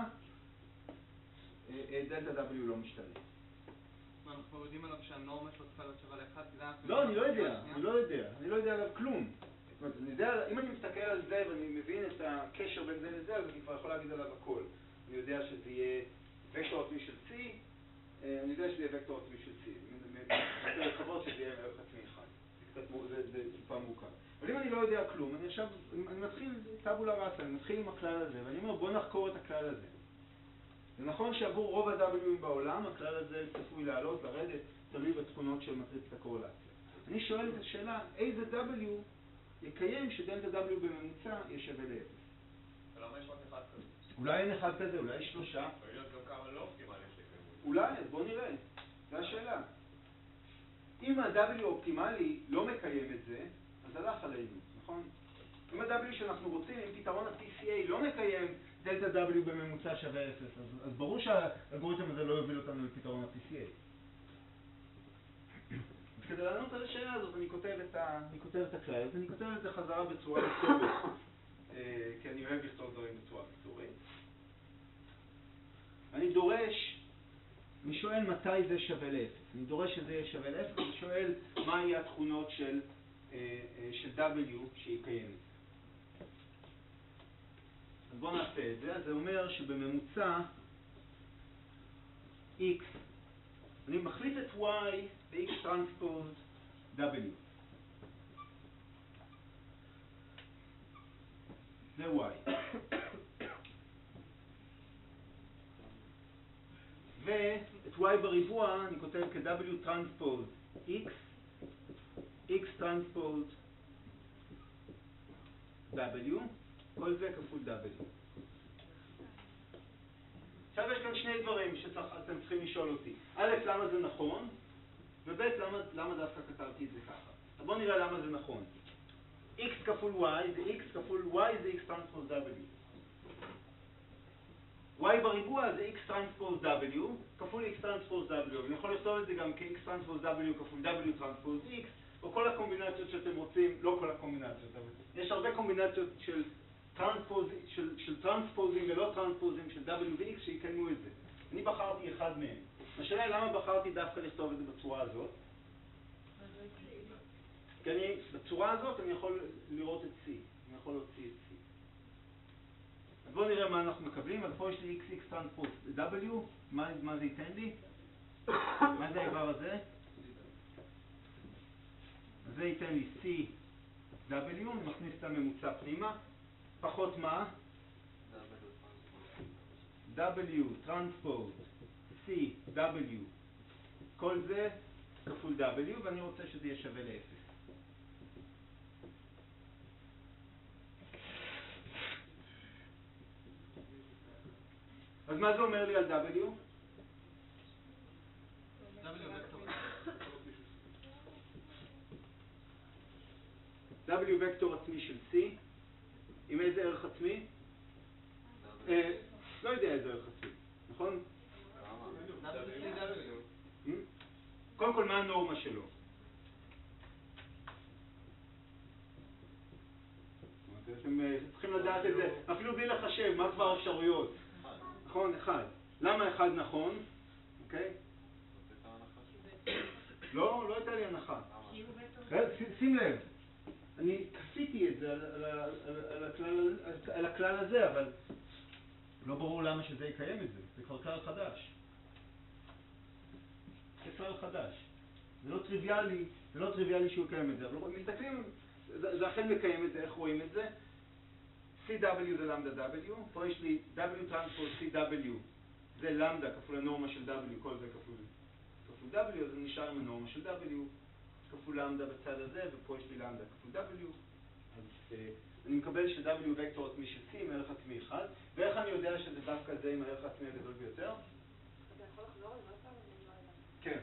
דלטה W לא משתנה? אנחנו יודעים עליו שהנורמה שלו צריכה להיות שווה לאחד, לא, אני לא יודע, אני לא יודע, אני לא יודע עליו כלום. זאת אומרת, אני יודע, אם אני מסתכל על זה ואני מבין את הקשר בין זה לזה, אז אני כבר יכול להגיד עליו הכל. אני יודע שזה יהיה וקטור עצמי של C, אני יודע שזה יהיה וקטור עצמי של C. אני מקוות שזה יהיה ערך עצמי אחד. זה טיפה מורכב. אבל אם אני לא יודע כלום, אני עכשיו, אני מתחיל טאבולה ראסה, אני מתחיל עם הכלל הזה, ואני אומר, בוא נחקור את הכלל הזה. זה נכון שעבור רוב ה-W'ים בעולם, הכלל הזה צפוי לעלות, לרדת, תלוי בתכונות של מטריצת הקורלציה. אני שואל את השאלה, איזה W יקיים שדלטה W בממוצע יהיה שווה לאפס? ולמה יש רק אחד כזה? אולי אין אחד כזה, אולי יש שלושה. אולי יש גם כמה לא אופטימליים שקיימים. אולי, אז בוא נראה. זו השאלה. אם ה-W אופטימלי לא מקיים את זה, אז הלך עלינו, נכון? אם ה-W שאנחנו רוצים, אם פתרון ה-P C A לא מקיים דלטה W בממוצע שווה אפס, אז, אז ברור שהאלגוריתם הזה לא יוביל אותנו לפתרון ה-P C A. אז כדי לענות על השאלה הזאת, אני כותב את, ה... אני כותב את הכלל, אז אני כותב את זה חזרה בצורה וקטורית, כי אני אוהב לכתוב דברים בצורה וקטורית. אני דורש, אני שואל מתי זה שווה לאפס. אני דורש שזה יהיה שווה לאפס, אני שואל מה יהיה התכונות של, של W שהיא קיימת. אז בואו נעשה את זה. אז זה אומר שבממוצע X, אני מחליף את Y ב-X טרנספוז W. זה Y. ואת Y בריבוע אני כותב כ-W טרנספוז X, X טרנספוז W, כל זה כפול W. עכשיו יש כאן שני דברים שאתם צריכים לשאול אותי. א', למה זה נכון, וב', למה, למה דווקא כתבתי את זה ככה. אז בואו נראה למה זה נכון. X כפול Y זה X כפול Y זה X טרנספוז W. Y בריבוע זה X טרנספוז W כפול X טרנספוז W. אני יכול לכתוב את זה גם כ-X טרנספוז W כפול W טרנספוז X, או כל הקומבינציות שאתם רוצים, לא כל הקומבינציות, אבל יש הרבה קומבינציות של טרנספוז, של, של טרנספוזים ולא טרנספוזים של W ו-X שיקיימו את זה. אני בחרתי אחד מהם. השאלה היא למה בחרתי דווקא לכתוב את זה בצורה הזאת? אז כי אני, בצורה הזאת אני יכול לראות את C, אני יכול להוציא את C. אז בואו נראה מה אנחנו מקבלים. אז פה יש לי X X טרנספוז W, מה, מה זה ייתן לי? מה זה האיבר הזה? אז זה ייתן לי C W, אני מכניס את הממוצע פנימה, פחות מה? W טרנספוז C W, כל זה כפול W, ואני רוצה שזה יהיה שווה ל-אפס. אז מה זה אומר לי על W? W וקטור עצמי של C, עם איזה ערך עצמי? אה, לא יודע איזה ערך עצמי, נכון? קודם כל, מה הנורמה שלו? אתם צריכים לדעת את זה, אפילו בלי לחשב, מה כבר האפשרויות? נכון, אחד. למה אחד נכון? אוקיי? לא, לא הייתה לי הנחה. שים לב, אני כפיתי את זה על הכלל הזה, אבל לא ברור למה שזה יקיים את זה. זה כבר כלל חדש. זה כלל חדש. זה לא טריוויאלי, זה לא טריוויאלי שהוא יקיים את זה. אבל מסתכלים, זה אכן מקיים את זה, איך רואים את זה? C W זה למדה W, פה יש לי W טרנספוז C W, זה למדה כפול הנורמה של W, כל זה כפול, כפול W, אז זה נשאר עם הנורמה של W, כפול למדה בצד הזה, ופה יש לי למדה כפול W, אז אה, אני מקבל ש-W וקטור עצמי של C עם ערך עצמי אחד, ואיך אני יודע שזה דווקא זה עם הערך העצמי הגדול ביותר? אתה יכול לחזור על זה עוד פעם? כן.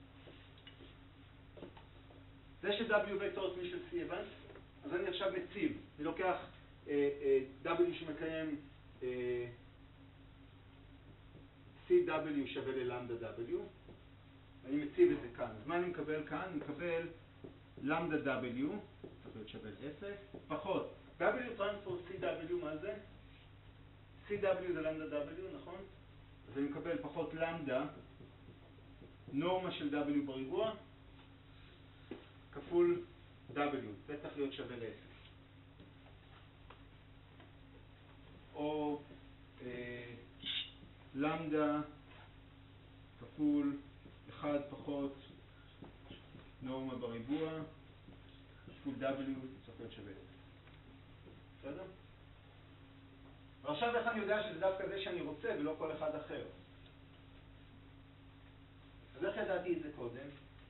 זה ש-W וקטור עצמי של C הבנת? אז אני עכשיו מציב, אני לוקח W שמקיים C W שווה ללמדה W, אני מציב את זה כאן. אז מה אני מקבל כאן? אני מקבל למדה W, צריך להיות שווה ל-אפס, פחות W טרנספוז C W, מה זה? C W זה למדה W, נכון? אז אני מקבל פחות למדה, נורמה של W בריבוע, כפול W, זה צריך להיות שווה ל-אפס. או אה, למדה כפול אחד פחות נורמה בריבוע כפול W צריך להיות שווה. בסדר? ועכשיו איך אני יודע שזה דווקא זה שאני רוצה ולא כל אחד אחר? אז איך ידעתי את זה קודם?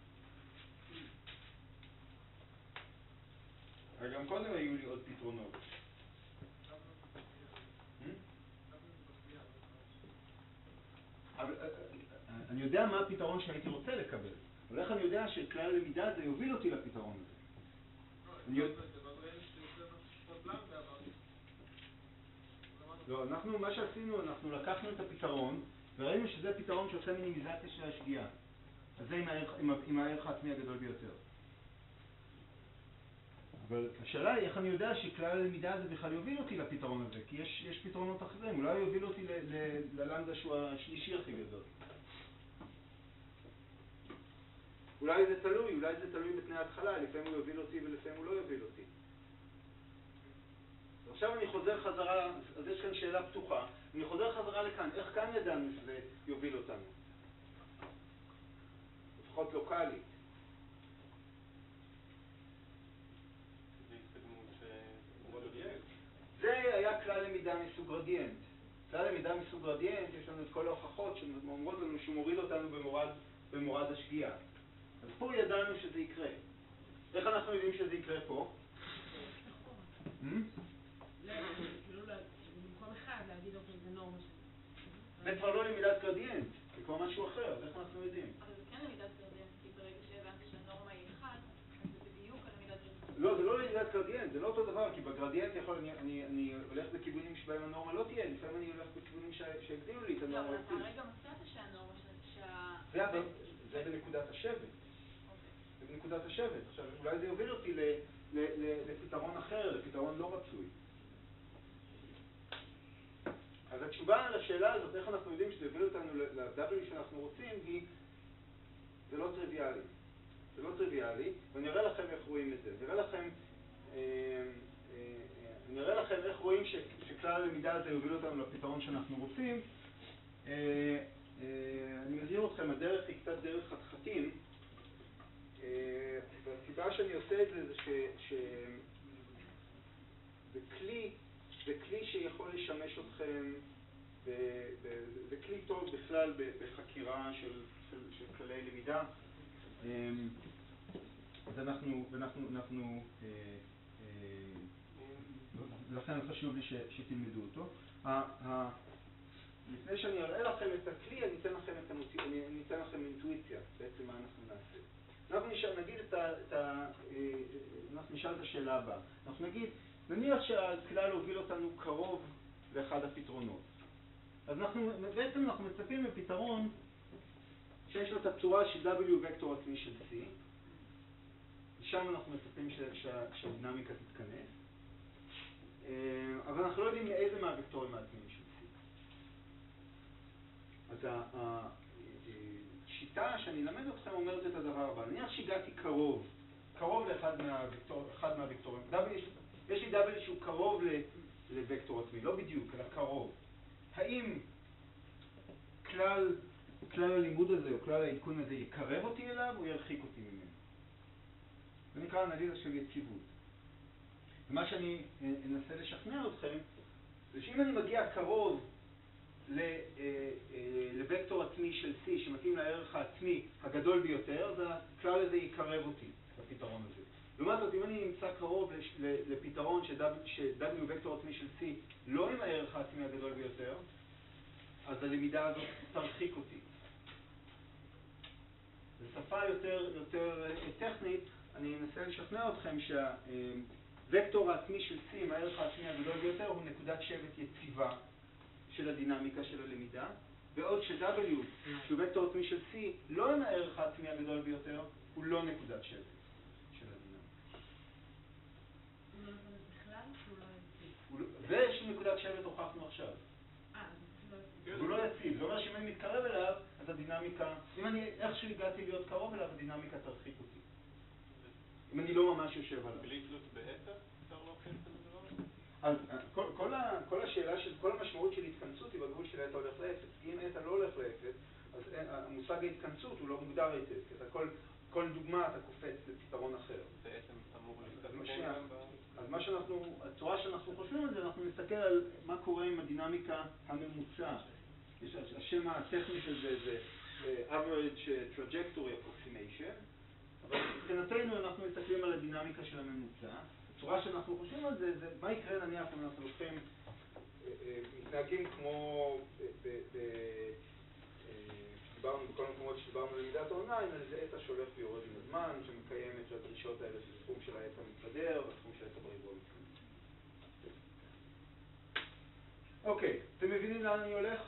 וגם קודם היו לי עוד פתרונות. אבל אני יודע מה הפתרון שהייתי רוצה לקבל, אבל איך אני יודע שכלל למידה זה יוביל אותי לפתרון הזה? לא, אנחנו, מה שעשינו, אנחנו לקחנו את הפתרון וראינו שזה פתרון שעושה מינימיזציה של השגיאה. אז זה עם הערך, עם הערך העצמי הגדול ביותר. אבל השאלה היא איך אני יודע שכלל הלמידה הזה בכלל יוביל אותי לפתרון הזה, כי יש, יש פתרונות אחרים, אולי יוביל אותי ללמדה שהוא השלישי הכי גדול. אולי זה תלוי, אולי זה תלוי בתנאי ההתחלה, לפעמים הוא יוביל אותי ולפעמים הוא לא יוביל אותי. עכשיו אני חוזר חזרה, אז יש כאן שאלה פתוחה, אני חוזר חזרה לכאן, איך כאן ידענו שזה יוביל אותנו? לפחות לוקלית. זה היה כלל למידה מסוג גרדיאנט. כלל למידה מסוג גרדיאנט, יש לנו את כל ההוכחות שאומרות לנו שהוא מוריד אותנו במורד, במורד השגיאה. אז פה ידענו שזה יקרה. איך אנחנו יודעים שזה יקרה פה? כאילו במקום אחד להגיד אוקיי זה נורמה שלי. זה כבר לא למידת גרדיאנט, זה כבר משהו אחר, אז איך אנחנו יודעים? אבל זה כן למידת גרדיאנט, כי ברגע שהבנתי שהנורמה היא אחד, אז זה בדיוק על למידת גרדיאנט. לא, זה לא למידת גרדיאנט, זה לא אותו דבר, כי בגרדיאנט יכול, אני, אני, אני הולך בכיוונים שבהם הנורמה לא תהיה, לפעמים אני הולך בכיוונים שהגדילו לי את הנורמה. לא, אבל אתה הרגע מצאת שהנורמה שה... זה, זה בנקודת השבט. זה בנקודת השבט. עכשיו, אולי זה יוביל אותי ל, ל, ל, לפתרון אחר, לפתרון לא רצוי. אז התשובה על השאלה הזאת, איך אנחנו יודעים שזה יוביל אותנו ל-W שאנחנו רוצים, היא, זה לא טריוויאלי. זה לא טריוויאלי, ואני אראה לכם איך רואים את זה. אני אראה לכם, אני אראה לכם איך רואים שכלל הלמידה הזה יוביל אותנו לפתרון שאנחנו רוצים. אני מזהיר אתכם, הדרך היא קצת דרך חתחתים, והסיבה שאני עושה את זה זה שזה כלי, זה כלי שיכול לשמש אתכם, זה כלי טוב בכלל בחקירה של, של, של כללי למידה. אז אנחנו, ואנחנו, אנחנו, לכן חשוב לי שתלמדו אותו. לפני שאני אראה לכם את הכלי, אני אתן לכם את המוטיב, אני אתן לכם אינטואיציה, בעצם מה אנחנו נעשה. אנחנו נשאל, נגיד את ה... אנחנו נשאל את השאלה הבאה. אנחנו נגיד, נניח שהכלל הוביל אותנו קרוב לאחד הפתרונות. אז אנחנו, בעצם אנחנו מצפים לפתרון שיש לו את הצורה של W וקטור עצמי של C, ושם אנחנו מצפים שהדינמיקה תתכנס, אבל אנחנו לא יודעים מאיזה מהווקטורים העצמיים של C. אז השיטה שאני אלמד אתכם אומרת את הדבר הבא. נניח שהגעתי קרוב, קרוב לאחד מהווקטור, אחד מהווקטורים. יש לי W שהוא קרוב לווקטור עצמי, לא בדיוק, אלא קרוב. האם כלל, כלל הלימוד הזה או כלל העדכון הזה יקרב אותי אליו או ירחיק אותי ממנו? זה נקרא אנליזה של יציבות. ומה שאני אנסה לשכנע אתכם, זה שאם אני מגיע קרוב לווקטור עצמי של C שמתאים לערך העצמי הגדול ביותר, אז הכלל הזה יקרב אותי לפתרון הזה. לעומת זאת, אם אני נמצא קרוב לפתרון ש-W וקטור עצמי של C לא עם הערך העצמי הגדול ביותר, אז הלמידה הזאת תרחיק אותי. בשפה יותר, יותר טכנית, אני אנסה לשכנע אתכם שהווקטור העצמי של C עם הערך העצמי הגדול ביותר הוא נקודת שבט יציבה של הדינמיקה של הלמידה, בעוד ש-W, שהוא וקטור עצמי של C, לא עם הערך העצמי הגדול ביותר, הוא לא נקודת שבט של הדינמיקה. הוא לא נקודת בכלל? הוא לא יציב. זה שנקודת שבט הוכחנו עכשיו. אה, זה הוא לא יציב. זה אומר שאם אני מתקרב אליו, אז הדינמיקה, אם אני איכשהו הגעתי להיות קרוב אליו, הדינמיקה תרחיק אותי. אם אני לא ממש יושב עליו. בלי תלות בהתר? אפשר להוכיח את הדבר? אז כל, כל, ה, כל השאלה של, כל המשמעות של התכנסות היא בגבול של התא הולך לאפס. אם התא לא הולך לאפס, אז המושג ההתכנסות הוא לא מוגדר היטב. כי אתה כל, כל דוגמה אתה קופץ לפתרון אחר. בעצם אמור להסתכל גם ב... אז מה שאנחנו, הצורה שאנחנו חושבים על זה, אנחנו נסתכל על מה קורה עם הדינמיקה הממוצעת. יש, השם הטכני של זה זה average trajectory approximation, אבל מבחינתנו אנחנו מסתכלים על הדינמיקה של הממוצע. הצורה שאנחנו חושבים על זה, זה מה יקרה נניח אם אנחנו לוקחים, מתנהגים כמו, דיברנו בכל המקומות שדיברנו למידת האונליין, על זה אתא שהולך ויורד עם הזמן, שמקיים את הדרישות האלה של סכום של האתא מתקדר והסכום של האתא בריבוע מתקדר. אוקיי, אתם מבינים לאן אני הולך?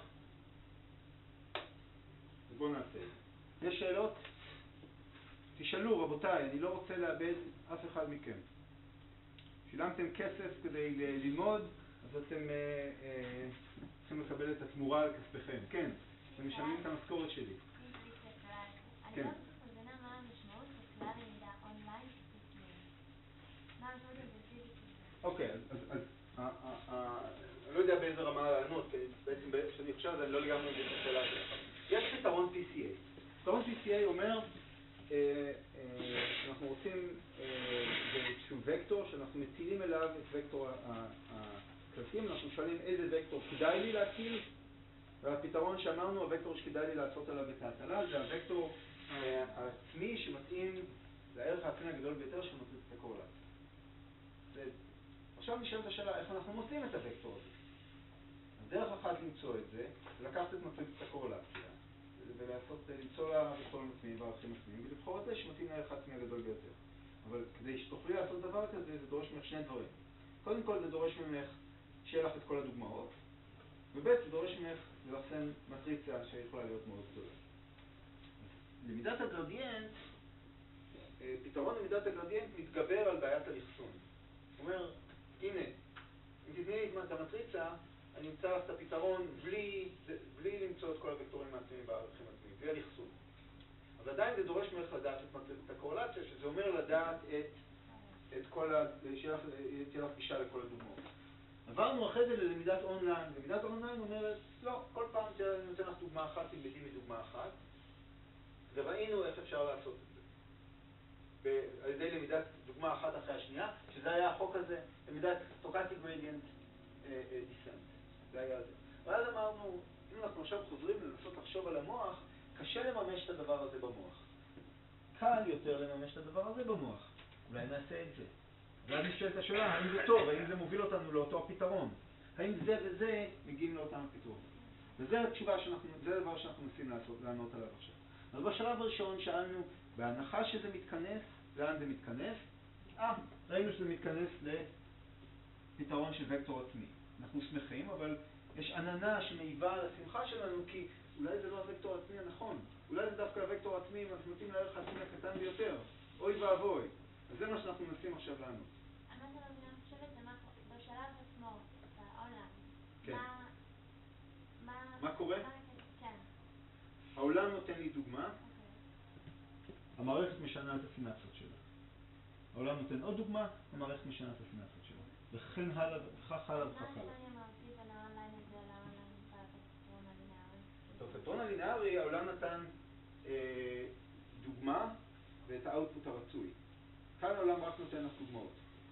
אז בואו נעשה. יש שאלות? תשאלו, רבותיי, אני לא רוצה לאבד אף אחד מכם. שילמתם כסף כדי ללמוד, אז אתם צריכים לקבל את התמורה על כספיכם. כן, אתם משלמים את המשכורת שלי. אני לא בטח מבינה מה המשמעות של כלל למידה אונליין פיזית. מה המשמעות של פיזית? אוקיי, אז אני לא יודע באיזה רמה לענות, כי בעצם כשאני חושב על זה אני לא לגמרי מבין את השאלה שלך. יש פתרון פי סי איי. פתרון פי סי איי אומר, אנחנו רוצים איזשהו וקטור שאנחנו מטילים אליו את וקטור הקלסים, אנחנו שואלים איזה וקטור כדאי לי להטיל, והפתרון שאמרנו, הוקטור שכדאי לי לעשות עליו את ההטלה, זה הוקטור העצמי שמתאים לערך העצמי הגדול ביותר שמטריץ את הקורלציה. עכשיו נשאלת השאלה, איך אנחנו מוצאים את הוקטור הזה? אז דרך אחת למצוא את זה, זה לקחת את מטריץ את הקורלציה, ולעשות, למצוא לה וקטורים עצמיים וערכים עצמיים, ולבחור את זה שמתאים לערך העצמי הגדול ביותר. אבל כדי שתוכלי לעשות דבר כזה, זה דורש ממך שני דברים. קודם כל, זה דורש ממך שיהיה לך את כל הדוגמאות, וב' זה דורש ממך לרסן מטריצה שיכולה להיות מאוד גדולה. למידת הגרדיאנט, פתרון למידת הגרדיאנט מתגבר על בעיית האחסון. הוא אומר, הנה, אם תתני לי את המטריצה, אני אמצא את הפתרון בלי, בלי למצוא את כל הוקטורים העצמיים בערכים עצמיים, בלי הלחסון. אבל ועדיין זה דורש ממך לדעת את, את הקורלציה, שזה אומר לדעת את, את כל ה... שיהיה לך גישה לכל הדוגמאות. עברנו אחרי זה ללמידת אונליין. למידת אונליין אומרת, לא, כל פעם אני נותן לך דוגמה אחת, תלמדי מדוגמה אחת, וראינו איך אפשר לעשות את זה. על ידי למידת דוגמה אחת אחרי השנייה, שזה היה החוק הזה, למידת stochastic gradient descent. זה היה זה. ואז אמרנו, אם אנחנו עכשיו חוזרים לנסות לחשוב על המוח, קשה לממש את הדבר הזה במוח. קל יותר לממש את הדבר הזה במוח. אולי נעשה את זה. ואז נשאלת השאלה, האם זה טוב, האם זה מוביל אותנו לאותו הפתרון? האם זה וזה מגיעים לאותם הפתרון? וזה התשובה שאנחנו, זה הדבר שאנחנו מנסים לעשות, לענות עליו עכשיו. אז בשלב הראשון שאלנו, בהנחה שזה מתכנס, לאן זה מתכנס? אה, ראינו שזה מתכנס לפתרון של וקטור עצמי. אנחנו שמחים, אבל יש עננה שמעיבה על השמחה שלנו, כי אולי זה לא הוקטור העצמי הנכון. אולי זה דווקא הוקטור העצמי, אם אנחנו נותנים לערך העצמי הקטן ביותר. אוי ואבוי. אז זה מה שאנחנו מנסים עכשיו לענות. אני לא מבינה, אני חושבת שבשלב עצמו, בעולם, כן. מה... מה קורה? כן. העולם נותן לי דוגמה. המערכת משנה את הסינפסות שלה. העולם נותן עוד דוגמה, המערכת משנה את הסינפסות שלה. וכן הלאה, וכך הלאה וכך הלאה. בפתרון הלינארי העולם נתן אה, דוגמה ואת האוטפוט הרצוי. כאן העולם רק נותן לך דוגמאות.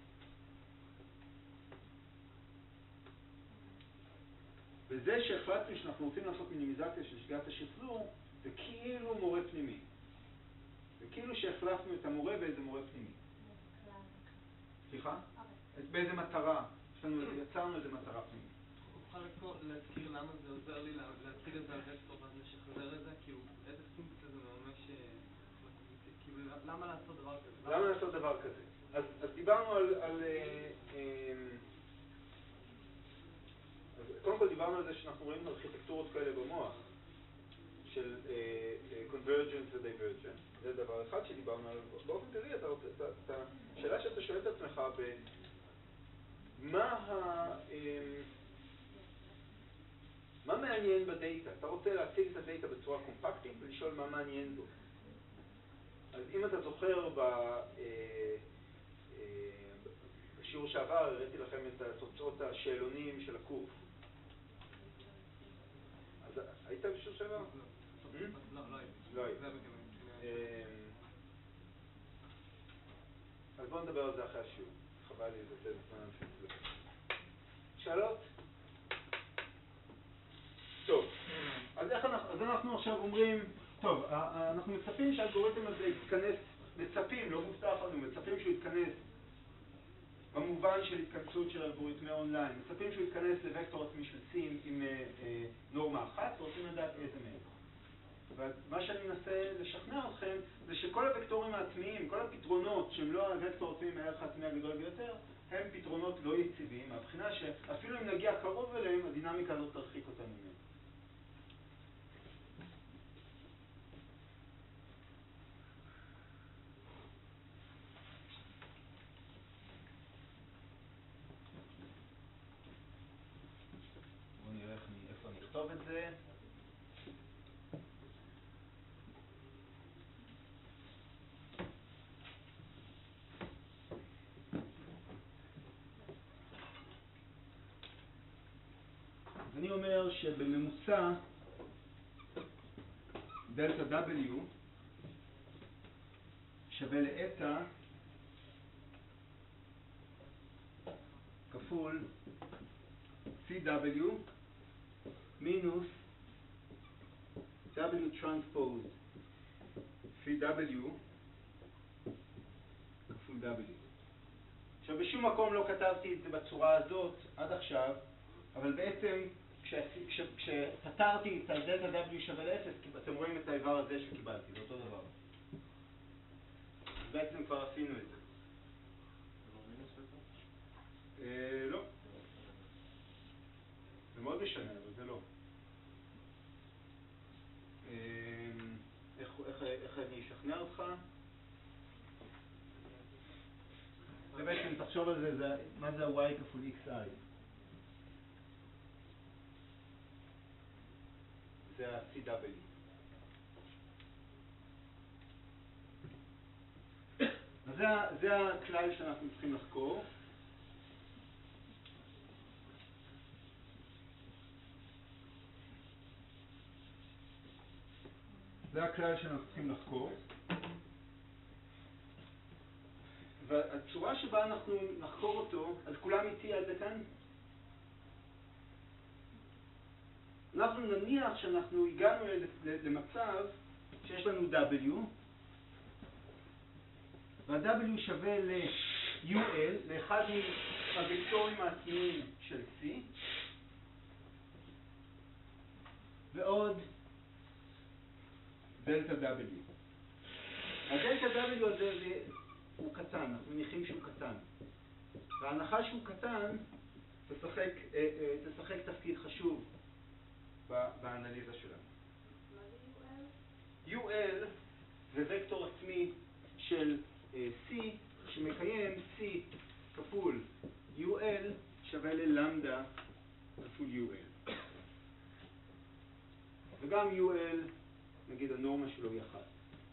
וזה שהחלטנו שאנחנו רוצים לעשות מינימיזציה של שגיאת השחזור, זה כאילו מורה פנימי. זה כאילו שהחלפנו את המורה באיזה מורה פנימי. סליחה? באיזה מטרה. יצרנו איזה מטרה פנימית. תוכל להזכיר למה זה עוזר לי להציג את זה על וקטור ואז לשחזר את זה? כאילו, איזה פונקציה זה ממש... כאילו, למה לעשות דבר כזה? למה לעשות דבר כזה? אז, אז דיברנו על... על אה, אה, אז קודם כל דיברנו על זה שאנחנו רואים ארכיטקטורות כאלה במוח, של אה, אה, convergence ו-divergence. זה דבר אחד שדיברנו עליו. באופן כללי, אתה רוצה... אתה, אתה, שאלה שאתה שואל את עצמך ב... מה ה... אה, מה מעניין בדאטה? אתה רוצה להציג את הדאטה בצורה קומפקטית ולשאול מה מעניין בו. אז אם אתה זוכר ב, אה, אה, בשיעור שעבר, הראיתי לכם את התוצאות השאלונים של הקורס. אז היית בשיעור שעבר? לא, לא הייתי. לא הייתי. אז בואו נדבר על זה אחרי השיעור. חבל לי לזה בזמן המפצל. שאלות? טוב, אז איך אנחנו, אז אנחנו עכשיו אומרים, טוב, אנחנו מצפים שהאלגוריתם הזה יתכנס, מצפים, לא מובטח לנו, מצפים שהוא יתכנס במובן של התכנסות של אלגוריתמי אונליין, מצפים שהוא יתכנס לוקטור עצמי של C עם, עם אה, אה, נורמה אחת, ורוצים לדעת איזה מהם. ומה שאני מנסה לשכנע אתכם, זה שכל הוקטורים העצמיים, כל הפתרונות שהם לא הוקטור העצמי מהערך העצמי הגדול ביותר, הם פתרונות לא יציבים, מהבחינה שאפילו אם נגיע קרוב אליהם, הדינמיקה הזאת תרחיק אותנו מהם. בואו נראה איפה אני אכתוב את זה. אני אומר שבממוצע דלטה W שווה לאטה כפול סי דאבליו מינוס W transpose סי דאבליו כפול W. עכשיו בשום מקום לא כתבתי את זה בצורה הזאת עד עכשיו, אבל בעצם כשפתרתי את הדלטה W שווה ל-אפס, אתם רואים את האיבר הזה שקיבלתי, זה אותו דבר. בעצם כבר עשינו את זה. אה, לא. זה מאוד משנה, אבל זה לא. אה, איך, איך, איך אני אשכנע אותך? זה בעצם, תחשוב על זה, זה מה זה ה-y כפול xi? זה ה-סי דאבליו. זה, זה הכלל שאנחנו צריכים לחקור. זה הכלל שאנחנו צריכים לחקור. והצורה שבה אנחנו נחקור אותו, אז כולם איתי עד לכאן? אנחנו נניח שאנחנו הגענו למצב שיש לנו W, וה-W שווה ל-U L, לאחד מהווקטורים העצמיים של C, ועוד דלטה W. הדלטה W הזה הוא קטן, אנחנו מניחים שהוא קטן. וההנחה שהוא קטן תשחק, תשחק תפקיד חשוב באנליזה שלנו. מה זה U L זה וקטור עצמי של C שמקיים C כפול U L שווה ללמדה כפול U L. וגם U L, נגיד הנורמה שלו היא אחת.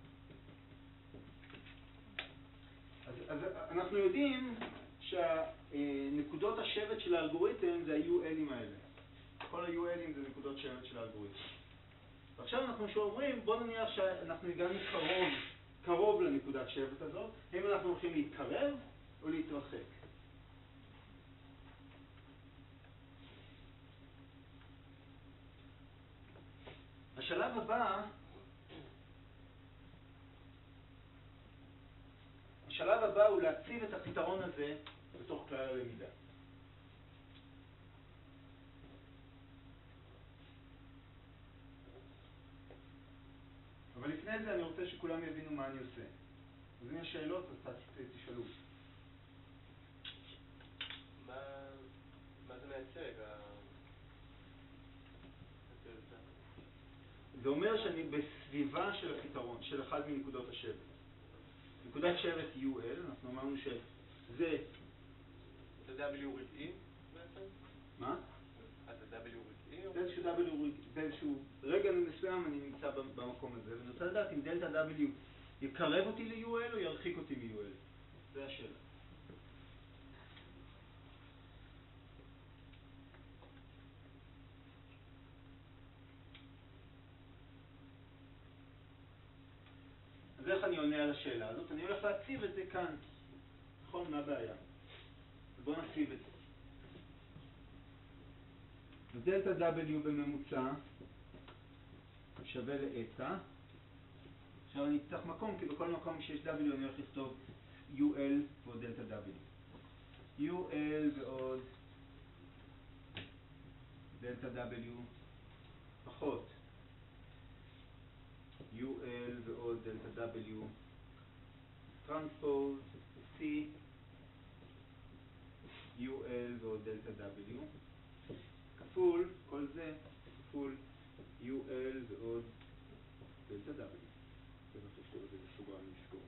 אז, אז אנחנו יודעים שהנקודות השבט של האלגוריתם זה ה-U L'ים האלה. כל ה-U L'ים זה נקודות שבט של האלגוריתם. ועכשיו אנחנו שאומרים, בוא נניח שאנחנו הגענו קרוב, קרוב לנקודת שבט הזאת, האם אנחנו הולכים להתקרב או להתרחק? השלב הבא, השלב הבא הוא להציב את הפתרון הזה בתוך כלל הלמידה. אבל לפני זה אני רוצה שכולם יבינו מה אני עושה. אז אם יש שאלות, אז תשאלו. מה, מה זה מייצג? זה אומר שאני בסביבה של הפתרון, של אחד מנקודות השבט. נקודת שבט U L, אנחנו אמרנו שזה... זה W רגעי בעצם? מה? אז זה W רגעי? באיזשהו W, באיזשהו רגע מסוים אני נמצא במקום הזה, ואני רוצה לדעת אם דלטה W יקרב אותי ל-U L או ירחיק אותי מ-U L. זה השאלה. אז איך אני עונה על השאלה הזאת? אני הולך להציב את זה כאן. נכון, מה הבעיה? אז בואו נציב את זה. דלטה W בממוצע שווה לאתה. עכשיו אני אצטרך מקום, כי בכל מקום שיש W אני הולך לכתוב U L ועוד דלטה W. U L ועוד דלטה W פחות U L ועוד דלטה W טרנספוז C U L ועוד דלטה W כפול, כל זה כפול U L ועוד דלטה W. צריך לכתוב את זה בסוגריים לזכור.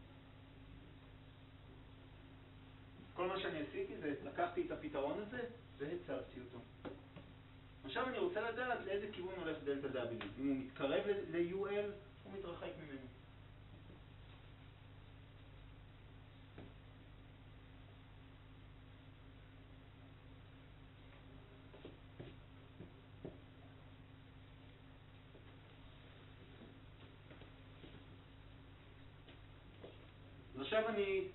כל מה שאני עשיתי זה לקחתי את הפתרון הזה והצבתי אותו. עכשיו אני רוצה לדעת לאיזה כיוון הולך דלטה W. אם הוא מתקרב ל-U L הוא מתרחק ממנו. עכשיו אני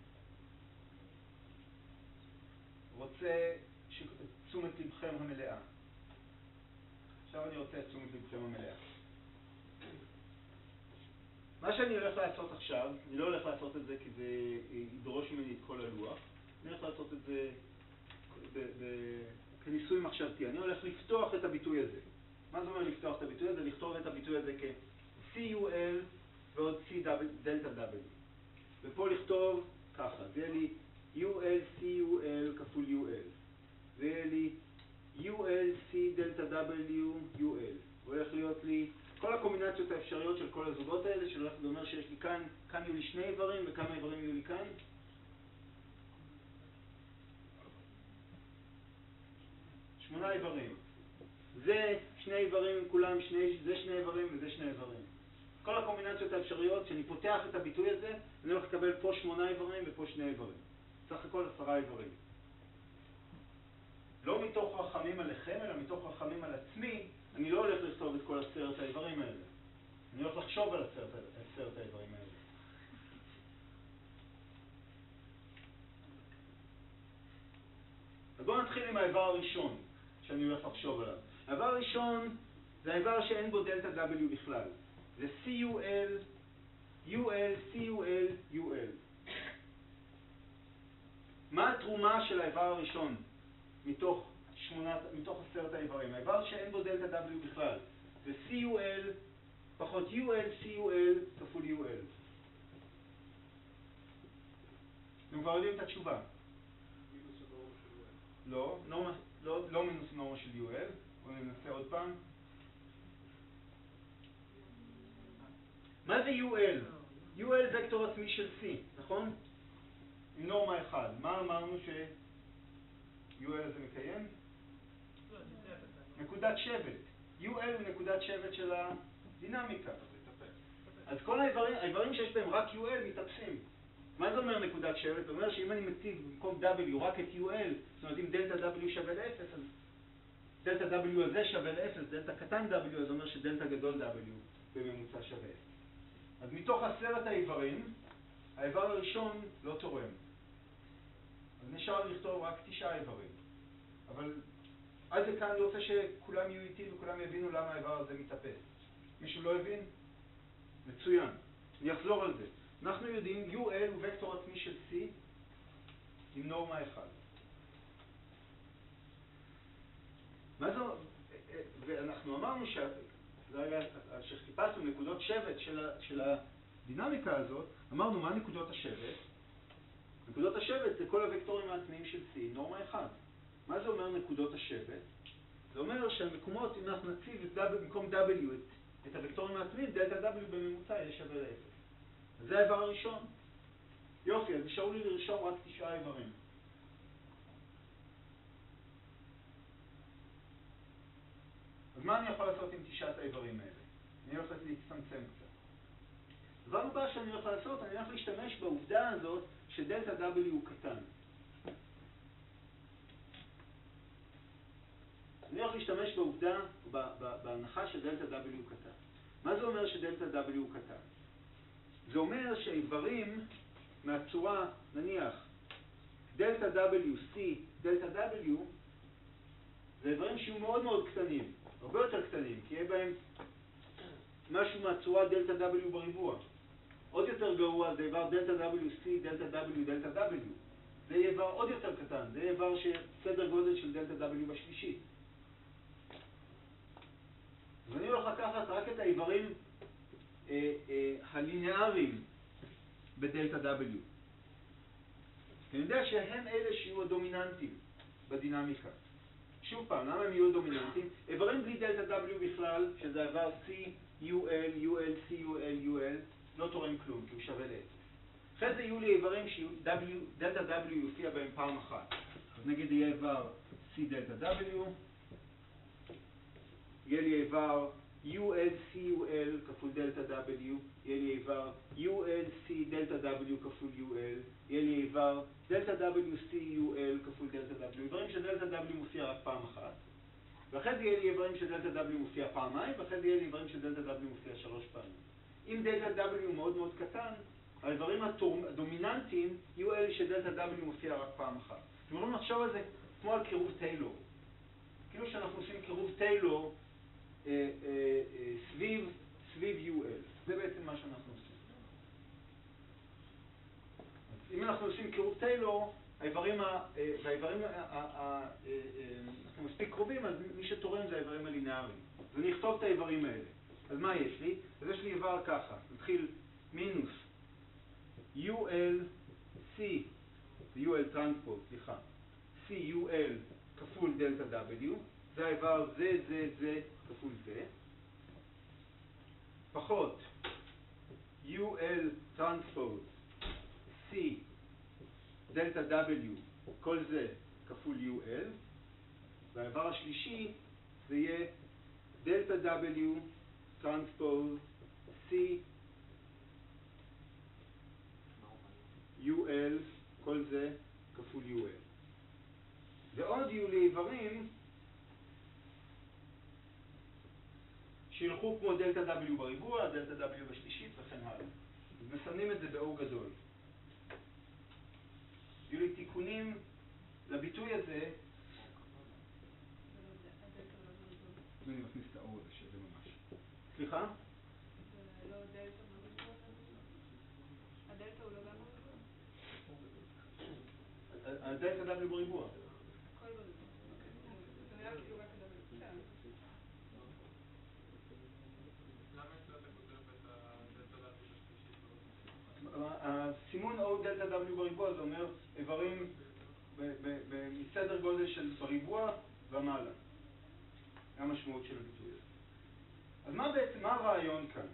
רוצה תשומת לבכם המלאה. עכשיו אני רוצה תשומת לבכם המלאה. מה שאני הולך לעשות עכשיו, אני לא הולך לעשות את זה כי זה ידרוש ממני את כל הלוח. אני הולך לעשות את זה כניסוי מחשבתי. אני הולך לפתוח את הביטוי הזה. מה זה אומר לפתוח את הביטוי הזה? לכתוב את הביטוי הזה כ-C U L ועוד C דלטה W. ופה לכתוב ככה, זה יהיה לי U L C U L כפול U L. זה יהיה לי U L C דלטה W U L. והולך להיות לי כל הקומבינציות האפשריות של כל הזוגות האלה, שהולך לומר שיש לי כאן, כאן יהיו לי שני איברים, וכמה איברים יהיו לי כאן? שמונה איברים. זה שני איברים עם כולם, שני, זה שני איברים וזה שני איברים. כל הקומבינציות הקומבינציות האפשריות, כשאני פותח את הביטוי הזה, אני הולך לקבל פה שמונה איברים ופה שני איברים. סך הכל עשרה איברים. לא מתוך רחמים עליכם, אלא מתוך רחמים על עצמי, אני לא הולך לכתוב את כל עשרת האיברים האלה. אני הולך לחשוב על עשרת, עשרת האיברים האלה. אז בואו נתחיל עם האיבר הראשון שאני הולך לחשוב עליו. האיבר הראשון זה האיבר שאין בו דלטה W בכלל. זה C U L, U L, C U L, U L. מה התרומה של האיבר הראשון מתוך, שמונת, מתוך עשרת האיברים? האיבר שאין בו דלטה W בכלל. זה C U L פחות U L, C U L כפול U L. אתם כבר יודעים את התשובה. לא, לא, לא, לא מינוס נורמה של U L. בואו ננסה עוד פעם. מה זה U L? U L וקטור עצמי של C, נכון? עם נורמה אחד. מה אמרנו ש-U L הזה מקיים? נקודת שבט. U L הוא נקודת שבט של הדינמיקה. אז כל האיברים, האיברים שיש בהם רק U L מתאפסים. מה זה אומר נקודת שבט? זה אומר שאם אני מציב במקום W רק את U L, זאת אומרת אם דלטה W שווה ל-אפס, אז דלטה W הזה שווה ל-אפס, דלטה קטן W, אז אומר שדלטה גדול W בממוצע שווה אפס. אז מתוך עשרת האיברים, האיבר הראשון לא תורם. אז נשאר לכתוב רק תשעה איברים. אבל עד לכאן אני רוצה שכולם יהיו איתי וכולם יבינו למה האיבר הזה מתאפס. מישהו לא הבין? מצוין. אני אחזור על זה. אנחנו יודעים U L הוא וקטור עצמי של C עם נורמה אחד. מה זה? ואנחנו אמרנו ש... שחיפשנו נקודות שבט של, של הדינמיקה הזאת, אמרנו מה נקודות השבט? נקודות השבט זה כל הוקטורים העצמיים של C, נורמה אחד. מה זה אומר נקודות השבט? זה אומר שהמקומות, אם אנחנו נציב את W, במקום W את, את הוקטורים העצמיים, דלטה W בממוצע יהיה שווה לאפס. אז זה האיבר הראשון. יופי, אז נשארו לי לרשום רק תשעה איברים. אז מה אני יכול לעשות עם תשעת האיברים האלה? אני הולך להצטמצם קצת. דבר הבא שאני הולך לעשות, אני הולך להשתמש בעובדה הזאת שדלטה W הוא קטן. אני הולך להשתמש בעובדה, בהנחה שדלטה W הוא קטן. מה זה אומר שדלטה W הוא קטן? זה אומר שהאיברים מהצורה, נניח, דלטה W, C, דלטה W, זה איברים שיהיו מאוד מאוד קטנים, הרבה יותר קטנים, כי יהיה בהם משהו מהצורה דלטה W בריבוע. עוד יותר גרוע זה איבר דלטה W, C, דלטה W, דלטה W. זה יהיה איבר עוד יותר קטן, זה יהיה איבר שסדר גודל של דלטה W בשלישית. ואני הולך לקחת רק את האיברים אה, אה, הליניאריים בדלטה W. אני יודע שהם אלה שיהיו הדומיננטים בדינמיקה. שוב פעם, למה הם יהיו דומיננטים? איברים בלי דלטה W בכלל, שזה עבר C, U L, U L, C, U L, U L, לא תורם כלום, כי הוא שווה לאפס. אחרי זה יהיו לי איברים שדלטה W יופיע בהם פעם אחת. אז נגיד יהיה איבר C דלטה W, יהיה לי איבר U L, C, U L כפול דלטה W, יהיה לי איבר U L, C, דלטה W כפול U L, יהיה לי איבר דלטה W, C, U L כפול דלטה W, איברים שדלטה W מופיע רק פעם אחת, ואחרי זה יהיה לי איברים שדלטה W מופיע פעמיים, ואחרי זה יהיה לי איברים שדלטה W מופיע שלוש פעמים. אם דלטה W הוא מאוד מאוד קטן, האיברים הדומיננטיים יהיו אלה שדלטה W מופיע רק פעם אחת. אתם יכולים לחשוב על זה כמו על קירוב טיילור. כאילו שאנחנו עושים קירוב טיילור אה, אה, אה, סביב, סביב U L. זה בעצם מה שאנחנו עושים. אז אם אנחנו עושים קירוב טיילור, האיברים, והאיברים, אנחנו מספיק קרובים, אז מי שתורם זה האיברים הלינאריים. אז אני אכתוב את האיברים האלה. אז מה יש לי? אז יש לי איבר ככה. נתחיל מינוס U L C, זה U L טרנספוז, סליחה. C U L כפול דלטה W, זה האיבר זה, זה, זה, כפול זה. פחות U L טרנספוז, C, דלטה W, כל זה כפול U L. והאיבר השלישי זה יהיה דלטה W, טרנספוז, C, כל זה כפול יו אל. ועוד יהיו לי איברים שילכו כמו דלטה W בריבוע, דלטה W בשלישית וכן הלאה. אז מסמנים את זה באור גדול. יהיו לי תיקונים לביטוי הזה. אני מכניס את האור הזה שזה ממש. סליחה? זה לא דלטה בריבוע? הדלטה הוא לא גם בריבוע? הדלטה W בריבוע. הכל בריבוע. זה נראה כאילו רק ה-W. בסדר. למה אצלו אתה כותב את הדלטה W בשלישית? הסימון O דלטה W בריבוע זה אומר איברים בסדר גודל של בריבוע ומעלה. זה המשמעות של הביטוי הזה. אז מה בעצם, מה הרעיון כאן?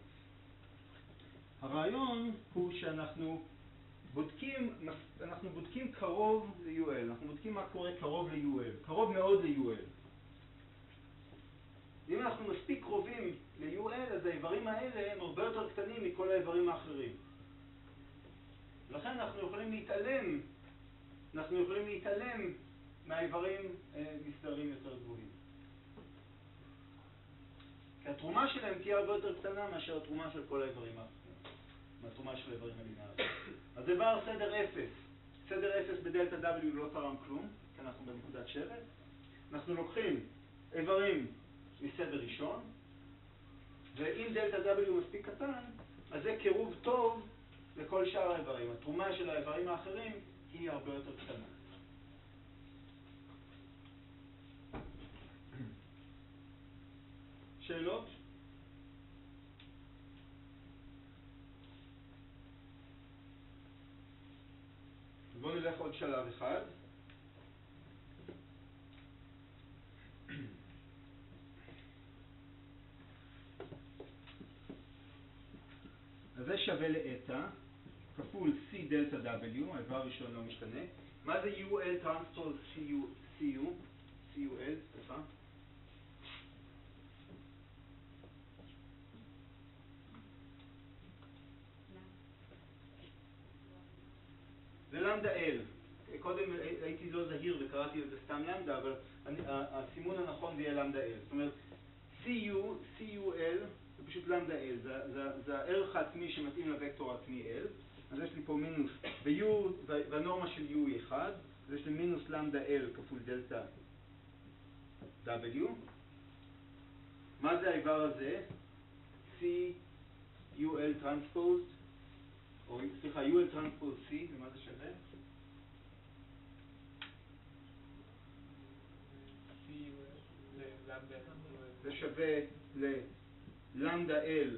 הרעיון הוא שאנחנו בודקים, אנחנו בודקים קרוב ל-יו אל, אנחנו בודקים מה קורה קרוב ל-יו אל, קרוב מאוד ל-יו אל. אם אנחנו מספיק קרובים ל-יו אל, אז האיברים האלה הם הרבה יותר קטנים מכל האיברים האחרים. לכן אנחנו יכולים להתעלם, אנחנו יכולים להתעלם מהאיברים אה, מסדרים יותר גבוהים. כי התרומה שלהם תהיה הרבה יותר קטנה מאשר התרומה של כל האיברים האחרים, מהתרומה של האיברים הלינאריים. אז איבר סדר אפס, סדר אפס בדלטה W לא תרם כלום, כי אנחנו בנקודת שבט. אנחנו לוקחים איברים מסדר ראשון, ואם דלטה W מספיק קטן, אז זה קירוב טוב לכל שאר האיברים. התרומה של האיברים האחרים היא הרבה יותר קטנה. שאלות? בואו נלך עוד שלב אחד. אז זה שווה לאטה כפול C דלטה W, האיבר הראשון לא משתנה. מה זה יו אל טרנספוז C U? C U L, סליחה. זה למדה L. קודם הייתי לא זהיר וקראתי לזה סתם למדה, אבל אני, הסימון הנכון זה יהיה למדה L. זאת אומרת, C U, C U L זה פשוט למדה L. זה, זה, זה הערך העצמי שמתאים לוקטור העצמי L. אז יש לי פה מינוס, ו-U, והנורמה של U היא אחד, אז יש לי מינוס למדה L כפול דלטה W. מה זה האיבר הזה? C U L טרנספוז, או סליחה, U L טרנספוז C, ומה זה שווה? זה שווה ללמדה L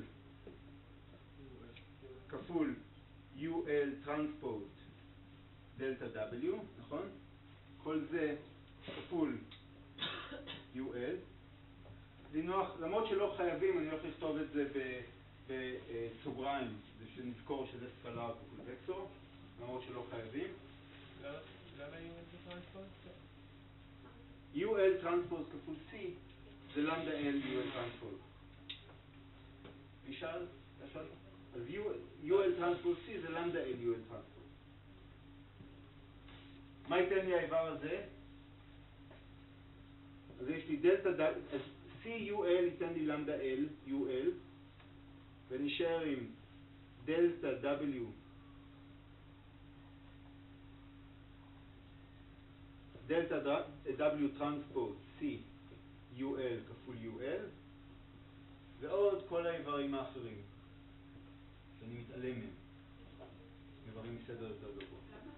כפול U L טרנספוז דלטה W, נכון? כל זה כפול U L. לנוח, למרות שלא חייבים, אני הולך לכתוב את זה בסוגריים, זה שנזכור שזה סקלר כפול וקטור, למרות שלא חייבים. למה U L טרנספוז? U L טרנספוז כפול C זה למדה L U L טרנספוז. נשאל? נשאל? אז U L טרנספוז C זה למדה L U L טרנספוז. מה ייתן לי האיבר הזה? אז יש לי דלטה, אז C U L ייתן לי למדה L U L, ונשאר עם דלטה W דלטה W טרנספוז C U L כפול U L, ועוד כל האיברים האחרים שאני מתעלם מהם, איברים מסדר יותר גבוה.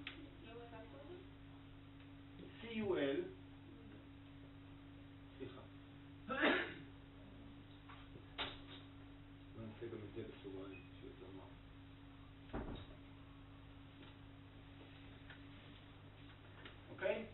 C U L, סליחה, בוא נעשה גם את זה בסוגריים שיותר נוח. אוקיי?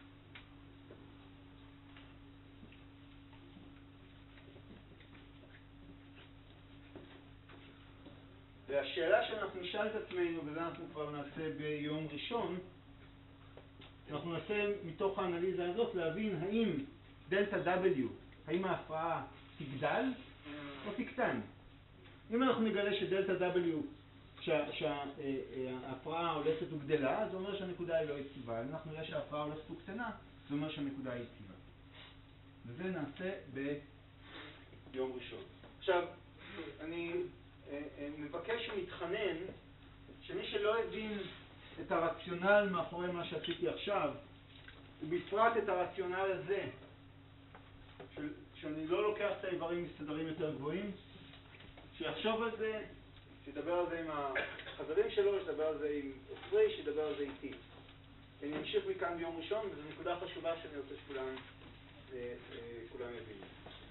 והשאלה שאנחנו נשאל את עצמנו, וזה אנחנו כבר נעשה ביום ראשון, אנחנו נעשה מתוך האנליזה הזאת להבין האם דלטה W, האם ההפרעה תגדל או תקטן. אם אנחנו נגלה שדלטה W כשההפרעה הולכת וגדלה, זה אומר שהנקודה היא לא יציבה. אם אנחנו נראה שההפרעה הולכת וקטנה, זה אומר שהנקודה היא יציבה. וזה נעשה ביום ראשון. עכשיו, אני מבקש ומתחנן שמי שלא הבין את הרציונל מאחורי מה שעשיתי עכשיו, ובפרט את הרציונל הזה, של, שאני לא לוקח את האיברים מסדרים יותר גבוהים, שיחשוב על זה, שידבר על זה עם החברים שלו, שידבר על זה עם עופרי, שידבר על זה איתי. אני אמשיך מכאן ביום ראשון, וזו נקודה חשובה שאני רוצה שכולם כולם יבינו.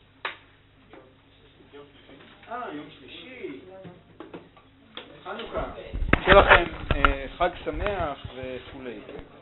אה, יום שלישי. חנוכה. שיהיה לכם חג שמח וכולי.